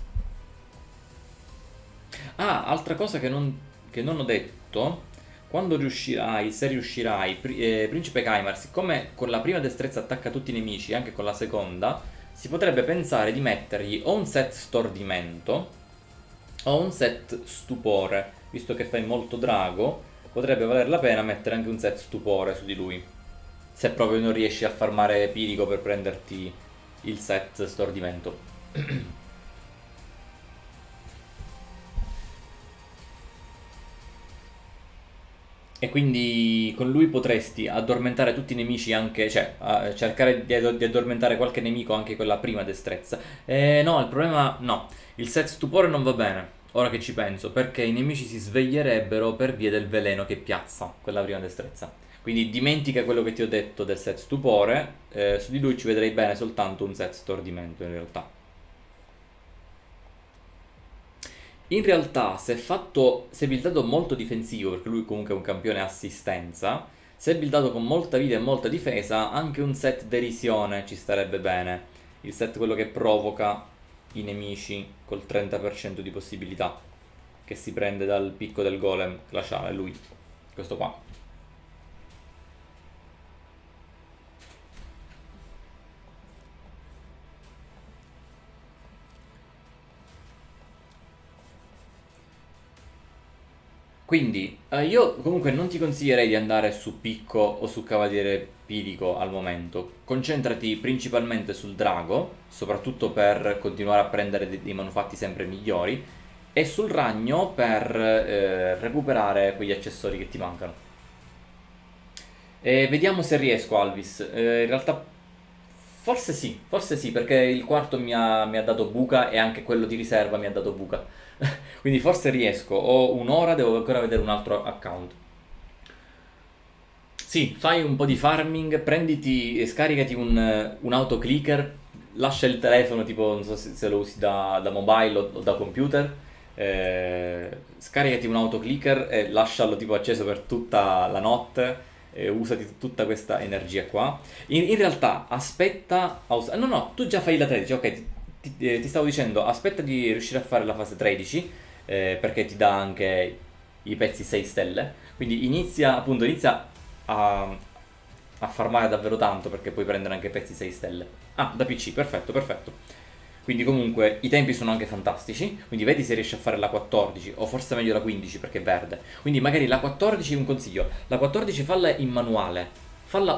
Ah, altra cosa che non ho detto. Quando riuscirai, se riuscirai, Principe Kaimar, siccome con la prima destrezza attacca tutti i nemici, anche con la seconda, si potrebbe pensare di mettergli o un set stordimento o un set stupore. Visto che fai molto drago, potrebbe valer la pena mettere anche un set stupore su di lui. Se proprio non riesci a farmare Pirico per prenderti il set stordimento. E quindi con lui potresti addormentare tutti i nemici anche, cioè cercare di addormentare qualche nemico anche con la prima destrezza. No, il problema no, il set stupore non va bene, ora che ci penso, perché i nemici si sveglierebbero per via del veleno che piazza quella prima destrezza. Quindi dimentica quello che ti ho detto del set stupore, su di lui ci vedrei bene soltanto un set stordimento in realtà. In realtà, se è buildato molto difensivo, perché lui comunque è un campione assistenza, se è buildato con molta vita e molta difesa, anche un set derisione ci starebbe bene. Il set quello che provoca i nemici col 30% di possibilità, che si prende dal picco del golem glaciale, lui. Questo qua. Quindi, io comunque non ti consiglierei di andare su Picco o su Cavaliere Pirico al momento. Concentrati principalmente sul Drago, soprattutto per continuare a prendere dei manufatti sempre migliori, e sul Ragno per recuperare quegli accessori che ti mancano. E vediamo se riesco, Alvis. In realtà forse sì, perché il quarto mi ha dato buca e anche quello di riserva mi ha dato buca. Quindi forse riesco. Ho un'ora, devo ancora vedere un altro account. Sì, fai un po' di farming, prenditi e scaricati un autoclicker, lascia il telefono, tipo, non so se lo usi da mobile o da computer, scaricati un autoclicker e lascialo tipo acceso per tutta la notte e usati tutta questa energia qua. In realtà aspetta no, no, tu già fai la 13, ok, ti stavo dicendo, aspetta di riuscire a fare la fase 13, perché ti dà anche i pezzi 6 stelle, quindi inizia a farmare davvero tanto perché puoi prendere anche pezzi 6 stelle. Ah, da PC, perfetto, perfetto. Quindi comunque i tempi sono anche fantastici, quindi vedi se riesci a fare la 14 o forse meglio la 15 perché è verde. Quindi magari la 14, un consiglio, la 14 falla in manuale, falla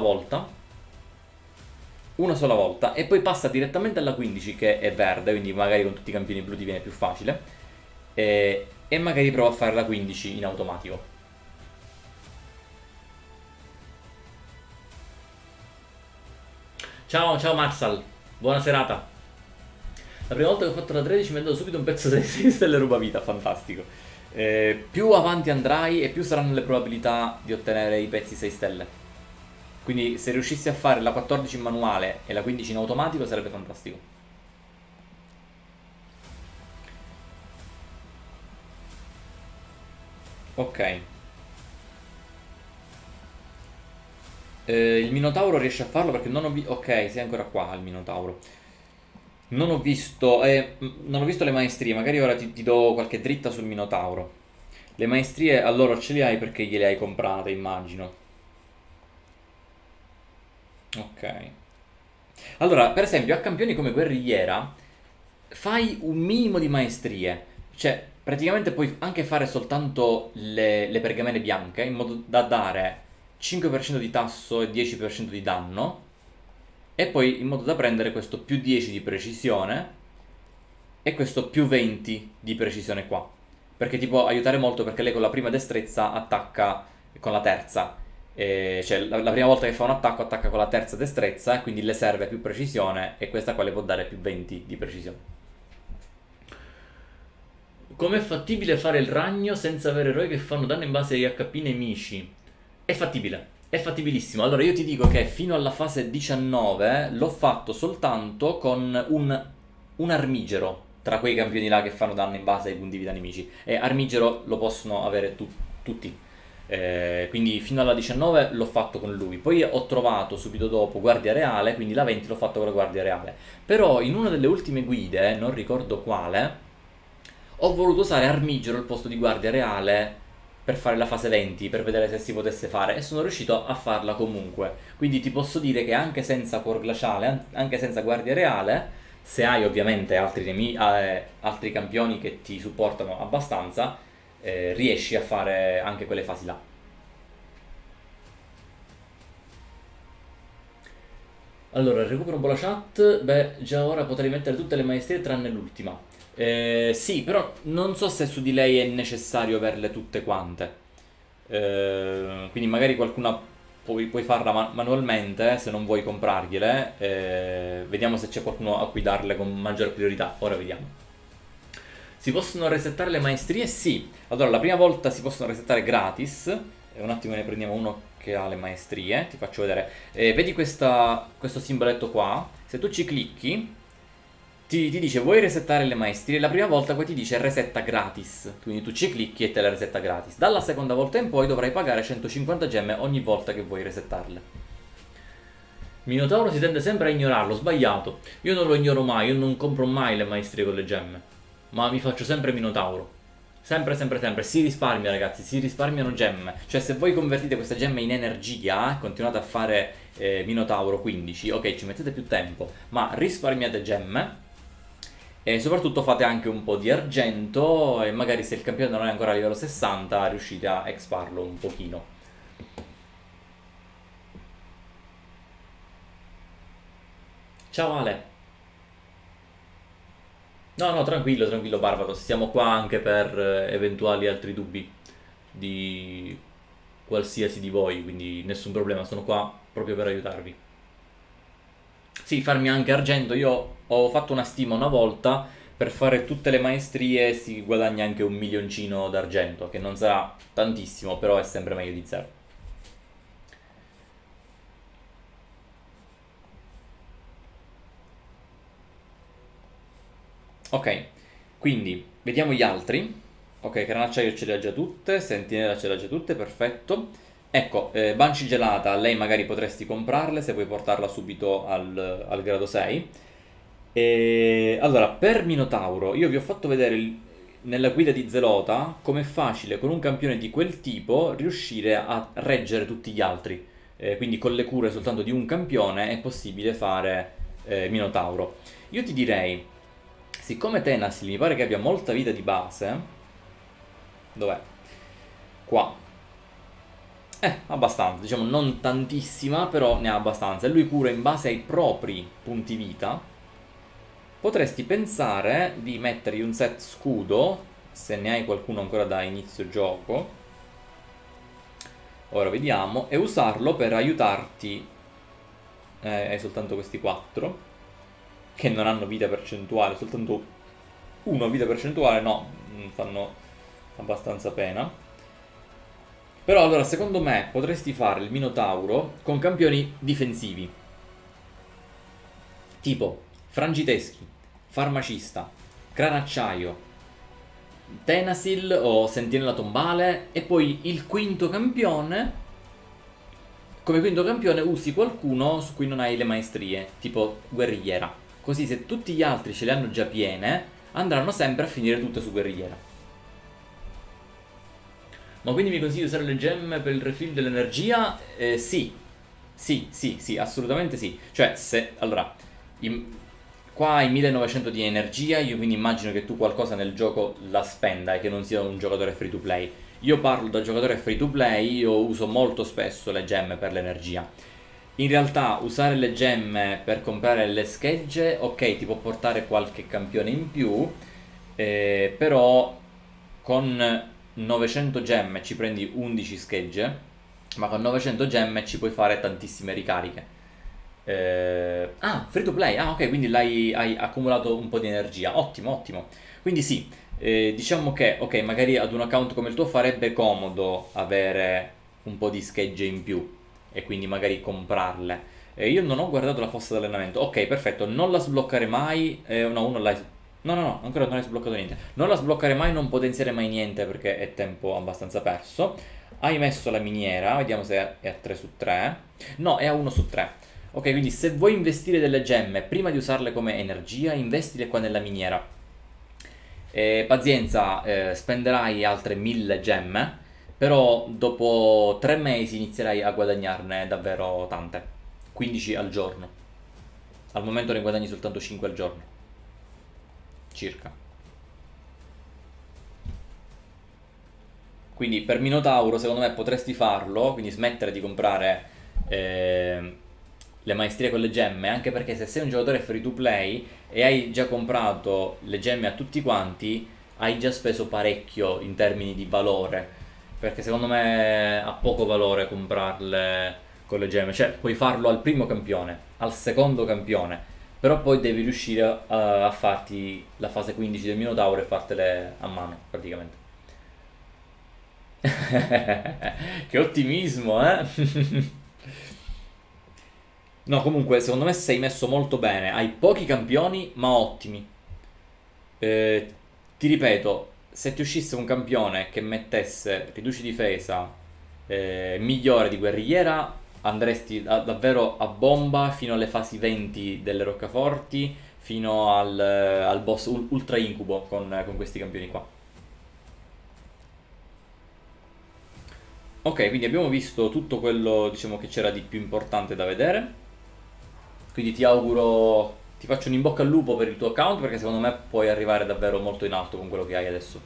una sola volta e poi passa direttamente alla 15 che è verde, quindi magari con tutti i campioni blu ti viene più facile e magari prova a fare la 15 in automatico. Ciao, ciao Marshall, buona serata. La prima volta che ho fatto la 13 mi ha dato subito un pezzo di 6 stelle rubavita, fantastico. Più avanti andrai e più saranno le probabilità di ottenere i pezzi 6 stelle. Quindi se riuscissi a fare la 14 in manuale e la 15 in automatico sarebbe fantastico. Ok. Il Minotauro riesce a farlo perché non ho visto... Ok, sei ancora qua il Minotauro. Non ho visto le maestrie, magari ora ti do qualche dritta sul Minotauro. Le maestrie allora ce le hai perché gliele hai comprate, immagino. Ok. Allora, per esempio, a campioni come guerrigliera, fai un minimo di maestrie. Cioè, praticamente puoi anche fare soltanto le pergamene bianche, in modo da dare 5% di tasso e 10% di danno. E poi in modo da prendere questo più 10 di precisione e questo più 20 di precisione qua. perché ti può aiutare molto perché lei con la prima destrezza attacca con la terza. Cioè la prima volta che fa un attacco attacca con la terza destrezza e quindi le serve più precisione e questa qua le può dare più 20 di precisione. Com'è fattibile fare il ragno senza avere eroi che fanno danno in base agli HP nemici? È fattibile, è fattibilissimo. Allora io ti dico che fino alla fase 19 l'ho fatto soltanto con un armigero tra quei campioni là che fanno danno in base ai punti vita nemici. E armigero lo possono avere tutti. Quindi fino alla 19 l'ho fatto con lui. Poi ho trovato subito dopo Guardia Reale, quindi la 20 l'ho fatto con la Guardia Reale. Però in una delle ultime guide, non ricordo quale, ho voluto usare Armigero al posto di Guardia Reale per fare la fase 20, per vedere se si potesse fare, e sono riuscito a farla comunque. Quindi ti posso dire che anche senza Cuor Glaciale, anche senza Guardia Reale, se hai ovviamente altri campioni che ti supportano abbastanza, riesci a fare anche quelle fasi là. Allora, recupero un po' la chat. Beh, già ora potrei mettere tutte le maestrie tranne l'ultima. Sì, però non so se su di lei è necessario averle tutte quante. Quindi magari qualcuna puoi farla manualmente se non vuoi comprargliele. Vediamo se c'è qualcuno a cui darle con maggior priorità. Ora vediamo. Si possono resettare le maestrie? Sì. Allora, la prima volta si possono resettare gratis. Un attimo ne prendiamo uno che ha le maestrie. Ti faccio vedere. Vedi questo simboletto qua? Se tu ci clicchi, ti dice vuoi resettare le maestrie? La prima volta poi ti dice resetta gratis. Quindi tu ci clicchi e te le resetta gratis. Dalla seconda volta in poi dovrai pagare 150 gemme ogni volta che vuoi resettarle. Minotauro si tende sempre a ignorarlo, sbagliato. Io non lo ignoro mai, io non compro mai le maestrie con le gemme. Ma mi faccio sempre Minotauro. Sempre, sempre, sempre. Si risparmia, ragazzi, si risparmiano gemme. Cioè, se voi convertite queste gemme in energia, continuate a fare Minotauro 15, ok, ci mettete più tempo, ma risparmiate gemme. E soprattutto fate anche un po' di argento e magari se il campione non è ancora a livello 60 riuscite a exparlo un pochino. Ciao Ale. No, no, tranquillo, tranquillo Barbatos, siamo qua anche per eventuali altri dubbi di qualsiasi di voi, quindi nessun problema, sono qua proprio per aiutarvi. Sì, farmi anche argento, io ho fatto una stima una volta, per fare tutte le maestrie si guadagna anche un milioncino d'argento, che non sarà tantissimo, però è sempre meglio di zero. Ok, quindi vediamo gli altri. Ok, Granacciaio ce le ha già tutte, Sentinella ce le ha già tutte, perfetto. Ecco, Banshee Gelata, lei magari potresti comprarle se vuoi portarla subito al grado 6. Allora, per Minotauro, io vi ho fatto vedere nella guida di Zelota com'è facile con un campione di quel tipo riuscire a reggere tutti gli altri. Quindi con le cure soltanto di un campione è possibile fare Minotauro. Io ti direi, siccome Tenasil mi pare che abbia molta vita di base, dov'è? Qua. Abbastanza, diciamo non tantissima, però ne ha abbastanza. E lui cura in base ai propri punti vita. Potresti pensare di mettergli un set scudo, se ne hai qualcuno ancora da inizio gioco. Ora vediamo. E usarlo per aiutarti. Hai soltanto questi 4 che non hanno vita percentuale, soltanto uno vita percentuale, no, fanno abbastanza pena. Però allora secondo me potresti fare il Minotauro con campioni difensivi, tipo Frangiteschi, Farmacista, Cranacciaio, Tenasil o Sentinella Tombale, e poi il quinto campione. Come quinto campione usi qualcuno su cui non hai le maestrie, tipo Guerrigliera. Così se tutti gli altri ce le hanno già piene, andranno sempre a finire tutte su Guerrigliera. Ma quindi mi consigli di usare le gemme per il refill dell'energia? Sì. Sì, assolutamente sì. Cioè, se... Allora, qua hai 1900 di energia, io quindi immagino che tu qualcosa nel gioco la spenda e che non sia un giocatore free to play. Io parlo da giocatore free to play, io uso molto spesso le gemme per l'energia. In realtà usare le gemme per comprare le schegge, ok, ti può portare qualche campione in più, però con 900 gemme ci prendi 11 schegge, ma con 900 gemme ci puoi fare tantissime ricariche. Free to play, ok, quindi hai accumulato un po' di energia, ottimo, ottimo. Quindi sì, diciamo che, ok, magari ad un account come il tuo farebbe comodo avere un po' di schegge in più e quindi magari comprarle. Io non ho guardato la fossa d'allenamento, ok, perfetto, non la sbloccare mai, no, ancora non hai sbloccato niente. Non la sbloccare mai, non potenziare mai niente perché è tempo abbastanza perso. Hai messo la miniera, vediamo se è a 3 su 3. No, è a 1 su 3. Ok, quindi se vuoi investire delle gemme, prima di usarle come energia, investile qua nella miniera. Pazienza, spenderai altre 1000 gemme, però dopo 3 mesi inizierai a guadagnarne davvero tante. 15 al giorno. Al momento ne guadagni soltanto 5 al giorno. Circa. Quindi per Minotauro secondo me potresti farlo, quindi smettere di comprare le maestrie con le gemme, anche perché se sei un giocatore free to play e hai già comprato le gemme a tutti quanti, hai già speso parecchio in termini di valore, perché secondo me ha poco valore comprarle con le gemme, cioè puoi farlo al primo campione, al secondo campione, però poi devi riuscire a farti la fase 15 del Minotauro e fartele a mano praticamente. Che ottimismo, eh? No, comunque, secondo me sei messo molto bene. Hai pochi campioni, ma ottimi. Ti ripeto, se ti uscisse un campione che mettesse riduci difesa migliore di guerrigliera, andresti davvero a bomba fino alle fasi 20 delle roccaforti, fino al boss ultra incubo con questi campioni qua. Ok, quindi abbiamo visto tutto quello, diciamo, che c'era di più importante da vedere. Quindi ti auguro, ti faccio un in bocca al lupo per il tuo account, perché secondo me puoi arrivare davvero molto in alto con quello che hai adesso.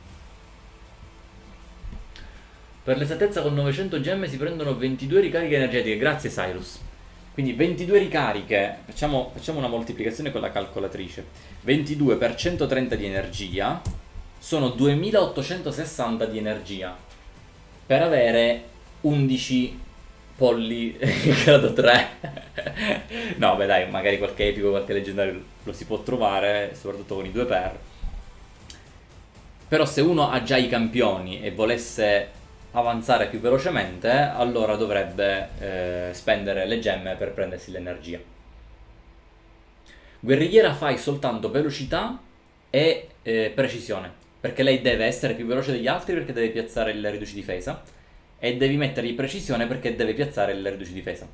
Per l'esattezza con 900 gemme si prendono 22 ricariche energetiche, grazie Cyrus. Quindi 22 ricariche, facciamo una moltiplicazione con la calcolatrice. 22 per 130 di energia sono 2860 di energia. Per avere 11 polli grado 3. No, beh dai, magari qualche epico, qualche leggendario lo si può trovare, soprattutto con i 2 per. Però se uno ha già i campioni e volesse avanzare più velocemente, allora dovrebbe spendere le gemme per prendersi l'energia. Guerrigliera fai soltanto velocità e precisione, perché lei deve essere più veloce degli altri perché deve piazzare il riduci difesa, e devi mettergli precisione perché deve piazzare il riduci difesa.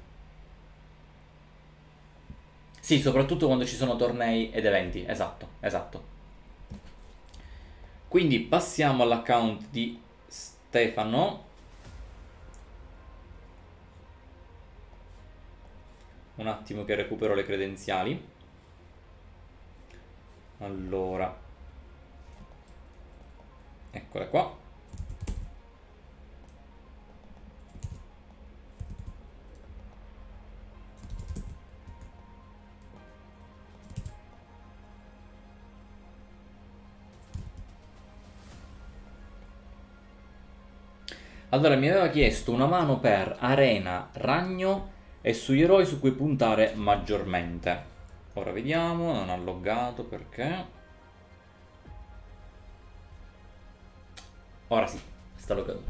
Sì, soprattutto quando ci sono tornei ed eventi, esatto, esatto. Quindi passiamo all'account di Stefano. Un attimo che recupero le credenziali. Allora, eccole qua. Allora, mi aveva chiesto una mano per arena, ragno e sugli eroi su cui puntare maggiormente. Ora vediamo, non ha loggato perché. Ora sì, sta loggando.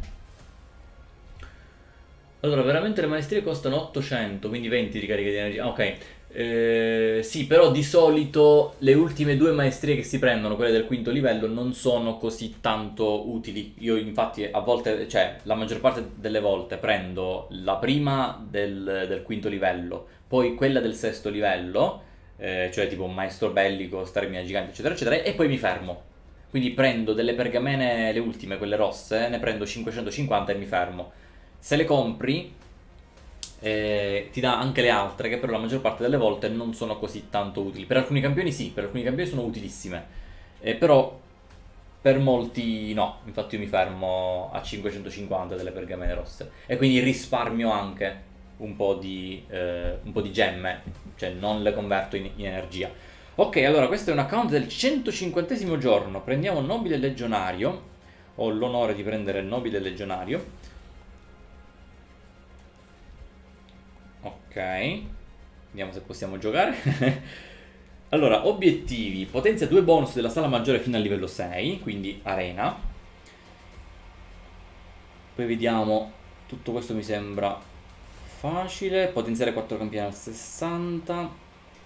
Allora, veramente le maestrie costano 800, quindi 20 di carica di energia. Ok, sì, però di solito le ultime 2 maestrie che si prendono, quelle del quinto livello, non sono così tanto utili. Io infatti a volte, cioè la maggior parte delle volte prendo la prima del quinto livello, poi quella del sesto livello, cioè tipo un maestro bellico, stermina gigante, eccetera, eccetera, e poi mi fermo. Quindi prendo delle pergamene, le ultime, quelle rosse, ne prendo 550 e mi fermo. Se le compri ti dà anche le altre, che però la maggior parte delle volte non sono così tanto utili. Per alcuni campioni sì, per alcuni campioni sono utilissime, però per molti no. Infatti io mi fermo a 550 delle pergamene rosse e quindi risparmio anche un po' di gemme, cioè non le converto in energia. Ok, allora questo è un account del 150esimo giorno. Prendiamo nobile legionario. Ho l'onore di prendere il nobile legionario. Ok, vediamo se possiamo giocare. Allora, obiettivi. Potenzia 2 bonus della sala maggiore fino al livello 6, quindi arena. Poi vediamo, tutto questo mi sembra facile. Potenziare 4 campioni al 60.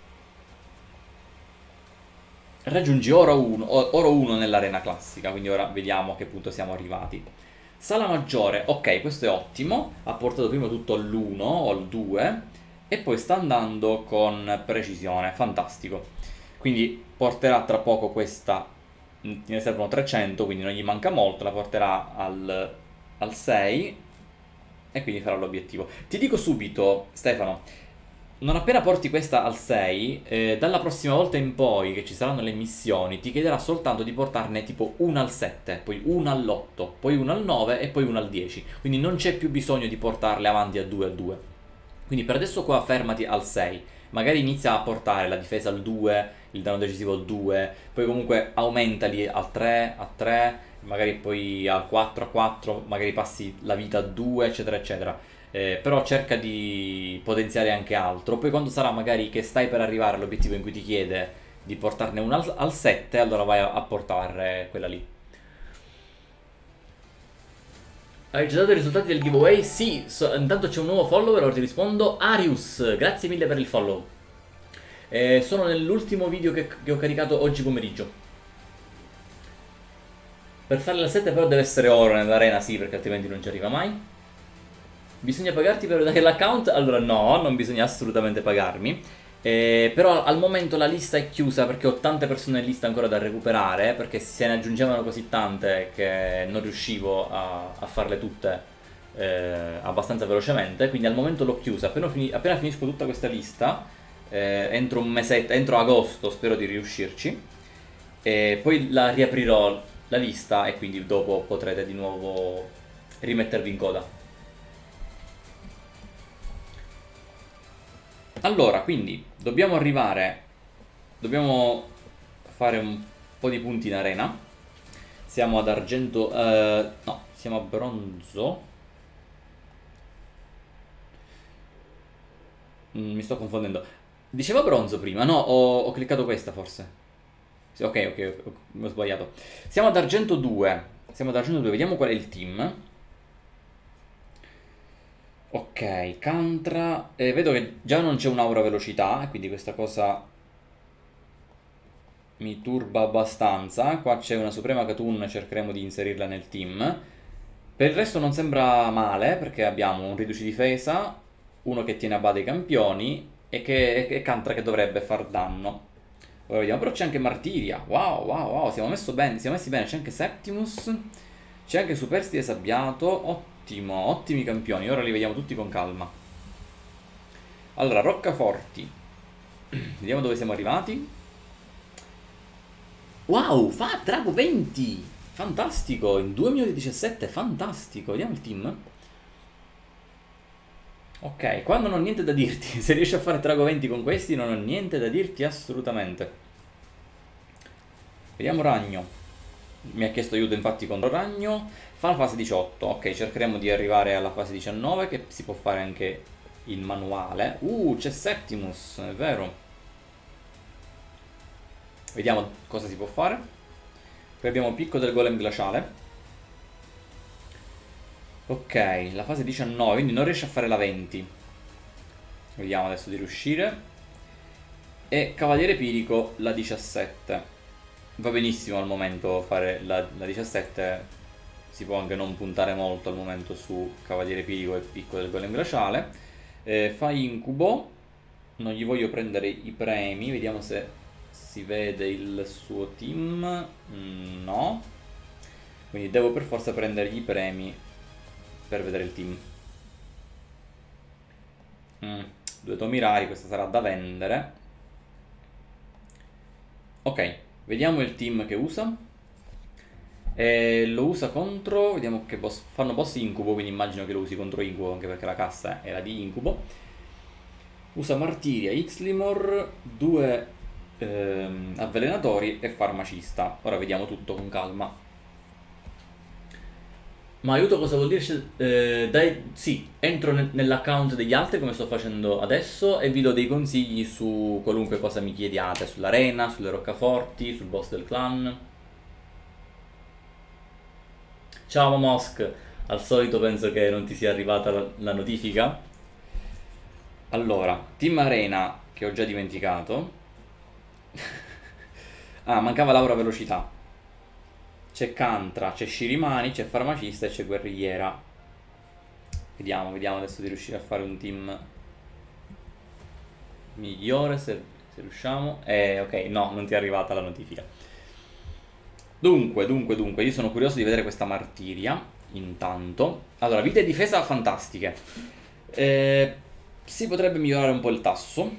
Raggiungi oro 1 nell'arena classica, quindi ora vediamo a che punto siamo arrivati. Sala maggiore, ok, questo è ottimo. Ha portato prima tutto all'1 o al 2 e poi sta andando con precisione, fantastico. Quindi porterà tra poco questa, ne servono 300, quindi non gli manca molto, la porterà al 6 e quindi farà l'obiettivo. Ti dico subito, Stefano, non appena porti questa al 6, dalla prossima volta in poi che ci saranno le missioni, ti chiederà soltanto di portarne tipo una al 7, poi una all'8, poi una al 9 e poi una al 10. Quindi non c'è più bisogno di portarle avanti a 2 a 2. Quindi per adesso qua fermati al 6. Magari inizia a portare la difesa al 2, il danno decisivo al 2, poi comunque aumentali al 3, a 3, magari poi al 4 a 4, magari passi la vita a 2, eccetera, eccetera. Però cerca di potenziare anche altro. Poi quando sarà magari che stai per arrivare all'obiettivo in cui ti chiede di portarne una al 7, allora vai a portare quella lì. Hai già dato i risultati del giveaway? Sì, intanto c'è un nuovo follower, ora ti rispondo. Arius, grazie mille per il follow. Sono nell'ultimo video che ho caricato oggi pomeriggio. Per fare la 7 però deve essere oro nell'arena, sì, perché altrimenti non ci arriva mai. Bisogna pagarti per vedere l'account? Allora no, non bisogna assolutamente pagarmi. Però al momento la lista è chiusa perché ho tante persone in lista ancora da recuperare, perché se ne aggiungevano così tante che non riuscivo a farle tutte abbastanza velocemente. Quindi al momento l'ho chiusa. Appena finisco tutta questa lista, entro un mesetto, entro agosto spero di riuscirci. E poi la riaprirò la lista e quindi dopo potrete di nuovo rimettervi in coda. Allora, quindi, dobbiamo fare un po' di punti in arena. Siamo ad argento, no, siamo a bronzo. Mi sto confondendo. Diceva bronzo prima, no, ho cliccato questa forse. Sì, ok, mi ho sbagliato. Siamo ad argento 2. Vediamo qual è il team. Ok, Cantra, vedo che già non c'è un'aura velocità, quindi questa cosa mi turba abbastanza. Qua c'è una Suprema Katun, cercheremo di inserirla nel team. Per il resto non sembra male, perché abbiamo un riduci difesa, uno che tiene a bada i campioni e Cantra che dovrebbe far danno. Ora vediamo, però c'è anche Martiria, wow, siamo messi bene, c'è anche Septimus, c'è anche Superstite Sabbiato, ottimi campioni, ora li vediamo tutti con calma. Allora, Roccaforti. Vediamo dove siamo arrivati. Wow, fa Drago 20! Fantastico, in 2 minuti e 17, fantastico. Vediamo il team. Ok, qua non ho niente da dirti. Se riesci a fare Drago 20 con questi non ho niente da dirti assolutamente. Vediamo Ragno. Mi ha chiesto aiuto infatti contro Ragno. Fa la fase 18. Ok, cercheremo di arrivare alla fase 19, che si può fare anche il manuale. C'è Septimus, è vero. Vediamo cosa si può fare. Poi abbiamo Picco del Golem Glaciale. Ok, la fase 19, quindi non riesce a fare la 20. Vediamo adesso di riuscire. E Cavaliere Pirico la 17. Va benissimo al momento fare la 17. Si può anche non puntare molto al momento su Cavaliere Pirico e Picco del Golem Glaciale. Fa Incubo. Non gli voglio prendere i premi. Vediamo se si vede il suo team. No. Quindi devo per forza prendere i premi per vedere il team. 2 tomi rari, questa sarà da vendere. Ok, vediamo il team che usa. Lo usa contro, vediamo che fanno boss incubo, quindi immagino che lo usi contro incubo, anche perché la cassa era di incubo. Usa Martiria, Xlimor, 2 avvelenatori e farmacista. Ora vediamo tutto con calma. Ma aiuto cosa vuol dire? Dai, sì, entro nell'account degli altri come sto facendo adesso e vi do dei consigli su qualunque cosa mi chiediate, sull'arena, sulle roccaforti, sul boss del clan. Ciao Momosk, al solito penso che non ti sia arrivata la notifica. Allora, Team Arena, che ho già dimenticato. Ah, mancava Laura Velocità. C'è Cantra, c'è Shirimani, c'è Farmacista e c'è Guerrigliera. Vediamo adesso di riuscire a fare un team migliore se riusciamo. Ok, no, non ti è arrivata la notifica. Dunque, io sono curioso di vedere questa Martiria. Intanto, allora, vita e difesa fantastiche. Si potrebbe migliorare un po' il tasso.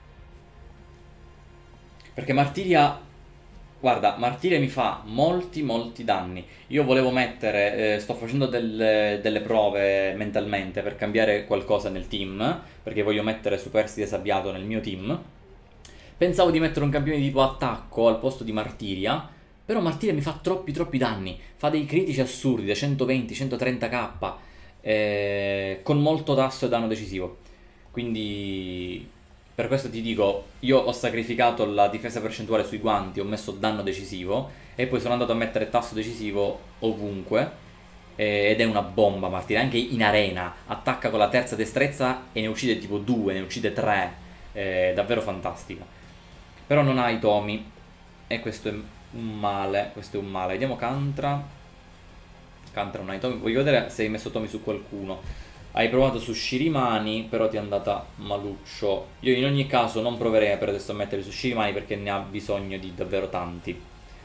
Perché Martiria, guarda, Martiria mi fa molti danni. Io volevo mettere, sto facendo delle prove mentalmente per cambiare qualcosa nel team, perché voglio mettere Superstite Sabbiato nel mio team. Pensavo di mettere un campione di tipo attacco al posto di Martiria, però Martiria mi fa troppi danni. Fa dei critici assurdi da 120-130k, con molto tasso e danno decisivo. Quindi per questo ti dico, io ho sacrificato la difesa percentuale sui guanti, ho messo danno decisivo e poi sono andato a mettere tasso decisivo ovunque. Ed è una bomba Martina, anche in arena attacca con la terza destrezza e ne uccide tipo 2, ne uccide 3, è davvero fantastica. Però non ha i tomi e questo è un male, Vediamo Cantra. Cantra non ha i tomi, voglio vedere se hai messo tomi su qualcuno. Hai provato su Shirimani, però ti è andata maluccio. Io in ogni caso non proverei per adesso a metterli su Shirimani perché ne ha bisogno di davvero tanti.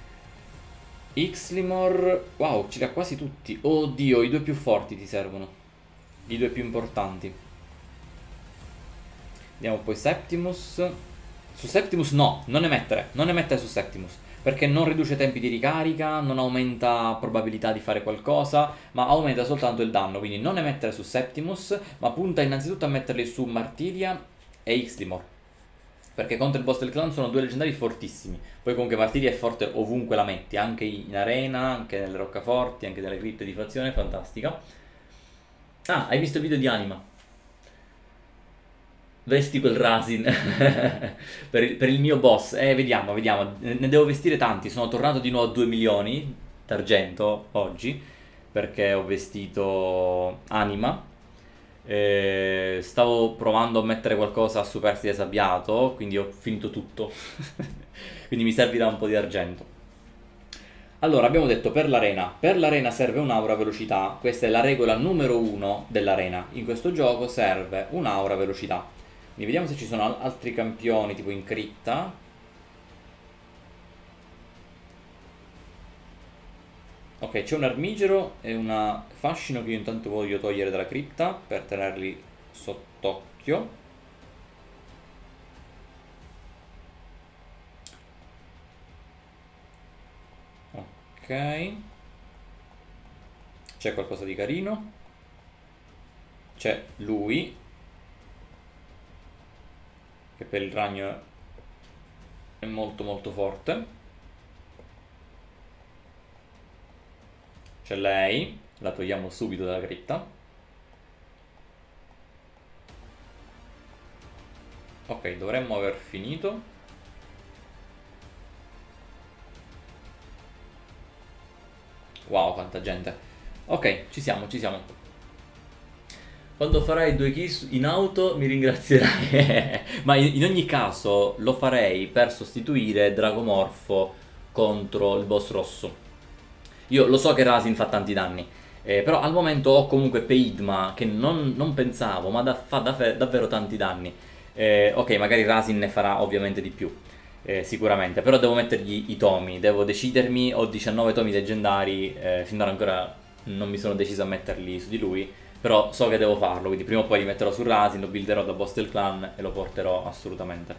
Xlimor, wow, ce li ha quasi tutti. Oddio, i due più forti ti servono. I due più importanti. Vediamo poi Septimus. Su Septimus no, non ne mettere su Septimus. Perché non riduce tempi di ricarica, non aumenta probabilità di fare qualcosa, ma aumenta soltanto il danno. Quindi non ne mettere su Septimus, ma punta innanzitutto a metterli su Martiria e Xlimor. Perché contro il boss del clan sono due leggendari fortissimi. Poi comunque Martiria è forte ovunque la metti, anche in arena, anche nelle roccaforti, anche nelle cripte di fazione, fantastica. Ah, hai visto il video di Anima? Vesti quel Rasin per il mio boss. Vediamo. Ne devo vestire tanti. Sono tornato di nuovo a 2 milioni d'argento oggi perché ho vestito Anima. Stavo provando a mettere qualcosa a Superstite Sabbiato, quindi ho finito tutto. Quindi mi servirà un po' di argento. Allora, abbiamo detto per l'arena. Per l'arena serve un'aura velocità. Questa è la regola numero 1 dell'arena. In questo gioco serve un'aura velocità. Quindi vediamo se ci sono altri campioni tipo in cripta. Ok, c'è un armigero e una fascino che io intanto voglio togliere dalla cripta per tenerli sott'occhio. Ok. C'è qualcosa di carino. C'è lui, che per il ragno è molto forte. C'è lei, la togliamo subito dalla cripta. Ok, dovremmo aver finito. Wow, quanta gente. Ok, ci siamo. Quando farai 2 kill in auto mi ringrazierai. Ma in ogni caso lo farei per sostituire Dragomorfo contro il boss rosso. Io lo so che Rasin fa tanti danni, però al momento ho comunque Peidma che non pensavo, ma fa davvero tanti danni. Ok, magari Rasin ne farà ovviamente di più, sicuramente, però devo mettergli i tomi, devo decidermi, ho 19 tomi leggendari, finora ancora non mi sono deciso a metterli su di lui, però so che devo farlo, quindi prima o poi li metterò su Rasin, lo builderò da boss del clan e lo porterò assolutamente.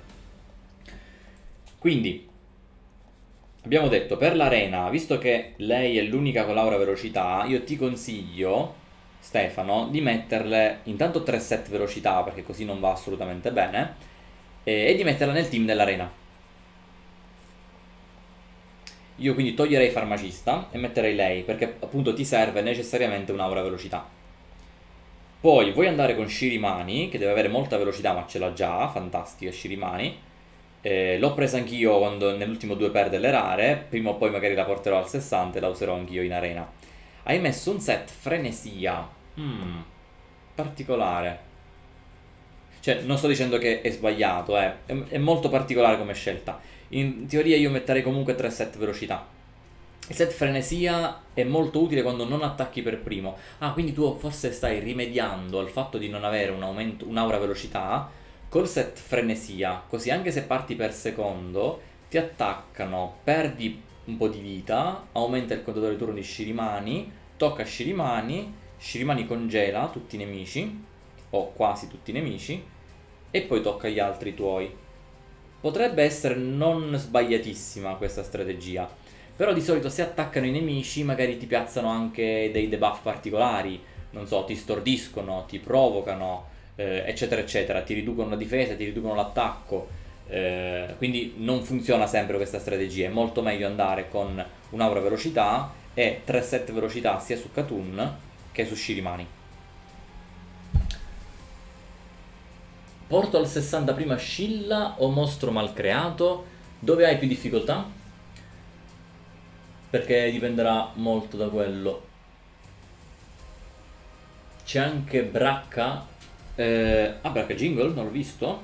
Quindi abbiamo detto per l'arena, visto che lei è l'unica con l'aura velocità, io ti consiglio, Stefano, di metterle intanto 3 set velocità, perché così non va assolutamente bene, e di metterla nel team dell'arena. Io quindi toglierei farmacista e metterei lei, perché appunto ti serve necessariamente un'aura velocità. Poi vuoi andare con Shirimani, che deve avere molta velocità ma ce l'ha già, fantastica Shirimani. L'ho presa anch'io quando nell'ultimo 2 per delle rare, prima o poi magari la porterò al 60 e la userò anch'io in arena. Hai messo un set frenesia, particolare. Cioè, non sto dicendo che è sbagliato, è molto particolare come scelta. In teoria io metterei comunque 3 set velocità. Il set frenesia è molto utile quando non attacchi per primo. Ah, quindi tu forse stai rimediando al fatto di non avere un'aura velocità col set frenesia. Così anche se parti per secondo, ti attaccano, perdi un po' di vita, aumenta il contatore di turno di Shirimani, tocca Shirimani, Shirimani congela tutti i nemici, o quasi tutti i nemici, e poi tocca agli altri tuoi. Potrebbe essere non sbagliatissima questa strategia, però di solito se attaccano i nemici magari ti piazzano anche dei debuff particolari, non so, ti stordiscono, ti provocano, eccetera eccetera, ti riducono la difesa, ti riducono l'attacco, quindi non funziona sempre questa strategia, è molto meglio andare con un'aura velocità e 3 set velocità sia su Katun che su Shirimani. Porto al 60 prima Scilla o mostro malcreato? Dove hai più difficoltà? Perché dipenderà molto da quello. C'è anche Bracca. Bracca Jingle, non l'ho visto.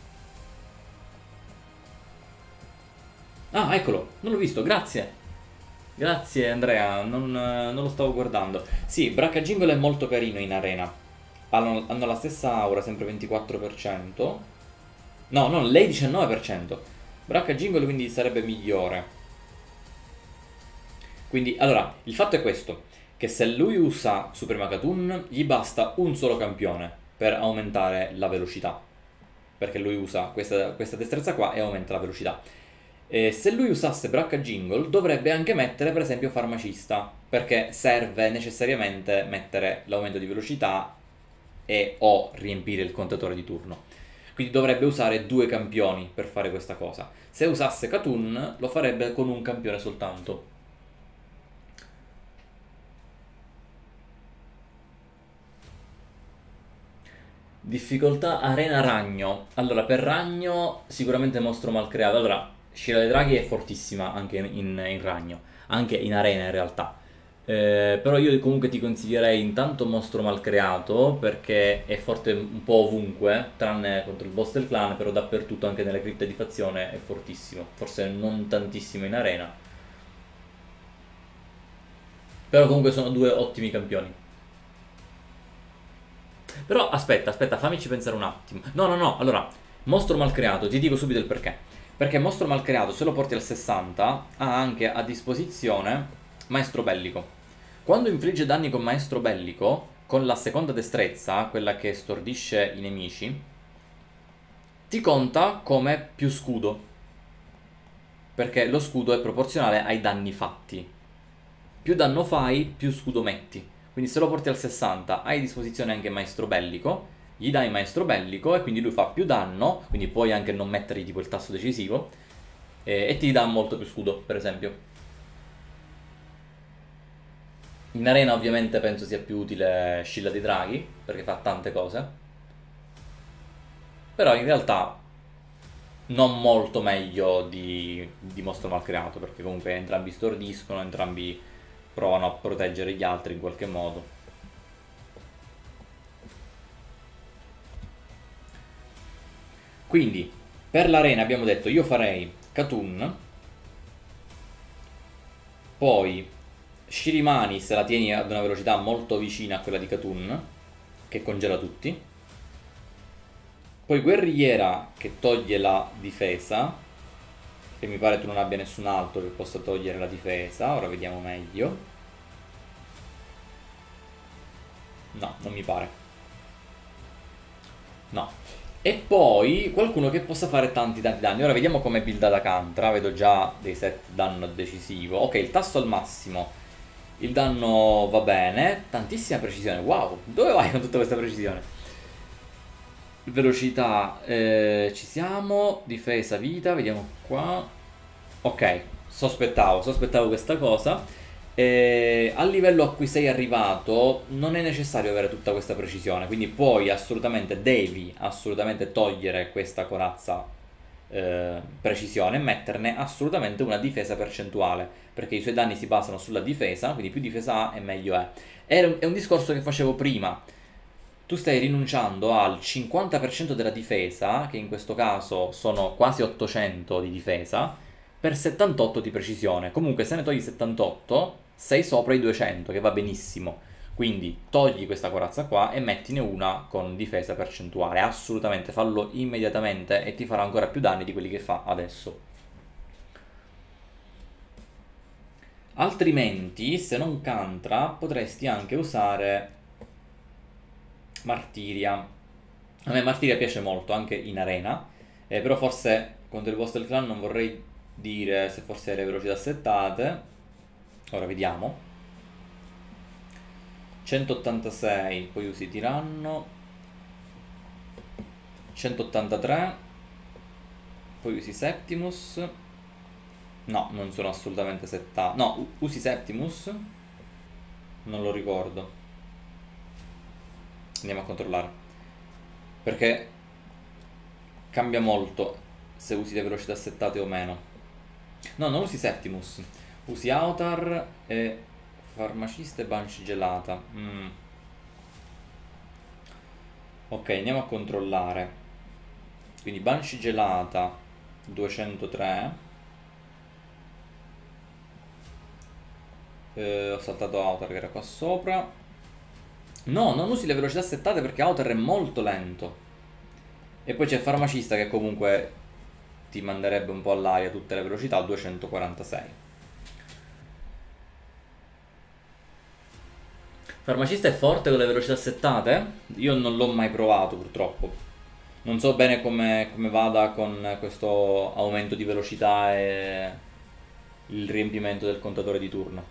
Ah, eccolo, non l'ho visto, grazie. Grazie Andrea, non lo stavo guardando. Sì, Bracca Jingle è molto carino in arena. Hanno la stessa aura, sempre 24%. No, no, lei 19%. Bracca Jingle quindi sarebbe migliore. Quindi, allora, il fatto è questo, che se lui usa Suprema Katun, gli basta un solo campione per aumentare la velocità. Perché lui usa questa destrezza qua e aumenta la velocità. E se lui usasse Bracca Jingle, dovrebbe anche mettere, per esempio, Farmacista, perché serve necessariamente mettere l'aumento di velocità e o riempire il contatore di turno. Quindi dovrebbe usare 2 campioni per fare questa cosa. Se usasse Katun, lo farebbe con un campione soltanto. Difficoltà arena ragno. Allora, per ragno sicuramente mostro malcreato. Allora, Scilla dei Draghi è fortissima anche in ragno, anche in arena in realtà. Però io comunque ti consiglierei intanto mostro malcreato perché è forte un po' ovunque, tranne contro il boss del clan, però dappertutto, anche nelle cripte di fazione è fortissimo. Forse non tantissimo in arena. Però comunque sono 2 ottimi campioni. Però aspetta, fammici pensare un attimo. No, no, no, allora, mostro malcreato, ti dico subito il perché. Perché mostro malcreato, se lo porti al 60, ha anche a disposizione Maestro Bellico. Quando infligge danni con Maestro Bellico, con la seconda destrezza, quella che stordisce i nemici, ti conta come più scudo. Perché lo scudo è proporzionale ai danni fatti. Più danno fai, più scudo metti. Quindi se lo porti al 60 hai a disposizione anche Maestro Bellico, gli dai Maestro Bellico e quindi lui fa più danno, quindi puoi anche non mettergli tipo il tasto decisivo, e ti dà molto più scudo, per esempio. In arena ovviamente penso sia più utile Scilla dei Draghi, perché fa tante cose. Però in realtà non molto meglio di Mostro Malcreato, perché comunque entrambi stordiscono, entrambi provano a proteggere gli altri in qualche modo. Quindi, per l'arena abbiamo detto io farei Katun, poi Shirimani se la tieni ad una velocità molto vicina a quella di Katun, che congela tutti, poi Guerriera che toglie la difesa, che mi pare tu non abbia nessun altro che possa togliere la difesa, ora vediamo meglio. No, non mi pare. No. E poi qualcuno che possa fare tanti danni. Ora vediamo come buildata Cantra, vedo già dei set danno decisivo. Ok, il tasso al massimo. Il danno va bene, tantissima precisione. Wow, dove vai con tutta questa precisione? Velocità, ci siamo. Difesa, vita, vediamo qua. Ok, Sospettavo questa cosa. E al livello a cui sei arrivato non è necessario avere tutta questa precisione, quindi puoi assolutamente, devi assolutamente togliere questa corazza precisione e metterne assolutamente una difesa percentuale, perché i suoi danni si basano sulla difesa, quindi più difesa ha e meglio è. È un discorso che facevo prima. Tu stai rinunciando al 50% della difesa, che in questo caso sono quasi 800 di difesa, per 78 di precisione. Comunque se ne togli 78, sei sopra i 200, che va benissimo. Quindi togli questa corazza qua e mettine una con difesa percentuale. Assolutamente, fallo immediatamente e ti farà ancora più danni di quelli che fa adesso. Altrimenti, se non cantra, potresti anche usare Martiria. A me Martiria piace molto, anche in arena, però forse contro il boss del clan non vorrei dire se forse hai le velocità settate. Ora vediamo. 186, poi usi tiranno. 183, poi usi Septimus. No, non sono assolutamente settati. No, usi Septimus? Non lo ricordo. Andiamo a controllare. Perché cambia molto se usi le velocità settate o meno. No, non usi Septimus. Usi Autar e Farmacista e Banshee gelata. Ok, andiamo a controllare. Quindi Banshee gelata 203. Ho saltato Autar che era qua sopra. No, non usi le velocità settate perché Autar è molto lento. E poi c'è Farmacista che comunque ti manderebbe un po' all'aria tutte le velocità, 246. Farmacista è forte con le velocità settate? Io non l'ho mai provato purtroppo. Non so bene come vada con questo aumento di velocità e il riempimento del contatore di turno.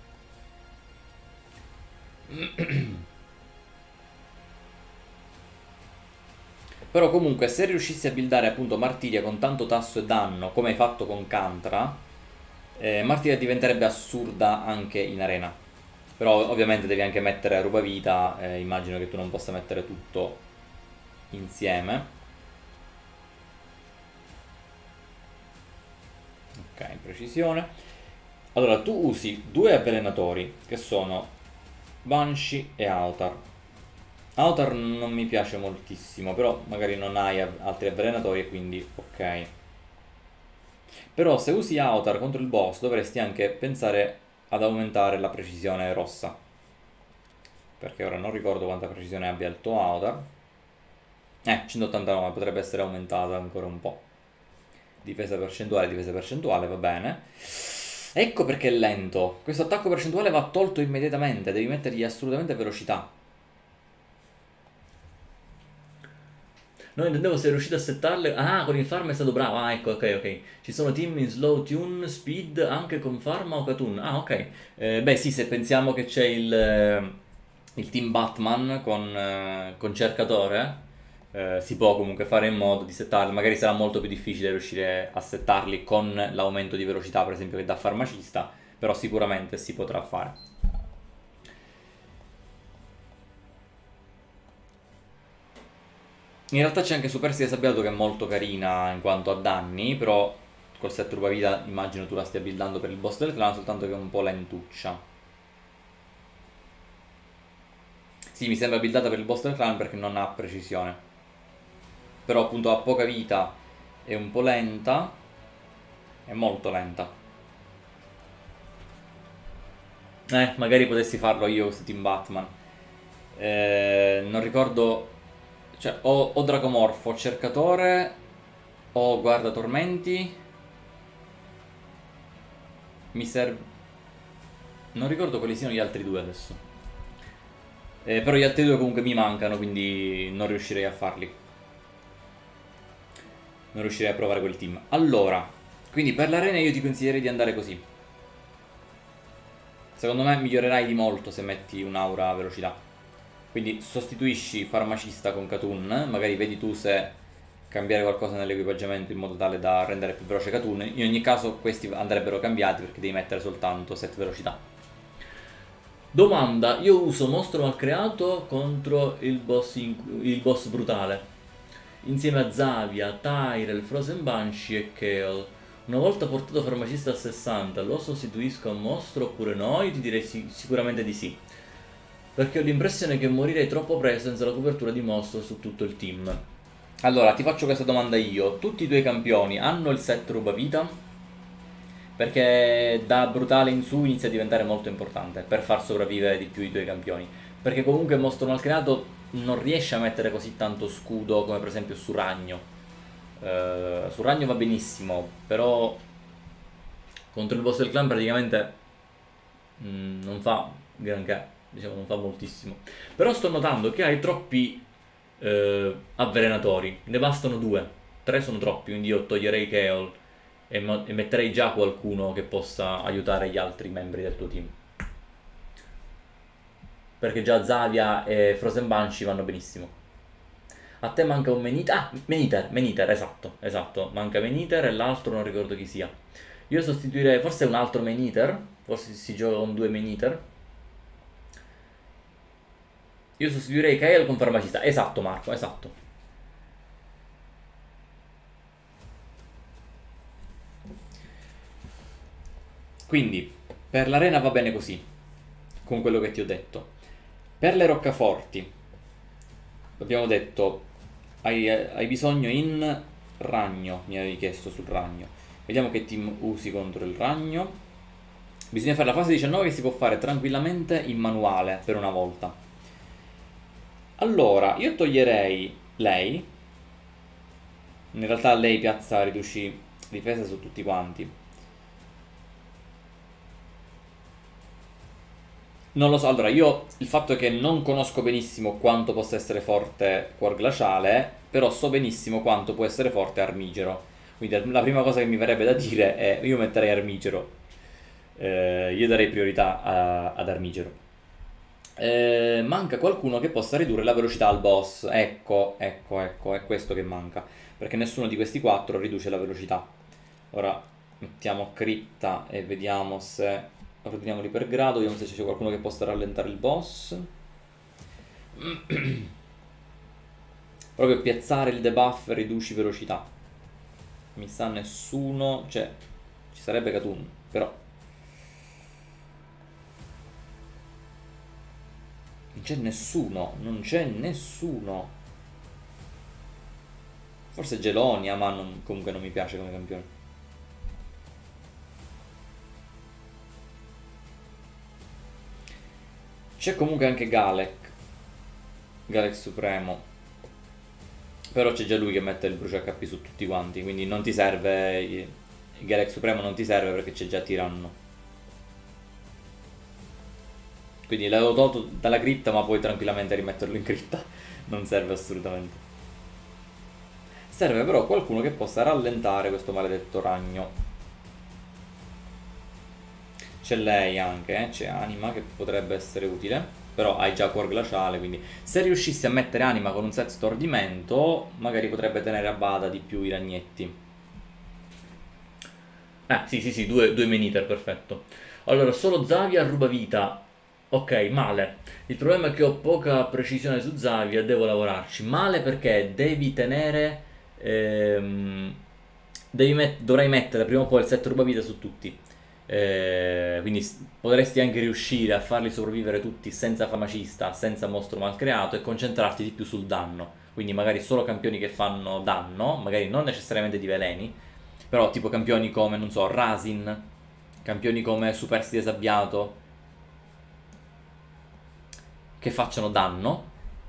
Però comunque se riuscissi a buildare appunto Martiria con tanto tasso e danno come hai fatto con Kantra, Martiria diventerebbe assurda anche in arena. Però ovviamente devi anche mettere rubavita, immagino che tu non possa mettere tutto insieme. Ok, precisione. Allora tu usi due avvelenatori che sono Banshee e Autar. Autar non mi piace moltissimo, però magari non hai altri avvelenatori e quindi ok. Però se usi Autar contro il boss dovresti anche pensare ad aumentare la precisione rossa. Perché ora non ricordo quanta precisione abbia il tuo Autar. 189, potrebbe essere aumentata ancora un po'. Difesa percentuale, va bene. Ecco perché è lento. Questo attacco percentuale va tolto immediatamente, devi mettergli assolutamente velocità. No, intendevo se è riuscito a settarle. Ah, con il farm è stato bravo. Ah, ecco, ok. Ci sono team in slow tune, speed anche con farm o Katun. Ah, ok. Beh, sì, se pensiamo che c'è il team Batman con cercatore, si può comunque fare in modo di settarli. Magari sarà molto più difficile riuscire a settarli con l'aumento di velocità, per esempio, che dà farmacista, però sicuramente si potrà fare. In realtà c'è anche Super Stile Sabbiato che è molto carina in quanto a danni, però col set rubavita immagino tu la stia buildando per il boss del clan, soltanto che è un po' lentuccia. Sì, mi sembra buildata per il boss del clan perché non ha precisione. Però appunto ha poca vita, è un po' lenta, è molto lenta. Magari potessi farlo io questo Team Batman. Non ricordo. Cioè, o Dracomorfo, o Cercatore, o Guarda Tormenti. Mi serve. Non ricordo quali siano gli altri due adesso. Però gli altri due comunque mi mancano, quindi non riuscirei a farli. Non riuscirei a provare quel team. Allora, quindi per l'arena io ti consiglierei di andare così. Secondo me migliorerai di molto se metti un'aura a velocità. Quindi sostituisci farmacista con Katun, magari vedi tu se cambiare qualcosa nell'equipaggiamento in modo tale da rendere più veloce Katun. In ogni caso questi andrebbero cambiati perché devi mettere soltanto 7 velocità. Domanda: io uso mostro mal creato contro il boss brutale insieme a Zavia, Tyrell, Frozen Banshee e Kale. Una volta portato farmacista a 60, lo sostituisco a mostro oppure no? Io ti direi sicuramente di sì. Perché ho l'impressione che morirei troppo presto senza la copertura di mostro su tutto il team. Allora, ti faccio questa domanda io. Tutti i tuoi campioni hanno il set rubavita? Perché da brutale in su inizia a diventare molto importante per far sopravvivere di più i tuoi campioni. Perché comunque il mostro mal creato non riesce a mettere così tanto scudo come per esempio su Ragno. Su Ragno va benissimo, però contro il boss del clan praticamente non fa granché, diciamo non fa moltissimo. Però sto notando che hai troppi avvelenatori, ne bastano 2, 3 sono troppi, quindi io toglierei Kaol e metterei già qualcuno che possa aiutare gli altri membri del tuo team. Perché già Zavia e Frozen Banshee vanno benissimo. A te manca un Meniter. Ah, Meniter, esatto. Manca Meniter e l'altro non ricordo chi sia. Io sostituirei, forse un altro Meniter. Forse si gioca con 2 Meniter. Io sostituirei Kael con farmacista. Esatto, Marco, esatto. Quindi, per l'arena va bene così, con quello che ti ho detto. Per le roccaforti, abbiamo detto, hai bisogno in ragno, mi avevi chiesto sul ragno. Vediamo che team usi contro il ragno. Bisogna fare la fase 19 che si può fare tranquillamente in manuale, per una volta. Allora, io toglierei lei. In realtà lei piazza riduci difesa su tutti quanti. Non lo so, allora io il fatto è che non conosco benissimo quanto possa essere forte Cuor Glaciale, però so benissimo quanto può essere forte Armigero. Quindi la prima cosa che mi verrebbe da dire è io metterei Armigero. Io darei priorità ad Armigero. Manca qualcuno che possa ridurre la velocità al boss. Ecco, è questo che manca. Perché nessuno di questi 4 riduce la velocità. Ora mettiamo Critta e vediamo se ordiniamoli per grado, vediamo se c'è qualcuno che possa rallentare il boss. Proprio piazzare il debuff riduci velocità. Mi sa nessuno, cioè ci sarebbe Katun, però non c'è nessuno. Forse Gelonia, ma comunque non mi piace come campione. C'è comunque anche Galek Supremo, però c'è già lui che mette il brucio HP su tutti quanti, quindi non ti serve, il Galek Supremo non ti serve perché c'è già Tiranno. Quindi l'avevo tolto dalla cripta, ma puoi tranquillamente rimetterlo in cripta, non serve assolutamente. Serve però qualcuno che possa rallentare questo maledetto ragno. C'è lei anche, c'è Anima che potrebbe essere utile, però hai già Cuor Glaciale, quindi se riuscissi a mettere Anima con un set stordimento, magari potrebbe tenere a bada di più i ragnetti. Sì, due Meniter, perfetto. Allora, solo Zavia ruba vita. Ok, male. Il problema è che ho poca precisione su Zavia, devo lavorarci. Male perché devi tenere... dovrai mettere prima o poi il set rubavita su tutti. Quindi potresti anche riuscire a farli sopravvivere tutti senza farmacista, senza mostro mal creato e concentrarti di più sul danno. Quindi magari solo campioni che fanno danno, magari non necessariamente di veleni, però tipo campioni come, non so, Rasin, campioni come Superstite Sabbiato, che facciano danno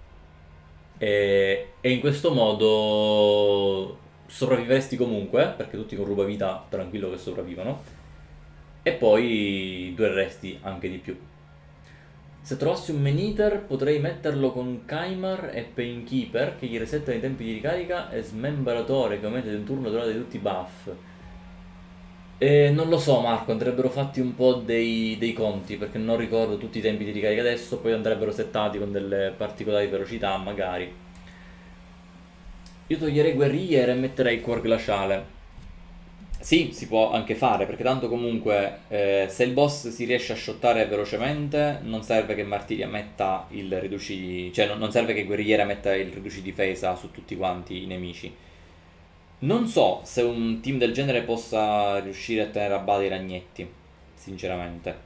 e in questo modo sopravviveresti comunque, perché tutti con rubavita tranquillo che sopravvivono, e poi dureresti anche di più. Se trovassi un Meniter potrei metterlo con Kaimar e Painkeeper che gli resettano i tempi di ricarica e Smembratore che aumenta di un turno la durata di tutti i buff. E non lo so Marco, andrebbero fatti un po' dei conti perché non ricordo tutti i tempi di ricarica adesso, poi andrebbero settati con delle particolari velocità magari. Io toglierei guerrigliere e metterei cuor glaciale. Sì, si può anche fare, perché tanto comunque se il boss si riesce a shottare velocemente, non serve che Martiria metta il riduci, cioè non serve che Guerrigliera metta il riduci difesa su tutti quanti i nemici. Non so se un team del genere possa riuscire a tenere a bada i ragnetti, sinceramente.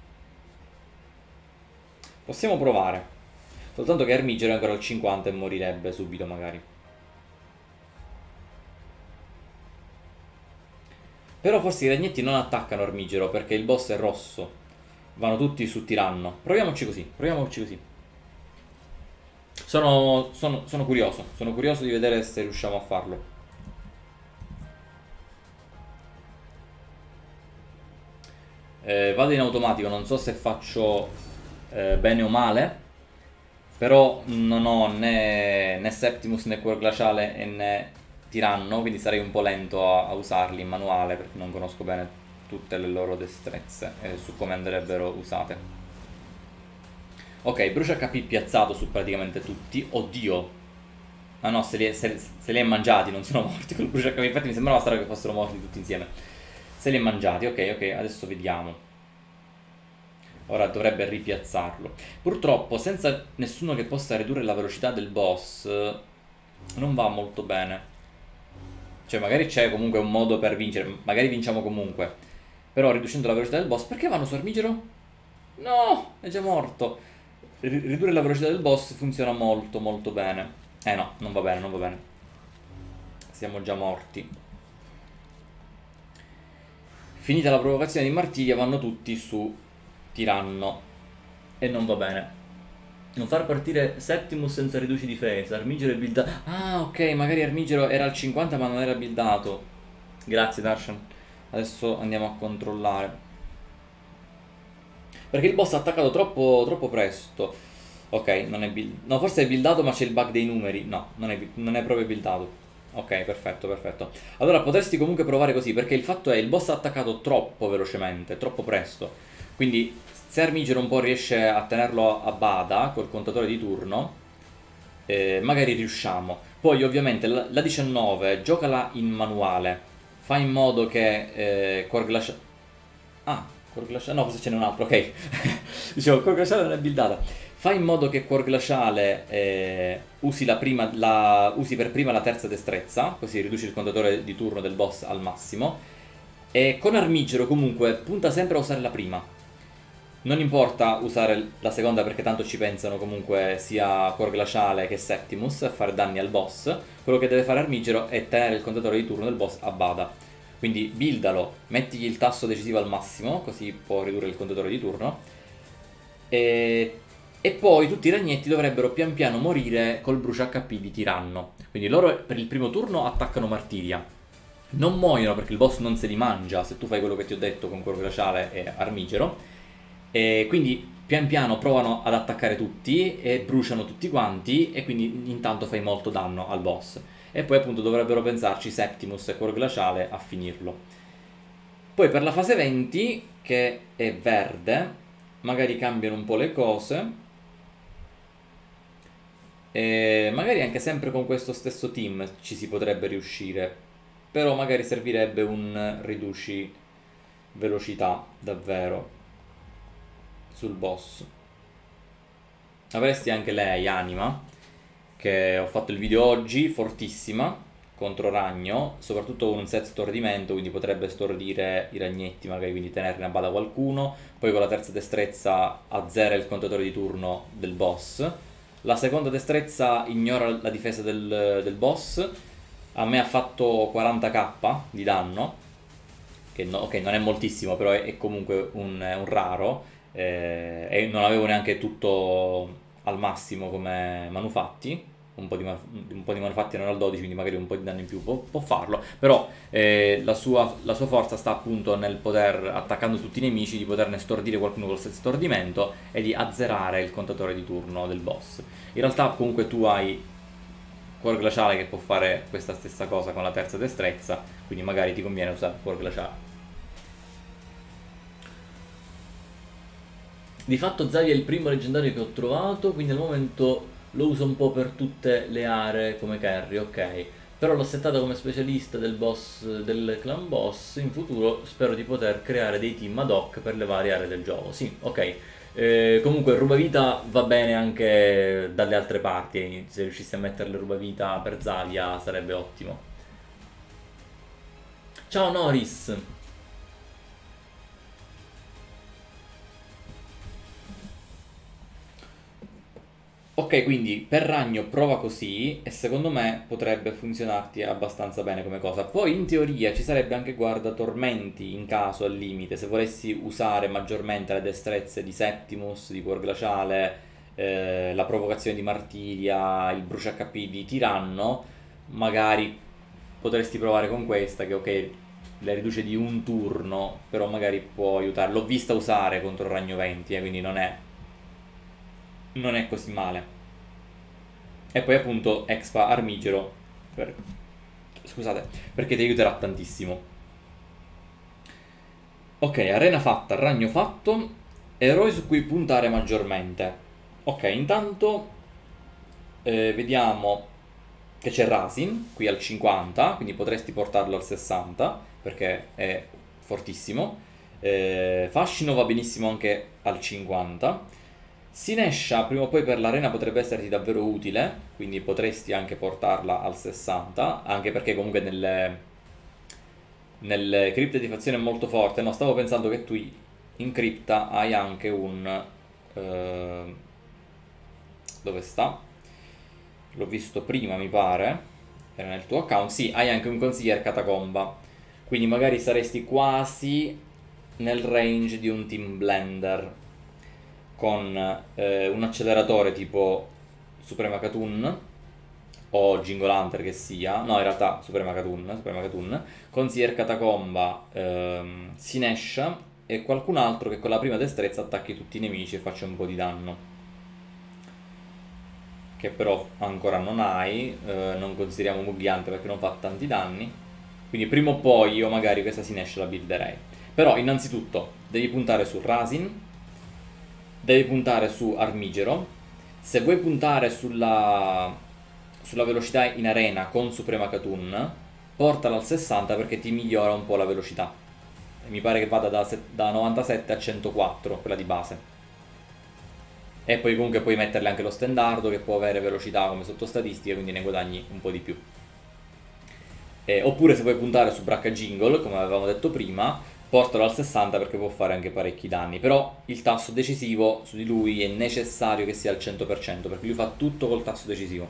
Possiamo provare. Soltanto che Armigero è ancora al 50 e morirebbe subito magari. Però forse i ragnetti non attaccano Armigero perché il boss è rosso. Vanno tutti su Tiranno. Proviamoci così, proviamoci così. Sono curioso di vedere se riusciamo a farlo. Vado in automatico, non so se faccio bene o male. Però non ho né Septimus né Cuor Glaciale né Tiranno, quindi sarei un po' lento a usarli in manuale perché non conosco bene tutte le loro destrezze e su come andrebbero usate. Ok, brucia HP piazzato su praticamente tutti. Oddio. Ah no, se li è mangiati, non sono morti col brucia HP. Infatti mi sembrava strano che fossero morti tutti insieme. Se li è mangiati, ok, adesso vediamo. Ora dovrebbe ripiazzarlo. Purtroppo senza nessuno che possa ridurre la velocità del boss non va molto bene. Cioè magari c'è comunque un modo per vincere, magari vinciamo comunque. Però riducendo la velocità del boss, perché vanno su Armigero? No, è già morto. Ridurre la velocità del boss funziona molto molto bene. No, non va bene, non va bene. Siamo già morti. Finita la provocazione di Martiria vanno tutti su Tiranno. E non va bene. Non far partire Septimus senza riduci difesa. Armigero è buildato. Ah, ok, magari Armigero era al 50 ma non era buildato. Grazie Darshan. Adesso andiamo a controllare. Perché il boss ha attaccato troppo presto. Ok, non è buildato. No, forse è buildato ma c'è il bug dei numeri. No, non è proprio buildato. Ok, perfetto, perfetto. Allora potresti comunque provare così, perché il fatto è il boss ha attaccato troppo velocemente, troppo presto. Quindi se Armigero un po' riesce a tenerlo a bada col contatore di turno, magari riusciamo. Poi ovviamente la 19 giocala in manuale. Fa in modo che Cuor Glaciale... Ah, Cuor Glaciale... No, forse ce n'è un altro, ok. Dicevo, Cuor Glaciale non è buildata. Fa in modo che Cuor Glaciale usi per prima la terza destrezza, così riduci il contatore di turno del boss al massimo. E con Armigero comunque punta sempre a usare la prima. Non importa usare la seconda perché tanto ci pensano comunque sia Cuor Glaciale che Septimus a fare danni al boss. Quello che deve fare Armigero è tenere il contatore di turno del boss a bada. Quindi buildalo, mettigli il tasso decisivo al massimo, così può ridurre il contatore di turno. E poi tutti i ragnetti dovrebbero pian piano morire col brucia HP di Tiranno. Quindi loro per il primo turno attaccano Martiria. Non muoiono perché il boss non se li mangia se tu fai quello che ti ho detto con Cuor Glaciale e Armigero. E quindi pian piano provano ad attaccare tutti e bruciano tutti quanti e quindi intanto fai molto danno al boss. E poi appunto dovrebbero pensarci Septimus e Cuor Glaciale a finirlo. Poi per la fase 20, che è verde, magari cambiano un po' le cose. E magari anche sempre con questo stesso team ci si potrebbe riuscire. Però magari servirebbe un riduci velocità davvero sul boss. Avresti anche lei, Anima, che ho fatto il video oggi, fortissima, contro Ragno, soprattutto con un set stordimento, quindi potrebbe stordire i ragnetti, magari quindi tenerne a bada qualcuno. Poi con la terza destrezza azzera il contatore di turno del boss. La seconda destrezza ignora la difesa del boss. A me ha fatto 40k di danno, che ok, non è moltissimo, però è comunque un raro. E non avevo neanche tutto al massimo come manufatti. Un po' di manufatti erano al 12, quindi magari un po' di danno in più può farlo. Però la sua forza sta appunto nel poter, attaccando tutti i nemici, di poterne stordire qualcuno col stordimento e di azzerare il contatore di turno del boss. In realtà comunque tu hai Cuor Glaciale che può fare questa stessa cosa con la terza destrezza, quindi magari ti conviene usare Cuor Glaciale. Di fatto Xavi è il primo leggendario che ho trovato, quindi al momento lo uso un po' per tutte le aree come carry, ok. Però l'ho settato come specialista del boss, del clan boss. In futuro spero di poter creare dei team ad hoc per le varie aree del gioco. Sì, ok. Comunque il rubavita va bene anche dalle altre parti. Se riuscissi a mettere le rubavita per Zavia sarebbe ottimo. Ciao Noris! Ok, quindi per ragno prova così e secondo me potrebbe funzionarti abbastanza bene come cosa. Poi in teoria ci sarebbe anche guarda tormenti in caso al limite, se volessi usare maggiormente le destrezze di Septimus, di Cuor Glaciale, la provocazione di Martiria, il brucia HP di Tiranno, magari potresti provare con questa che ok, le riduce di un turno, però magari può aiutare. L'ho vista usare contro il Ragno 20, quindi non è così male. E poi appunto Expa Armigero scusate, perché ti aiuterà tantissimo. Ok, arena fatta, ragno fatto, eroi su cui puntare maggiormente. Ok, intanto vediamo che c'è Rasin qui al 50, quindi potresti portarlo al 60 perché è fortissimo. Fascino va benissimo anche al 50. Sinescia prima o poi per l'arena potrebbe esserti davvero utile, quindi potresti anche portarla al 60, anche perché comunque nelle cripte di fazione è molto forte. No, stavo pensando che tu in cripta hai anche un... dove sta? L'ho visto prima, mi pare. Era nel tuo account. Sì, hai anche un consigliere catacomba. Quindi magari saresti quasi nel range di un team blender con un acceleratore tipo Suprema Katun o Jingle Hunter che sia, no in realtà Suprema Katun, Consigliere Catacomba, Sinescia e qualcun altro che con la prima destrezza attacchi tutti i nemici e faccia un po' di danno. Che però ancora non hai, non consideriamo Mugghiante perché non fa tanti danni. Quindi prima o poi io magari questa Sinescia la builderei. Però innanzitutto devi puntare su Rasin, devi puntare su Armigero. Se vuoi puntare sulla velocità in arena con Suprema Katun, portala al 60 perché ti migliora un po' la velocità. Mi pare che vada da 97 a 104, quella di base. E poi comunque puoi metterle anche lo stendardo che può avere velocità come sottostatistiche, quindi ne guadagni un po' di più. Oppure se vuoi puntare su Bracca Jingle, come avevamo detto prima, portalo al 60 perché può fare anche parecchi danni. Però il tasso decisivo su di lui è necessario che sia al 100% perché lui fa tutto col tasso decisivo.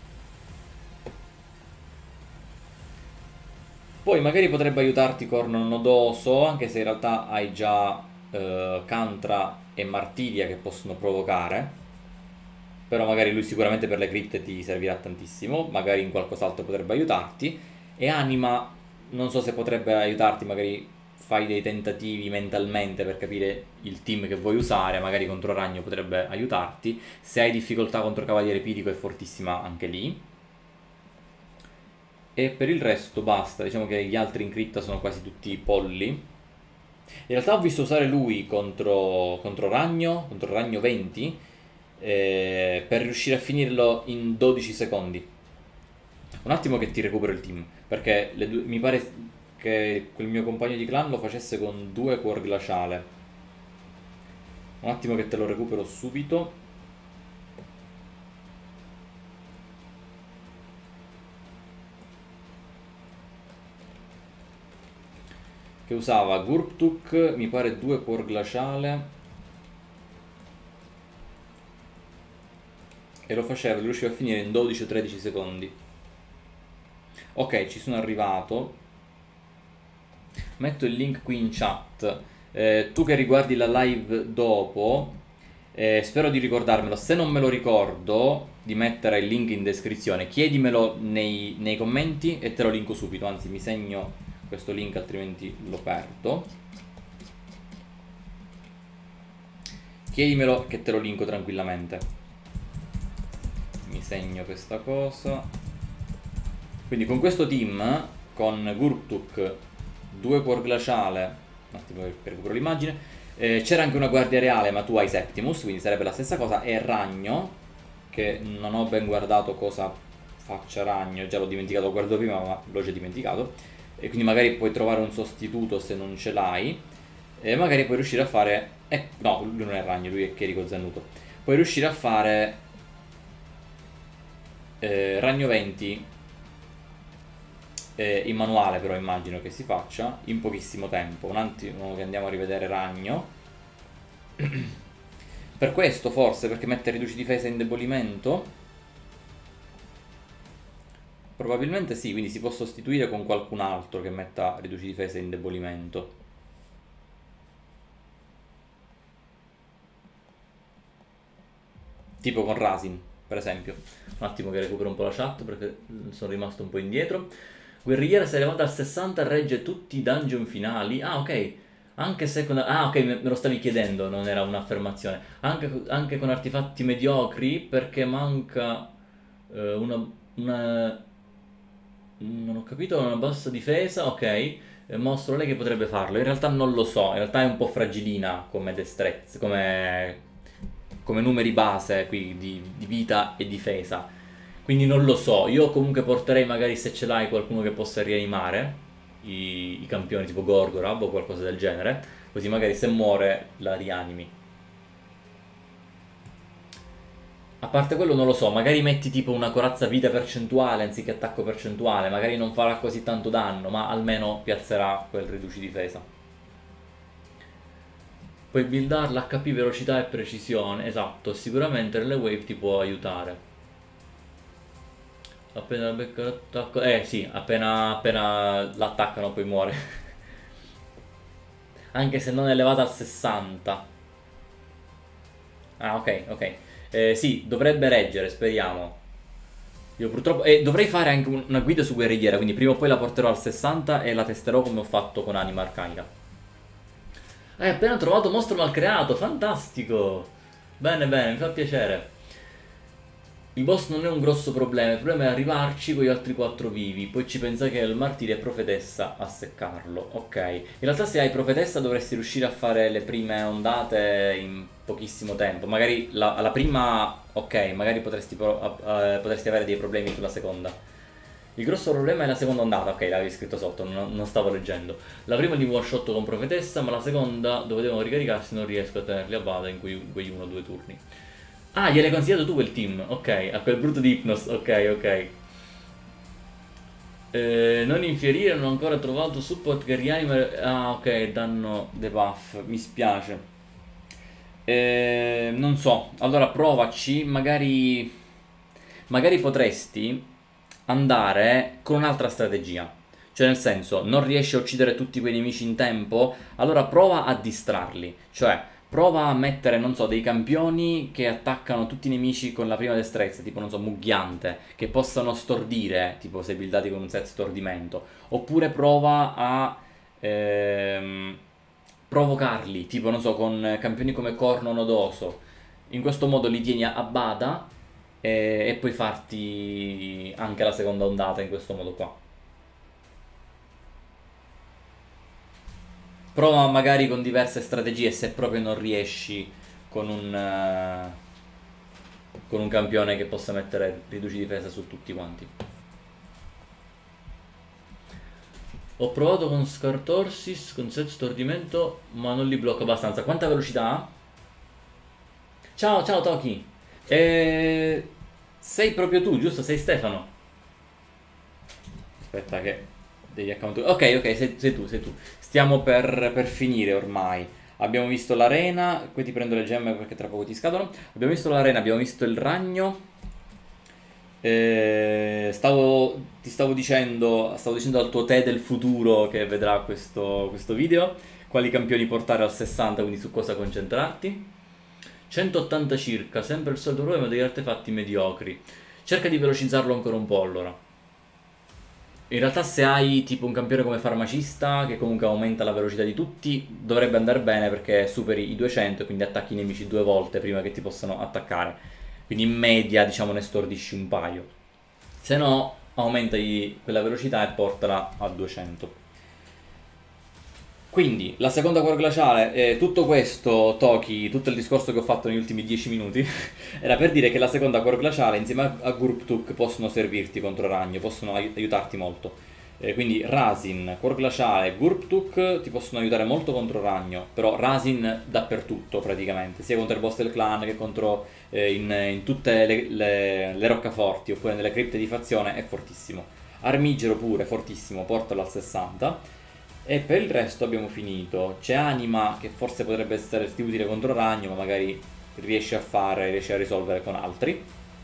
Poi magari potrebbe aiutarti Corno Nodoso, anche se in realtà hai già Cantra e Martiria che possono provocare. Però magari lui sicuramente per le cripte ti servirà tantissimo, magari in qualcos'altro potrebbe aiutarti. E Anima, non so se potrebbe aiutarti, magari fai dei tentativi mentalmente per capire il team che vuoi usare, magari contro Ragno potrebbe aiutarti. Se hai difficoltà contro Cavaliere Pirico è fortissima anche lì. E per il resto basta, diciamo che gli altri in cripta sono quasi tutti polli. In realtà ho visto usare lui contro Ragno 20, per riuscire a finirlo in 12 secondi. Un attimo che ti recupero il team, perché mi pare che quel mio compagno di clan lo facesse con 2 Cuor Glaciale. Un attimo che te lo recupero subito. Che usava Gurptuk, mi pare 2 Cuor Glaciale. E lo faceva, riusciva a finire in 12 o 13 secondi. Ok, ci sono arrivato. Metto il link qui in chat. Tu che riguardi la live dopo, spero di ricordarmelo. Se non me lo ricordo, di mettere il link in descrizione. Chiedimelo nei commenti e te lo linko subito. Anzi, mi segno questo link, altrimenti lo perdo. Chiedimelo che te lo linko tranquillamente. Mi segno questa cosa. Quindi con questo team, con Gurptuk, 2 Cuor Glaciale, un attimo che recupero l'immagine, c'era anche una Guardia Reale ma tu hai Septimus, quindi sarebbe la stessa cosa, e Ragno, che non ho ben guardato cosa faccia ragno, già l'ho dimenticato, lo guardo prima ma l'ho già dimenticato, e quindi magari puoi trovare un sostituto se non ce l'hai, e magari puoi riuscire a fare, no, lui non è ragno, lui è Cherico Zannuto, puoi riuscire a fare ragno 20 in manuale, però immagino che si faccia in pochissimo tempo. Un attimo che andiamo a rivedere ragno. Per questo forse, perché mette riduci difesa e indebolimento. Probabilmente sì, quindi si può sostituire con qualcun altro che metta riduci difesa e indebolimento. Tipo con Rasin, per esempio. Un attimo che recupero un po' la chat perché sono rimasto un po' indietro. Guerriera si è elevata al 60 e regge tutti i dungeon finali. Ah, ok. Anche se con... Ah, ok, me lo stavi chiedendo, non era un'affermazione. Anche con artefatti mediocri, perché manca una... Non ho capito, una bassa difesa, ok. Mostro lei che potrebbe farlo. In realtà non lo so, in realtà è un po' fragilina come destrezza, come numeri base qui di vita e difesa. Quindi non lo so, io comunque porterei magari se ce l'hai qualcuno che possa rianimare i campioni tipo Gorgorab o qualcosa del genere, così magari se muore la rianimi. A parte quello non lo so, magari metti tipo una corazza vita percentuale anziché attacco percentuale, magari non farà così tanto danno, ma almeno piazzerà quel riduci difesa. Puoi buildarla HP, velocità e precisione, esatto, sicuramente nelle wave ti può aiutare. Appena becca l'attacco... sì, appena l'attaccano poi muore. Anche se non è elevata al 60. Ah, ok, ok. Sì, dovrebbe reggere, speriamo. Io purtroppo... dovrei fare anche una guida su guerrigliera, quindi prima o poi la porterò al 60 e la testerò come ho fatto con Anima Arcanica. Hai appena trovato mostro malcreato, fantastico! Bene, bene, mi fa piacere. Il boss non è un grosso problema, il problema è arrivarci con gli altri 4 vivi, poi ci pensa che il martire è profetessa a seccarlo, ok. In realtà se hai profetessa dovresti riuscire a fare le prime ondate in pochissimo tempo, magari alla prima, ok, magari potresti avere dei problemi sulla seconda. Il grosso problema è la seconda ondata, ok, l'avevi scritto sotto, non stavo leggendo. La prima li one shot con profetessa, ma la seconda, dove devono ricaricarsi, non riesco a tenerli a bada in quei 1 o 2 turni. Ah, gliel'hai consigliato tu quel team, ok, a quel brutto di Hypnos, ok, ok. Non infierire, non ho ancora trovato support che rianima... Ah, ok, danno debuff, mi spiace. Non so, allora provaci, magari potresti andare con un'altra strategia. Cioè nel senso, non riesci a uccidere tutti quei nemici in tempo, allora prova a distrarli. Cioè, prova a mettere, non so, dei campioni che attaccano tutti i nemici con la prima destrezza, tipo, non so, Mugghiante, che possano stordire, tipo se buildati con un set stordimento. Oppure prova a provocarli, tipo, non so, con campioni come Corno Nodoso. In questo modo li tieni a bada e puoi farti anche la seconda ondata in questo modo qua. Prova magari con diverse strategie se proprio non riesci con un campione che possa mettere riduci difesa su tutti quanti. Ho provato con Scartorsis, con set stordimento, ma non li blocco abbastanza. Quanta velocità ha? Ciao, ciao Toki. Sei proprio tu, giusto? Sei Stefano. Aspetta che devi account... Ok, ok, sei tu, sei tu. Stiamo per finire ormai. Abbiamo visto l'arena, qui ti prendo le gemme perché tra poco ti scadono. Abbiamo visto l'arena, abbiamo visto il ragno. Stavo dicendo al tuo te del futuro che vedrà questo video quali campioni portare al 60, quindi su cosa concentrarti. 180 circa, sempre il solito problema degli artefatti mediocri. Cerca di velocizzarlo ancora un po' allora. In realtà se hai tipo un campione come farmacista che comunque aumenta la velocità di tutti, dovrebbe andare bene perché superi i 200 e quindi attacchi i nemici 2 volte prima che ti possano attaccare. Quindi in media diciamo ne stordisci un paio. Se no aumenta quella velocità e portala a 200. Quindi, la seconda cuore glaciale, tutto questo, Toki, tutto il discorso che ho fatto negli ultimi 10 minuti, era per dire che la seconda cuore glaciale insieme a Gurptuk possono servirti contro ragno, possono aiutarti molto. Quindi Razin, cuore glaciale, Gurptuk ti possono aiutare molto contro ragno, però Razin dappertutto praticamente, sia contro il boss del clan che contro in tutte le roccaforti oppure nelle cripte di fazione è fortissimo. Armigero pure, fortissimo, portalo al 60. E per il resto abbiamo finito. C'è Anima che forse potrebbe essere utile contro Ragno, ma magari riesce a risolvere con altri.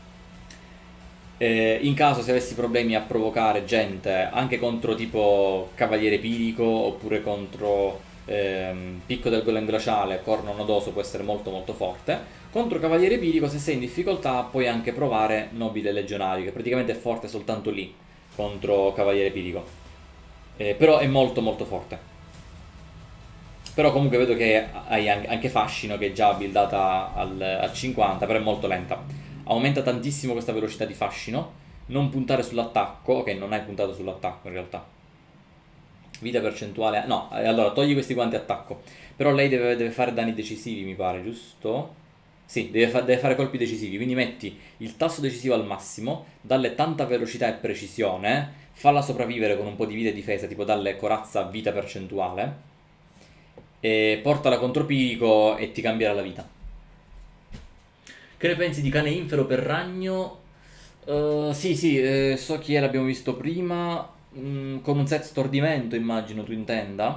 In caso se avessi problemi a provocare gente anche contro tipo Cavaliere Pirico oppure contro Picco del Golem Glaciale, Corno Nodoso può essere molto molto forte. Contro Cavaliere Pirico, se sei in difficoltà, puoi anche provare Nobile Legionario, che praticamente è forte soltanto lì contro Cavaliere Pirico. Però è molto molto forte. Però comunque vedo che hai anche Fascino, che è già buildata al 50, però è molto lenta. Aumenta tantissimo questa velocità di Fascino. Non puntare sull'attacco. Ok, non hai puntato sull'attacco in realtà. Vita percentuale. No, allora togli questi quanti attacco. Però lei deve fare danni decisivi, mi pare, giusto? Sì, deve fare colpi decisivi. Quindi metti il tasso decisivo al massimo, dalle tanta velocità e precisione, falla sopravvivere con un po' di vita e difesa, tipo dalle corazza vita percentuale, e portala contro Pirico e ti cambierà la vita. Che ne pensi di Cane Infero per Ragno? Sì, sì, so chi è, l'abbiamo visto prima. Con un set stordimento, immagino tu intenda.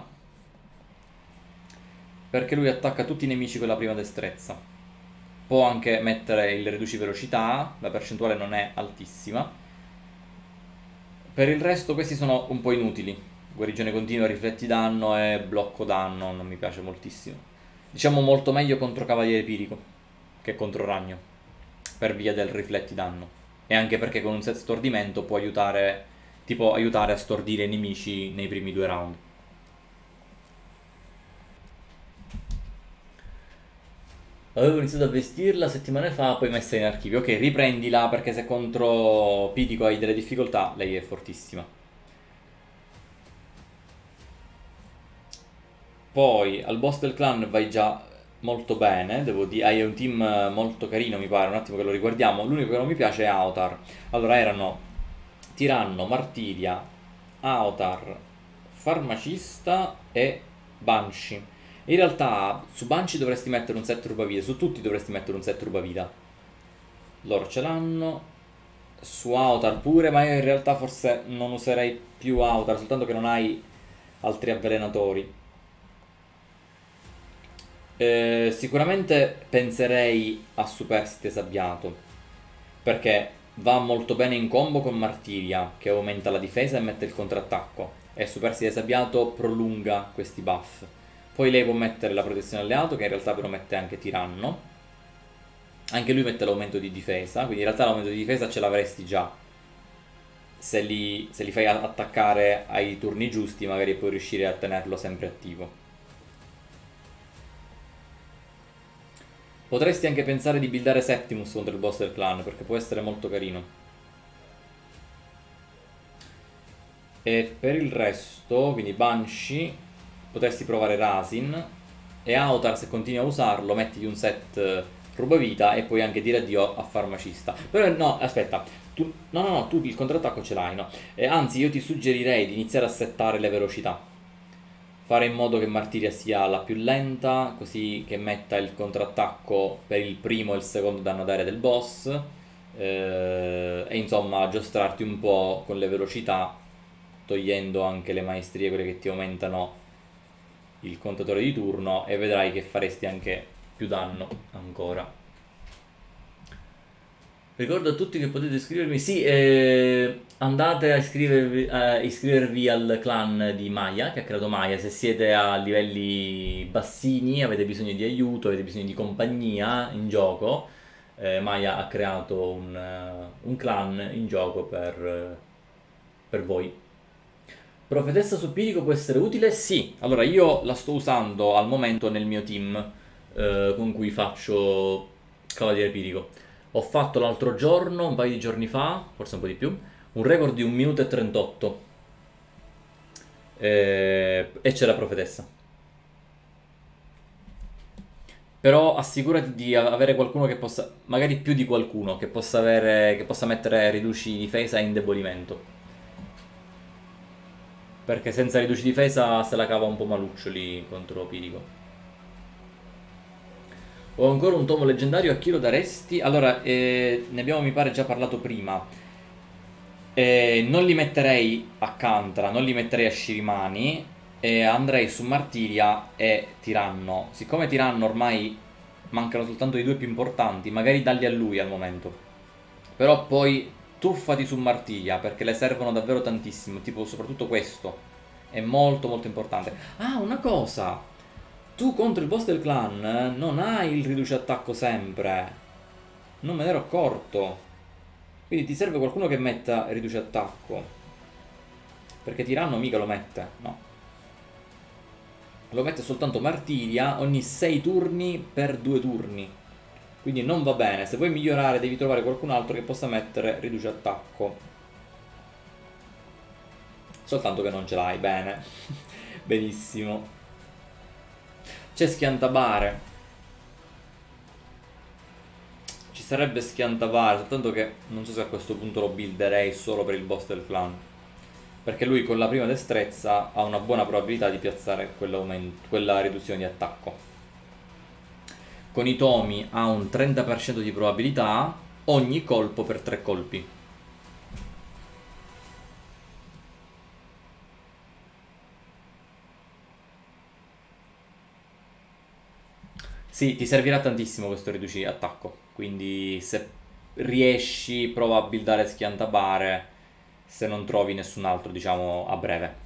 Perché lui attacca tutti i nemici con la prima destrezza. Può anche mettere il riduci velocità, la percentuale non è altissima. Per il resto questi sono un po' inutili. Guarigione continua, rifletti danno e blocco danno, non mi piace moltissimo. Diciamo molto meglio contro Cavaliere Pirico che contro Ragno, per via del rifletti danno. E anche perché con un set stordimento può aiutare, tipo aiutare a stordire i nemici nei primi 2 round. Avevo iniziato a vestirla settimane fa, poi messa in archivio. Ok, riprendila perché se contro Pirico hai delle difficoltà, lei è fortissima. Poi al boss del clan vai già molto bene, devo dire, hai un team molto carino mi pare, un attimo che lo riguardiamo. L'unico che non mi piace è Autar. Allora erano Tiranno, Martiria, Autar, Farmacista e Banshee. In realtà su Banshee dovresti mettere un set rubavita, su tutti dovresti mettere un set rubavita. Loro ce l'hanno, su Autar pure, ma io in realtà forse non userei più Autar, soltanto che non hai altri avvelenatori. Sicuramente penserei a Superstite Sabbiato, perché va molto bene in combo con Martiria, che aumenta la difesa e mette il contrattacco, e Superstite Sabbiato prolunga questi buff. Poi lei può mettere la protezione alleato, che in realtà però mette anche Tiranno. Anche lui mette l'aumento di difesa, quindi in realtà l'aumento di difesa ce l'avresti già. Se li fai attaccare ai turni giusti, magari puoi riuscire a tenerlo sempre attivo. Potresti anche pensare di buildare Septimus contro il boss del clan, perché può essere molto carino. E per il resto, quindi Banshee, potresti provare Razin. E Autar, se continui a usarlo, mettigli un set rubavita e puoi anche dire addio a Farmacista. Però no, aspetta, tu il contrattacco ce l'hai, no? Anzi, io ti suggerirei di iniziare a settare le velocità. Fare in modo che Martiria sia la più lenta, così che metta il contrattacco per il primo e il secondo danno d'aria del boss. E insomma giostrarti un po' con le velocità, togliendo anche le maestrie, quelle che ti aumentano il contatore di turno, e vedrai che faresti anche più danno ancora. Ricordo a tutti che potete iscrivermi. Sì, andate a iscrivervi al clan di Maya, che ha creato Maya. Se siete a livelli bassini, avete bisogno di aiuto, avete bisogno di compagnia in gioco, Maya ha creato un clan in gioco per voi. Profetessa su Pirico può essere utile? Sì. Allora, io la sto usando al momento nel mio team con cui faccio Cavaliere Pirico. Ho fatto l'altro giorno, un paio di giorni fa, forse un po' di più, un record di 1 minuto e 38. E c'è la profetessa. Però assicurati di avere qualcuno che possa, magari più di qualcuno, che possa mettere riduci difesa e indebolimento. Perché senza riduci difesa se la cava un po' maluccioli contro Pirico. Ho ancora un tomo leggendario a chi lo daresti? Allora, ne abbiamo mi pare già parlato prima. Non li metterei a Kantra, non li metterei a Shirimani. E andrei su Martiria e Tiranno. Siccome Tiranno ormai mancano soltanto i due più importanti, magari dalli a lui al momento. Però poi tuffati su Martiria perché le servono davvero tantissimo. Tipo, soprattutto questo è molto molto importante. Ah, una cosa! Tu contro il boss del clan non hai il riduce attacco sempre. Non me ne ero accorto. Quindi ti serve qualcuno che metta riduce attacco. Perché Tiranno mica lo mette, no. Lo mette soltanto Martiria ogni 6 turni per 2 turni. Quindi non va bene. Se vuoi migliorare devi trovare qualcun altro che possa mettere riduce attacco. Soltanto che non ce l'hai, bene. Benissimo. C'è Schiantabare. Ci sarebbe Schiantabare, soltanto che non so se a questo punto lo builderei solo per il boss del clan. Perché lui con la prima destrezza ha una buona probabilità di piazzare quella riduzione di attacco. Con i tomi ha un 30% di probabilità ogni colpo per 3 colpi. Sì, ti servirà tantissimo questo riduci attacco. Quindi se riesci prova a buildare Schiantabare se non trovi nessun altro, diciamo, a breve.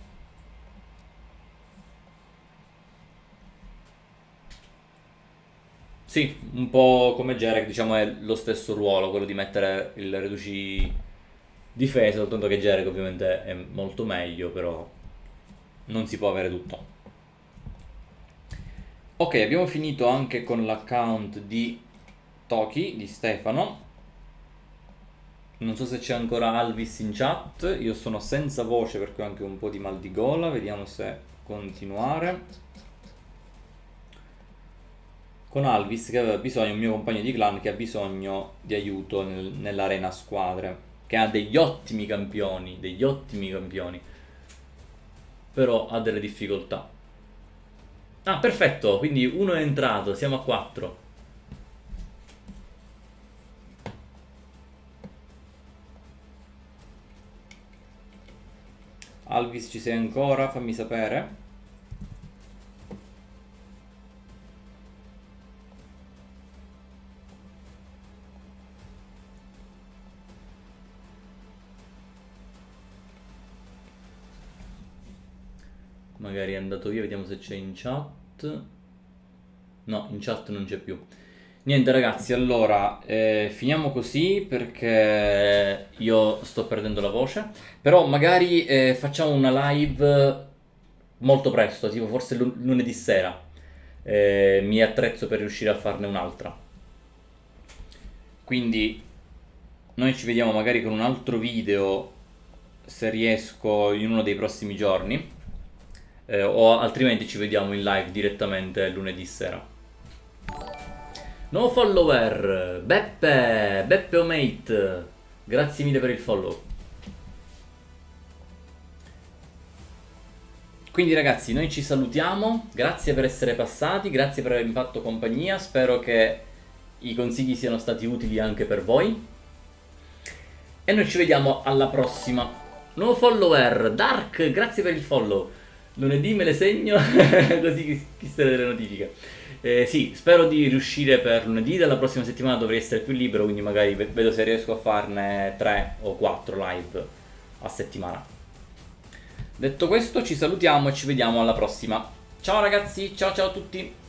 Sì, un po' come Jarek, diciamo, è lo stesso ruolo, quello di mettere il riduci difesa, soltanto che Jarek ovviamente è molto meglio, però non si può avere tutto. Ok, abbiamo finito anche con l'account di Toki, di Stefano. Non so se c'è ancora Alvis in chat, io sono senza voce perché ho anche un po' di mal di gola, vediamo se continuare. Con Alvis che aveva bisogno, un mio compagno di clan che ha bisogno di aiuto nell'arena squadre, che ha degli ottimi campioni, però ha delle difficoltà. Ah, perfetto, quindi uno è entrato, siamo a 4. Alvis, ci sei ancora? Fammi sapere. Magari è andato via, vediamo se c'è in chat. No, in chat non c'è più. Niente ragazzi, allora finiamo così perché io sto perdendo la voce. Però magari facciamo una live molto presto, tipo forse lunedì sera. Mi attrezzo per riuscire a farne un'altra. Quindi noi ci vediamo magari con un altro video se riesco in uno dei prossimi giorni. O altrimenti ci vediamo in live direttamente lunedì sera. Nuovo follower, Beppe Omate, grazie mille per il follow. Quindi ragazzi, noi ci salutiamo, grazie per essere passati, grazie per avermi fatto compagnia, spero che i consigli siano stati utili anche per voi. E noi ci vediamo alla prossima. Nuovo follower, Dark, grazie per il follow. Lunedì me le segno, così chi se ne delle notifiche. Sì, spero di riuscire per lunedì, dalla prossima settimana dovrei essere più libero, quindi magari vedo se riesco a farne 3 o 4 live a settimana. Detto questo, ci salutiamo e ci vediamo alla prossima. Ciao ragazzi, ciao ciao a tutti!